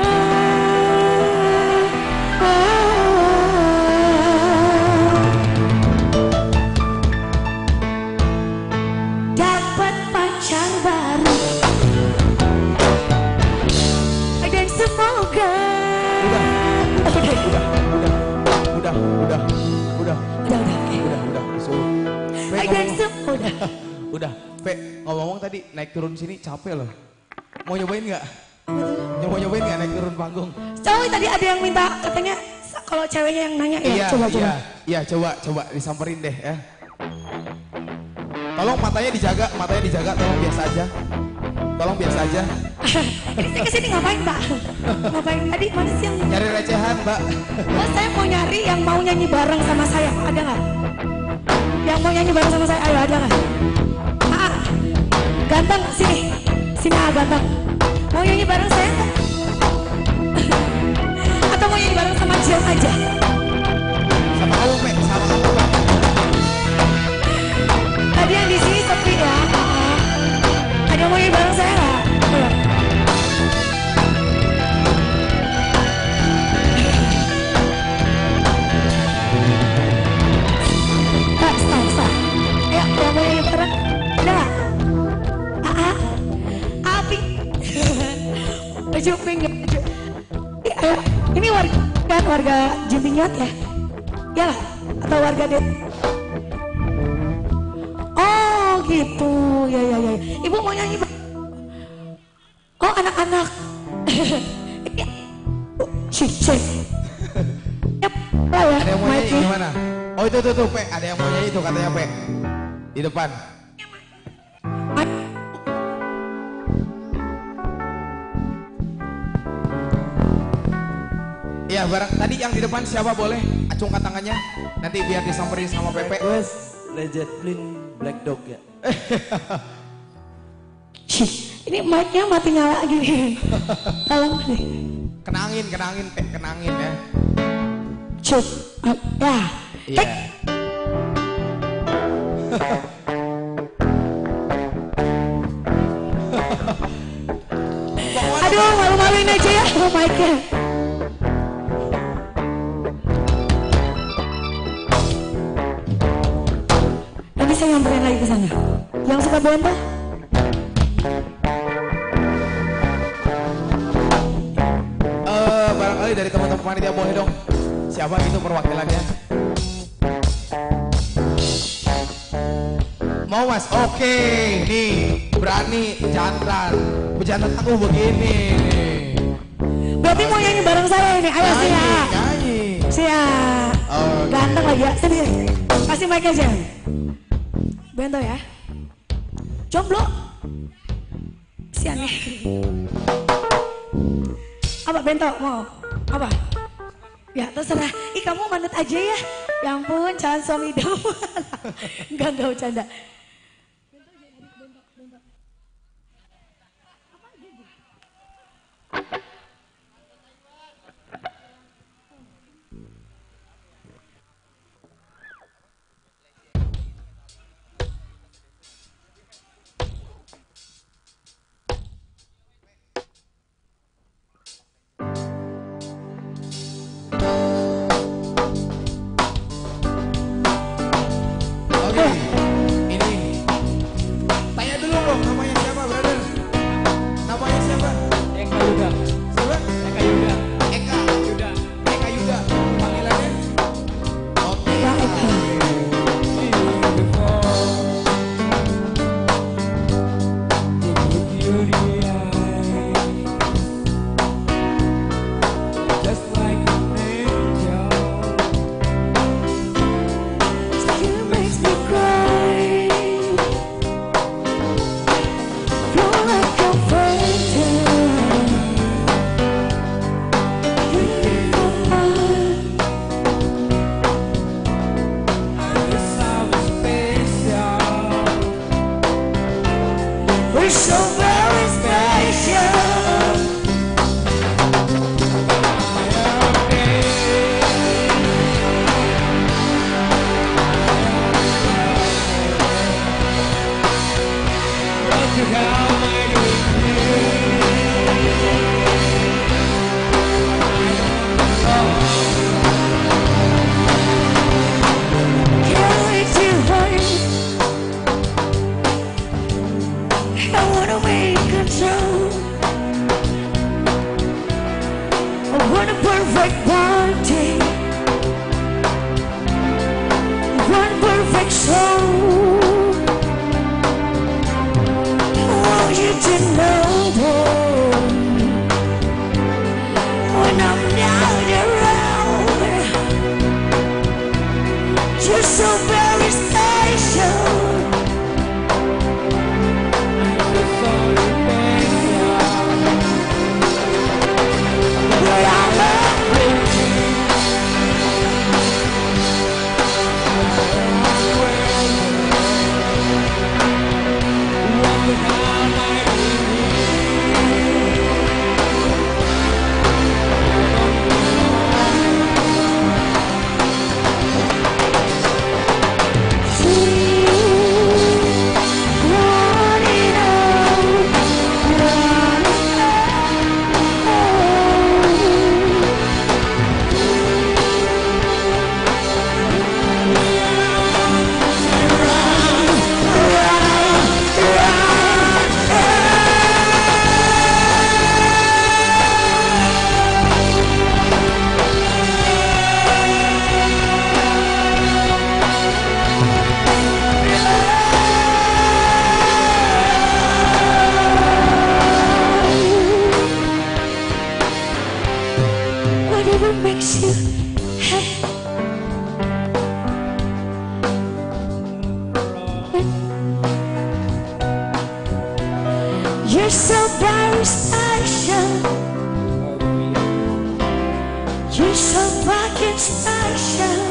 semoga. Udah, udah, udah, udah, udah, udah, udah, udah, udah, udah, udah, disuruh. Pe, Dan ngomong- semoga. Udah, Pe, ngomong-ngomong tadi naik turun sini capek loh. Mau nyobain nggak? Mau nyobain nggak naik turun panggung? Coba tadi ada yang minta katanya kalau ceweknya yang nanya ya Iya, coba coba. iya, iya, coba, coba disamperin deh ya. Tolong matanya dijaga, matanya dijaga, tolong biasa aja. Tolong biasa aja. Ini saya kesini ngapain Mbak? Ngapain tadi mana sih yang Nyari recehan, Mbak. Oh saya mau nyari yang mau nyanyi bareng sama saya, ada nggak? Yang mau nyanyi bareng sama saya, ayo ada nggak? Ah, ganteng sini, sini ah ganteng. Mau nyanyi bareng saya nggak? Atau mau nyanyi bareng sama Jian aja? Sama kamu, Pe, sama kamu, Pe. Tadi yang di sini sepi ya. Ada yang mau nyanyi bareng saya nggak? Ayo. Pak, stop, stop. Ayo, yang mau nyanyi bareng? Ada nggak? Ah, ah. Api. Baju pink, baju. Ih, ayo. Ini warga kan warga Juntingyuat ya? Ya lah, atau warga Det? Oh gitu, ya ya ya. Ibu mau nyanyi? Oh anak-anak. Cicek. Ada yang mau nyanyi gimana? Oh itu tuh tuh, Pe, ada yang mau nyanyi tuh katanya, Pe. Di depan. Iya, barang tadi yang di depan siapa boleh acungkan tangannya? Nanti biar disamperin sama Pepe. Wes, Led Zeppelin Black Dog ya. Shh, ini mic-nya mati nyala gini. Tolong nih. Kenangin, kenangin, Pe, kenangin ya. Cuk, ah, ya. Iya. Aduh, malu-maluin aja ya sama mic-nya. Nanti saya nyamperin lagi ke sana. Yang suka bontot? Eh, barangkali dari teman-teman panitia boleh dong. Siapa itu perwakilannya? Mau Mas? Oke, nih berani jantan. Pejantan aku begini nih. Berarti mau nyanyi bareng saya ini. Ayo siap. Nyanyi. Siap. Oh, Ganteng lagi ya. Sini. Kasih mic aja. Bento ya. Jomblo. Sian nih. Apa Bento mau? Apa? Ya terserah. Ih kamu manut aja ya. Ya ampun, calon suami idaman. Enggak, enggak bercanda. Oke, ini perfect party, one perfect soul. I want you to know that when I'm not around, you're so very special. Whatever makes you happy. You're so very special. You're so fucking special.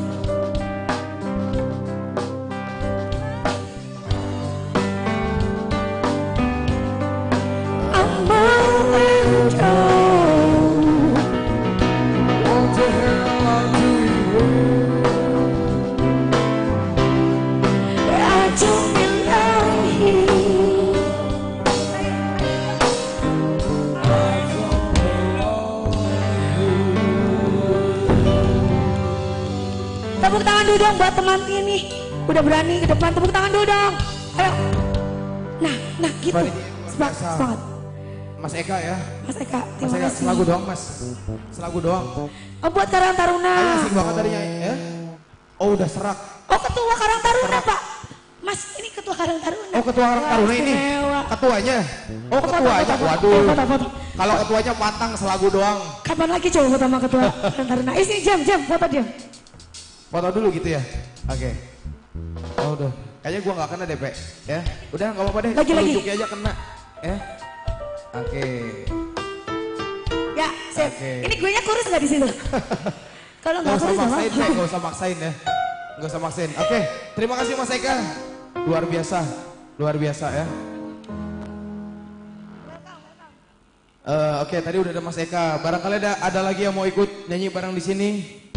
I'm moving on. What the hell are you? I don't belong here. Tepuk tangan dulu dong buat teman ini. Udah berani ke depan, tepuk tangan dulu dong. Ayo. Nah, nah gitu. Semangat, semangat. Mas Eka ya. Mas Eka, Mas terima Eka, kasih. selagu doang mas. Selagu doang. Oh, buat Karang Taruna. Ayo asik banget tadinya ya. Oh udah serak. Oh, ketua Karang Taruna, Pak. Mas, ini ketua Karang Taruna. Oh ketua Karang Taruna ini. Istimewa. Ketuanya. Oh Foto, ketuanya. foto, foto. Waduh. Eh, foto, foto. Kalau ketuanya pantang selagu doang. Kapan lagi coba foto sama ketua Karang Taruna? Eh, sini jam, jam, foto jam. Foto dulu gitu ya. Oke. Oh udah. Kayaknya gua nggak kena deh, Pe. Ya. Udah nggak apa-apa deh. Lagi, lagi. Telunjuknya aja kena. Ya. Oke. Ya, sip. Oke. Ini gue nya kurus nggak di situ? Kalau Nggak nggak usah kurus nggak maksain, Pe. apa-apa. Nggak usah maksain ya. Nggak usah maksain. Oke. Terima kasih Mas Eka. Luar biasa. Luar biasa ya. Eh, Oke, tadi udah ada Mas Eka. Barangkali ada ada lagi yang mau ikut nyanyi bareng di sini.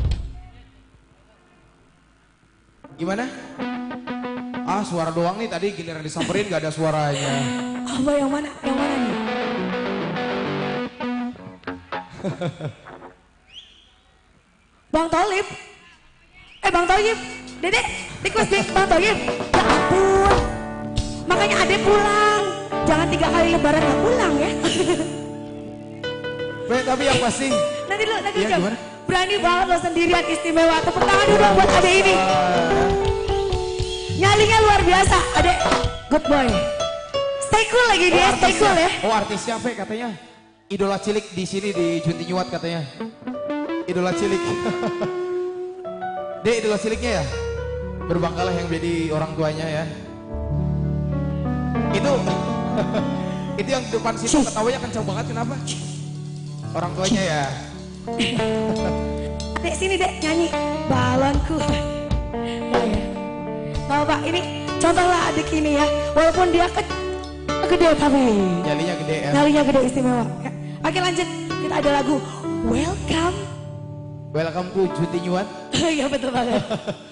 Gimana? Ah, suara doang nih tadi giliran disamperin gak ada suaranya. Apa yang mana? Yang mana nih? Bang Tolib. Eh, Bang Tolib. Dedek, request deh Bang Tolib. Ya ampun. Makanya adek pulang. Jangan tiga kali lebaran gak pulang ya. Be, tapi yang pasti. Nanti dulu, nanti Iya, jam. gimana? Berani banget lo sendirian, istimewa. Tepuk tangan dulu dong buat adek ini. Nyalinya luar biasa, adek. Good boy. Stay cool lagi dia, Oh, stay cool ya. Oh artisnya Fe katanya. Idola cilik di sini di Junti Nyuat katanya. Idola cilik. Dek idola ciliknya ya? Berbangkalah yang menjadi orang tuanya ya. Itu itu yang di depan situ ketawanya kencang banget kenapa? Orang tuanya ya. Dek sini dek nyanyi balonku. Oh, ya. Nah, Pak ini contohlah adik ini ya. Walaupun dia ke gede tapi Nyalinya gede ya. nyalinya gede istimewa. Ya. Oke lanjut kita ada lagu Welcome. Welcome to Junti Nyuat. Iya betul banget.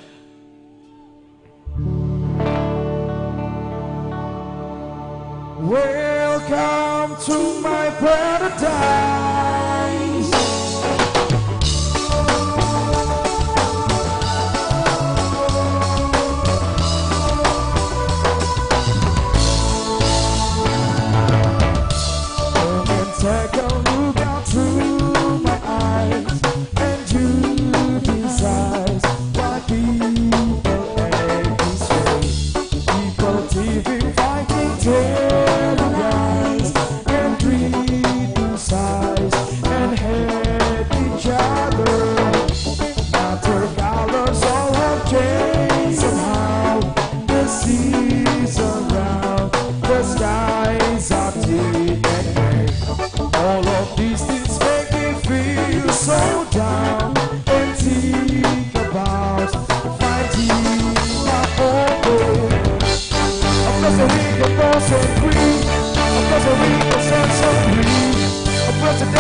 Welcome to my paradise. Come and take a look out through my eyes.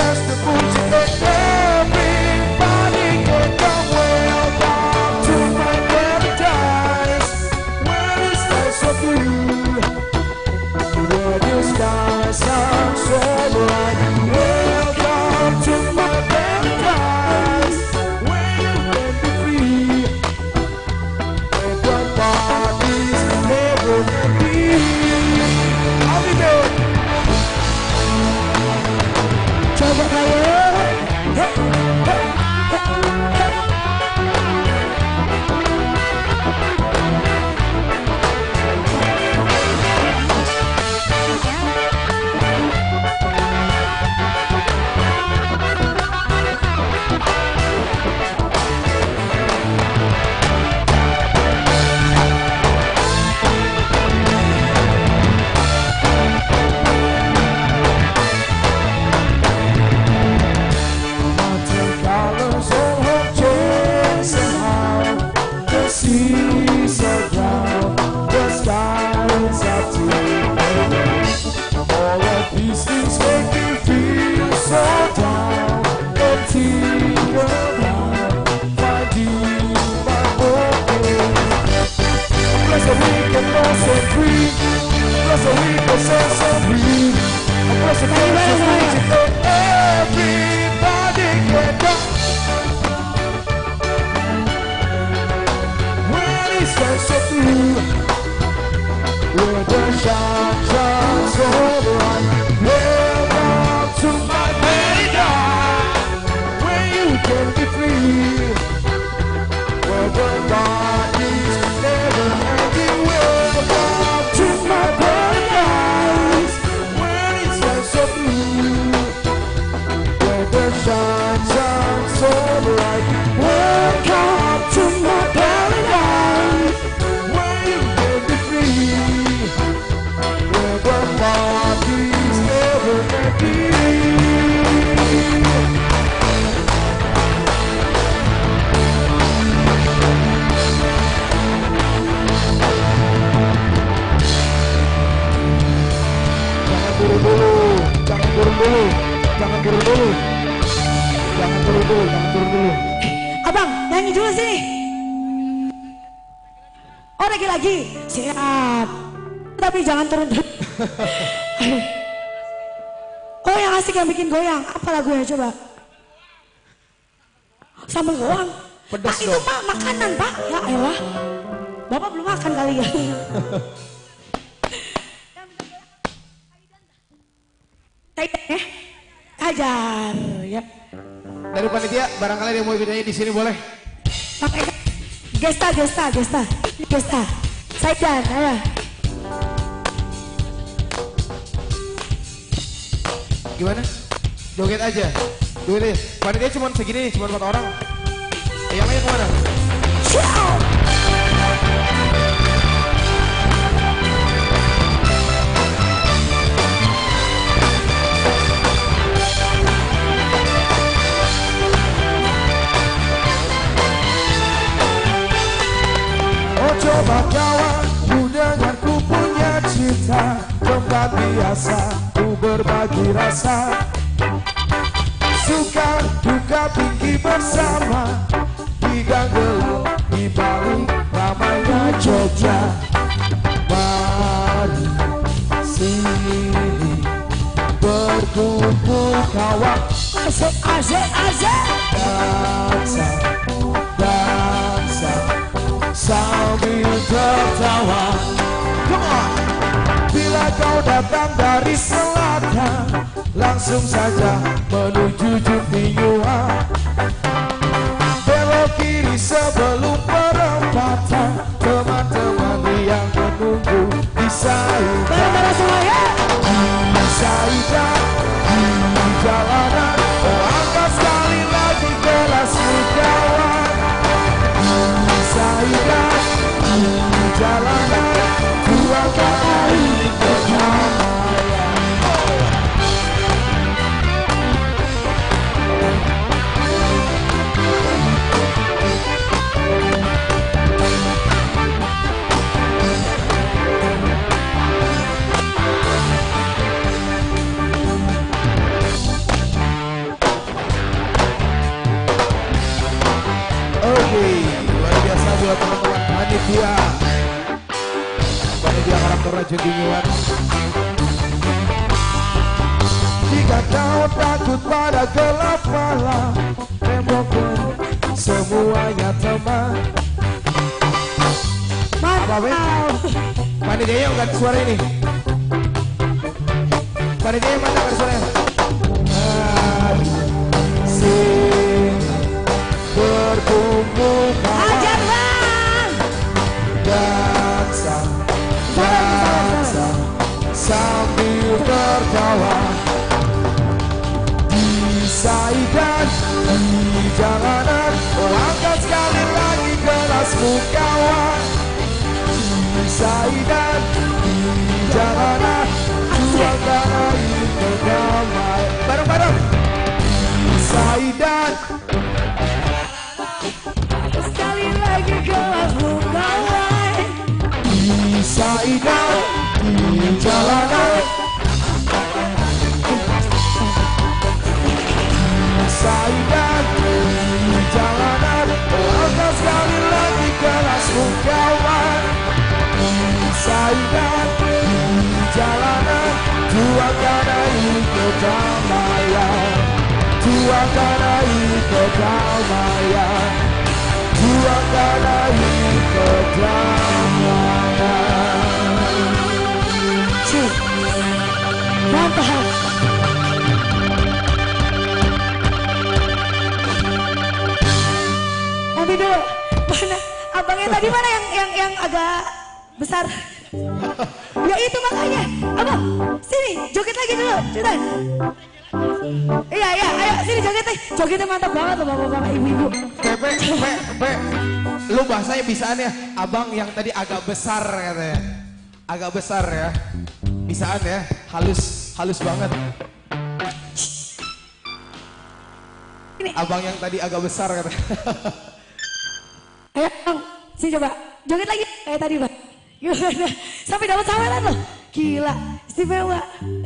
dance the Fuji and everybody can come. Welcome to my paradise, where the skies are blue, where the skies are so bright. Welcome to my paradise, where you can be free, where the parties never end. I'll be there. Coba kaya. Hey, hey, colors all have changed somehow. The seas are brown, the skies are blue. All of these things make me feel so down. And think about finding my own. Bless the weak and lost and free. Bless the weak and set so free. Bless the weak and free. Everybody can go. When it's so blue, where the sun shines so bright. Welcome to my paradise, where you can be free, where the bodies never ending. Welcome to my paradise, where it's so blue, where the sun shines so bright. Welcome to my paradise, where you can be free, where the parties never ending. Jangan turun dulu, jangan turun dulu, jangan turun dulu, jangan turun dulu, jangan turun dulu. Abang, nyanyi dulu sini. Oh, lagi-lagi. Siap. Tapi jangan turun dulu. Oh, yang asik yang bikin goyang. Apa lagunya coba? Sambal goyang. Pedas Pak, itu dong. Pak, makanan Pak. Ya elah. Bapak belum makan kali ya. Eh, ajar ya. Dari panitia, barangkali ada yang mau bidanya di sini boleh. Pakai gesta, gesta, gesta, gesta. Saidan, ayo. Gimana? Joget aja. Joget aja. Panitia cuma segini nih, cuma empat orang. Eh, yang lain kemana? Ciao. Oh coba kawan, ku dengar ku punya cita. Tempat biasa, ku berbagi rasa. Suka duka tinggi bersama. Di gang gelap, di balik ramainya Jogja. Mari sini berkumpul kawan. Asik, asik, asik. Dansa, dansa sambil tertawa. Come on. Bila kau datang dari selatan, langsung saja menuju Jutinyua. Belok kiri sebelum perempatan, teman-teman yang menunggu di Saidan. Di Saidan, di jalanan, oh angkat sekali lagi kelasmu kawan. Di Saidan, di jalanan, tuangkan air kedamaian. dia panitia karakter Junti Nyuat. Jika kau takut pada gelap malam, tembokkan semuanya teman. Apa be? Panitianya enggak ada suara ini. Panitianya mana ada suaranya? Sing berkumpul Ajar bang. Dansa, dansa sambil tertawa. Di Saidan, di jalanan, oh angkat sekali lagi gelasmu kawan. Di Saidan, di jalanan, tuangkan air berdamai. Bareng-bareng. Di Saidan, Sekali lagi gelasmu kawan. di Saidan, di jalanan, di Saidan, di jalanan, oh angkat sekali lagi gelasmu kawan. Di Saidan, di jalanan, tuangkan air kedamaian, tuangkan air kedamaian, tuangkan air kedamaian. Cuk, mantap. Nanti dulu, mana abangnya tadi mana yang yang yang agak besar? Ya itu makanya, abang, sini joget lagi dulu, cepetan. Iya iya, ayo sini joget deh, jogetnya mantap banget loh bapak-bapak ibu-ibu. Pepe, Pepe, Pepe, lu bahasanya bisaan ya, abang yang tadi agak besar katanya, agak besar ya, bisaan ya, halus, halus banget. Ini. Abang yang tadi agak besar katanya. Ayo bang, sini coba, joget lagi kayak tadi bang. Gimana? Sampai dapat saweran loh, gila, istimewa.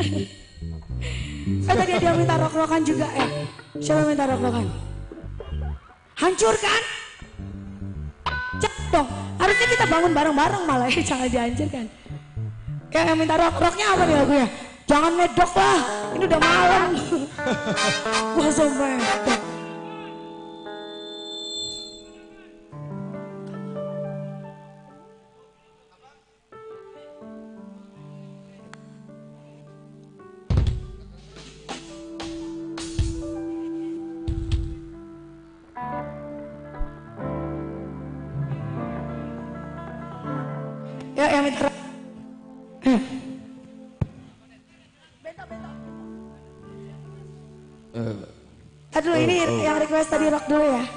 Eh tadi dia minta rok-rokan juga eh. Siapa minta rok-rokan? Hancur kan? Cek dong. Harusnya kita bangun bareng-bareng malah ya, jangan dihancurkan. Ya yang minta rok-roknya apa nih lagunya? Jangan medok lah, ini udah malam. Masa medok. Ya, yang minta rok. Eh. Aduh ini oh, oh. yang request tadi rock dulu ya.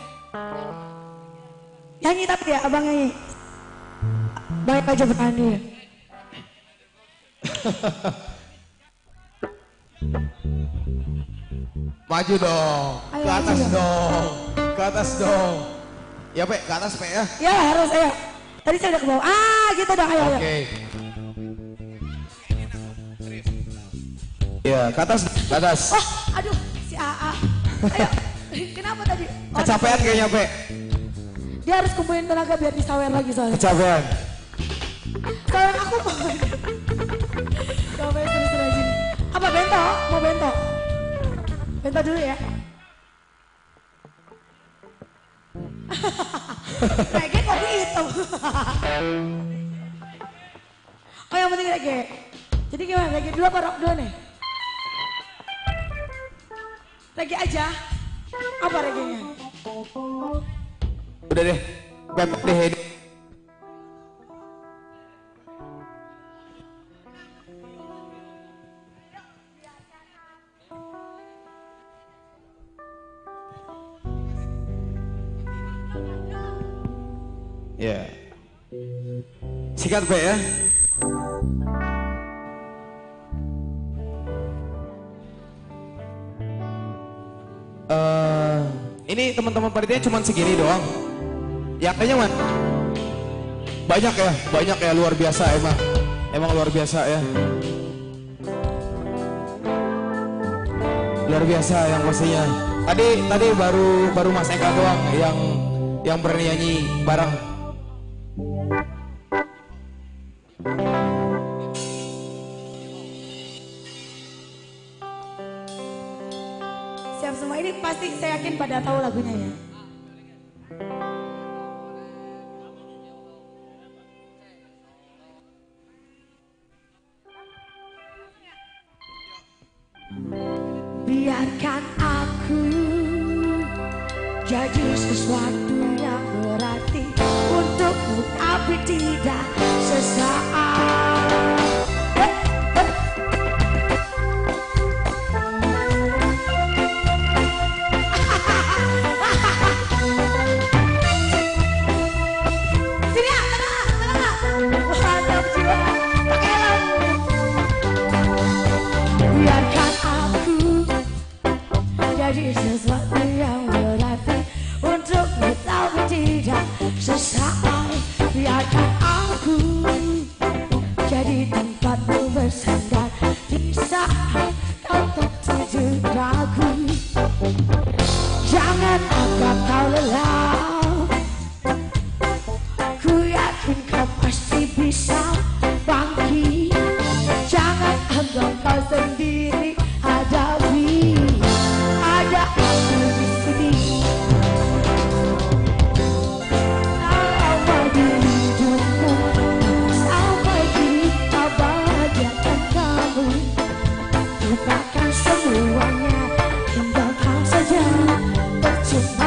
Nyanyi tapi ya abang nyanyi. Baik aja berani ya. Maju dong, Ayo, ke atas maju dong, ke atas dong. Ya Pe, ke atas Pe ya. Ya harus ayo. Tadi saya udah ke bawah. Ah gitu dong ayo. Oke. Okay. Ya ke atas, ke atas. Oh aduh si A A. Ayo. Kenapa tadi? Oh, Kecapean kayaknya Pe. dia harus kumpulin tenaga biar disawer lagi soalnya. Kecapean. Kalau aku mau. Coba seru-seru aja. Apa bento? Mau bento? Bento dulu ya. Reggae kopi hitam. Oh yang penting reggae. Jadi gimana? Reggae dulu apa rock dulu nih? Reggae aja. Apa reggae-nya? Udah deh, pepet deh ini. Ya. Sikat Pe ya. Uh, ini teman-teman panitia cuma segini doang. Yang lainnya man? Banyak ya, banyak ya, luar biasa emang. Emang luar biasa ya. Luar biasa yang pastinya. Tadi tadi baru baru Mas Eka doang yang yang bernyanyi bareng. Siap semua, ini pasti saya yakin pada tahu lagunya ya. Biarkan aku jadi sesuatu yang berarti untukmu, tapi tidak sesaat. Jadi sesuatu yang berarti untukmu, tapi tidak sesaat. Biarkan aku jadi tempatmu bersandar di saat kau tertuju ragu. Jangan anggap kau lelah, ku yakin kau pasti bisa bangkit. Jangan anggap kau sendiri, hadapi. Ada aku di sini. Selama di hidupmu, sampai kini kau bahagiakan kamu. Lupakan semuanya, tinggalkan saja, percuma.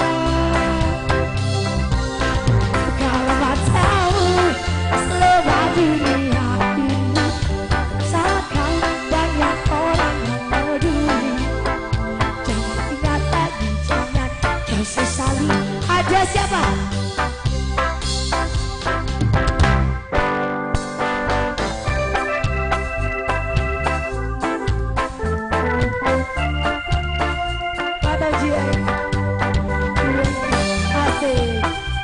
Kalau matamu selama dunia ini, seakan banyak orang yang peduli. Ingat lagi, jangan kau sesali. Ada siapa? Kata Jia. Asik.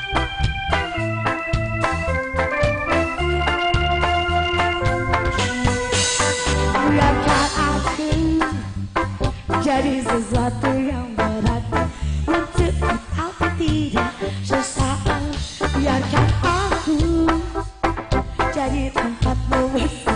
Biarkan aku jadi sesuatu yang berarti untukmu, tapi tidak sesaat. Biarkan aku jadi tempatmu bersandar.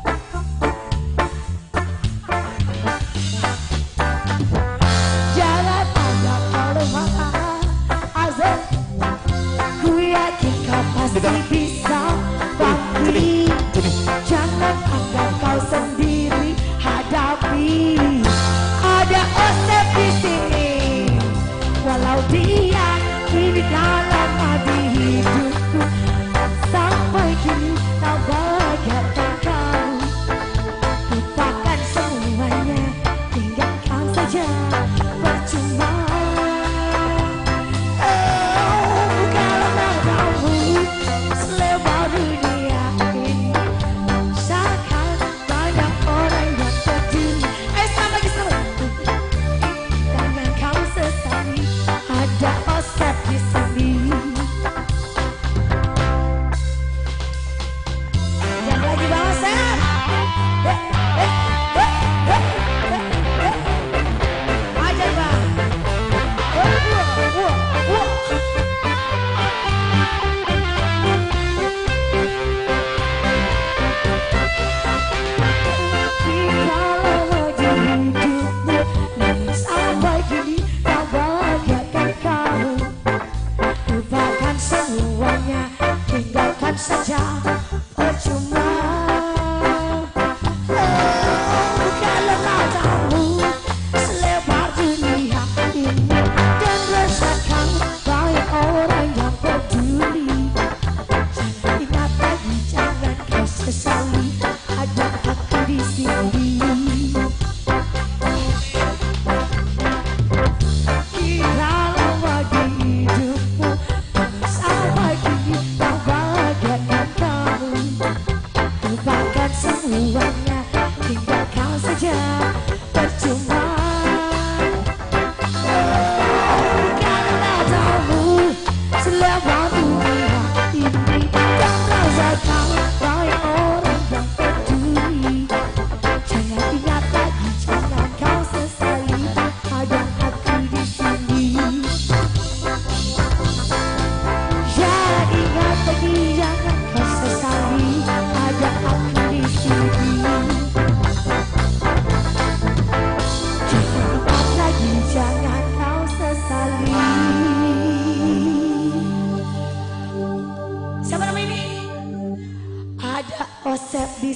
Jangan anggap kau lemah, Azam. Ku yakin kau pasti bisa bangkit. Jangan anggap kau sendiri, hadapi. Ada Osep di sini, walau dia kini tak lama di hidupku. Sampai kini tak bahagiakan kamu. Lupakan semuanya, tinggalkan saja, percuma. Oh, kalau matamu selama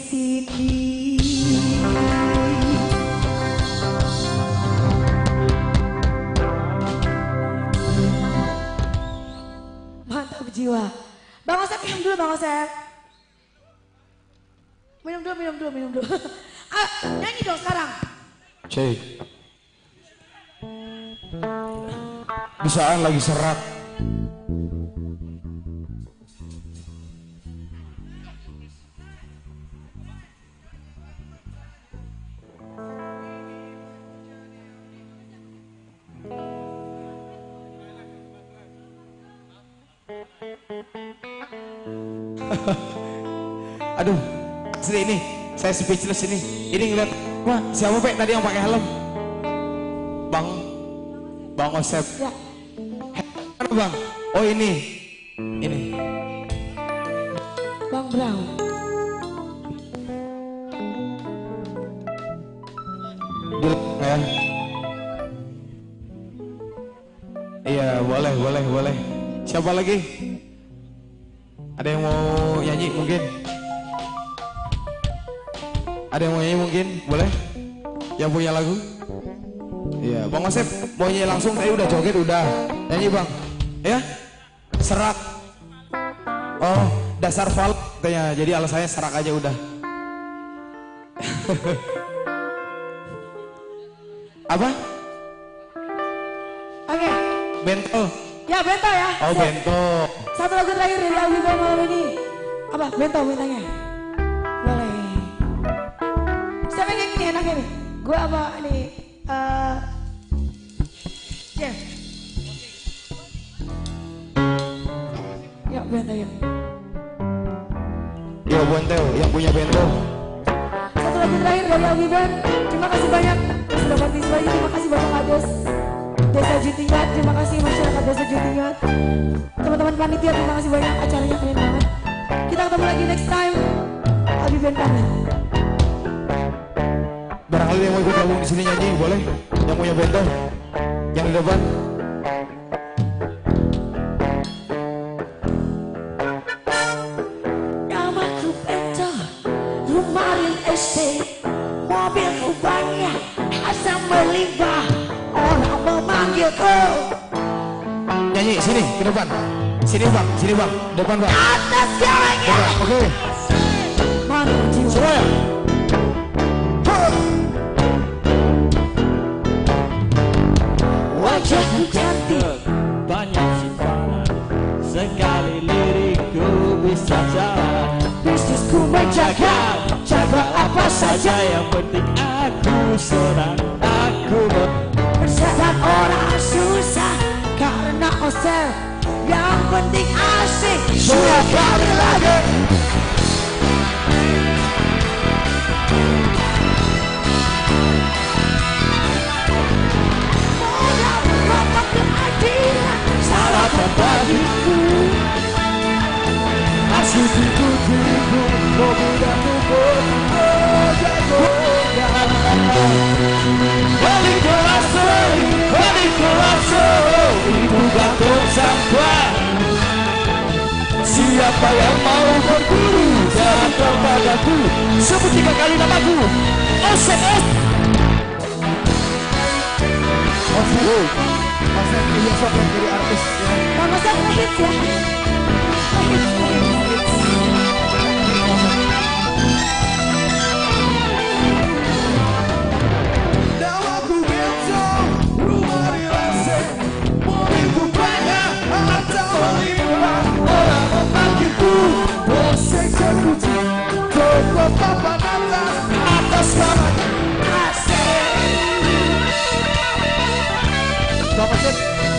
sini. Mantap jiwa. Bang Osep minum dulu Bang Osep. Minum dulu, minum dulu, minum dulu. Ah, nyanyi dong sekarang. Cek. Bisaan lagi serak. Aduh, asli ini saya speechless ini. Ini ngeliat, wah siapa Pak tadi yang pakai helm? Bang, Bang Osep. Ya. Mana Bang? Oh ini, ini. Bang Brown. Ya. Iya boleh, boleh, boleh. Siapa lagi? Ada yang mau nyanyi mungkin? Ada yang mau nyanyi mungkin? Boleh? Yang punya lagu? Iya, Bang Osep mau nyanyi langsung, saya udah joget udah. Nyanyi Bang. Ya? Serak. Oh, dasar fal katanya. Jadi alasannya serak aja udah. Apa? Oke. Bento. Ya bento ya. Oh, bento. Satu lagu terakhir dari Alwi Bang malam ini. Apa? Bento bentanya. Boleh. Siapa yang ini enaknya nih? Gue apa nih? Uh, yeah. Ya bento ya. Ya bento, yang punya bento. Satu lagu terakhir dari Alwi Bang. Terima kasih banyak sudah partisipasi. Terima kasih Bapak Kades Desa Jutingat. Terima kasih masyarakat Desa Jutingat. Teman-teman panitia terima kasih banyak, acaranya keren banget. Kita ketemu lagi next time. Alwi Band pamit. Barangkali yang mau ikut gabung di sini nyanyi boleh? Yang punya bento, yang di depan. Namaku Bento, Rumarin Estate, mobilku banyak, asam melimpah, orang memanggilku. Nyanyi sini ke depan. Sini Bang, sini Bang, depan Bang. Atas galanya. Oke. Okay. Mana jiwa? Semuanya. Wajahku cantik, banyak simpanan, sekali lirikku bisa jalan. bisnisku menjaga, Jaga apa saja yang penting aku senang, aku bersahabat orang susah karena Osep. Yang penting asik, sekali lagi. Modal bapak keadilan, salahkan bagiku. Asik tipu-tipu, mobil dan kubur, balik kerasa, balik kerasa, ibu gantung sampah. Siapa yang mau berburu datang padaku, sebut tiga kali namaku, Osep es. Osep, Osep ini sok yang jadi artis. Bang Osep ngehits ya. Ngehits, ngehits. Namaku Bento, rumah di Lasem, mobilku banyak, harta melimpah, orang memanggilku eksekutif, toko papan atas, atas namanya asik. Bang Osep.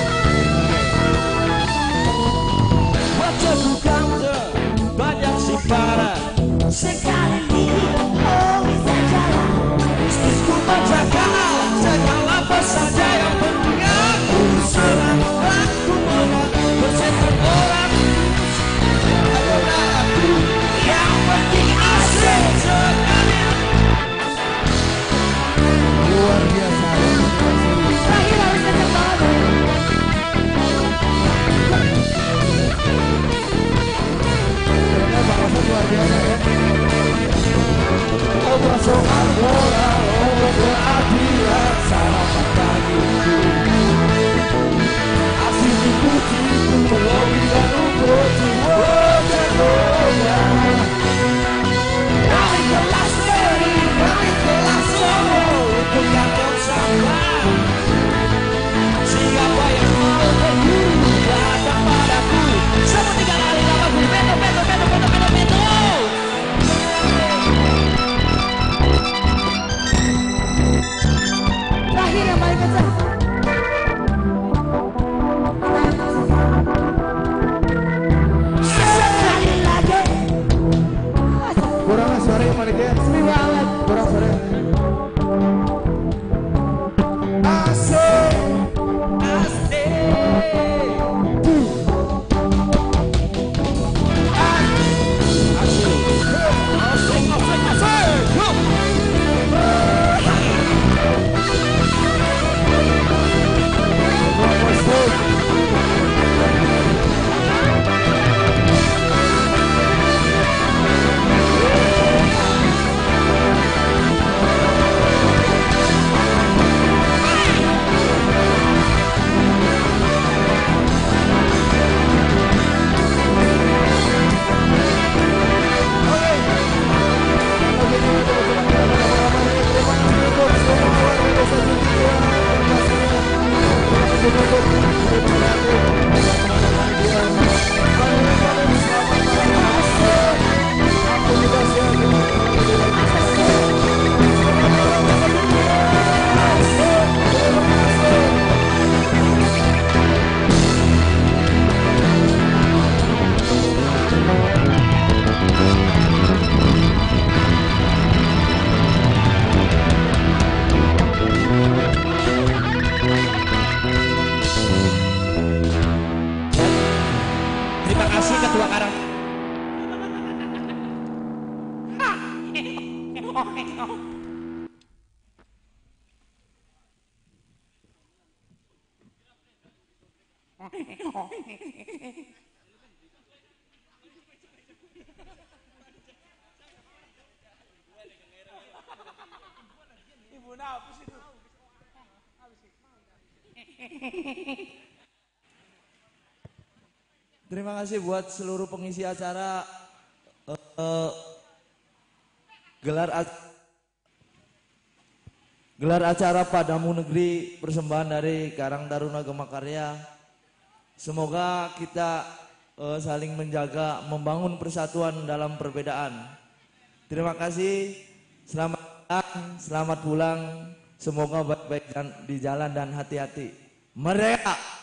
Wajahku ganteng, banyak simpanan, sekali lihat oh bisa jalan. bisnisku menjaga, segala apa saja yang penting aku senang, aku menang, bersetan orang, karena aku yang penting asik sekali. Luar biasa. Terakhir harus kenceng banget. Ibu nafas itu. Terima kasih buat seluruh pengisi acara uh, uh, gelar gelar acara Padamu Negeri persembahan dari Karang Taruna Gema Karya. Semoga kita uh, saling menjaga, membangun persatuan dalam perbedaan. Terima kasih, selamat datang, selamat pulang. Semoga baik-baik di jalan dan hati-hati. Merdeka!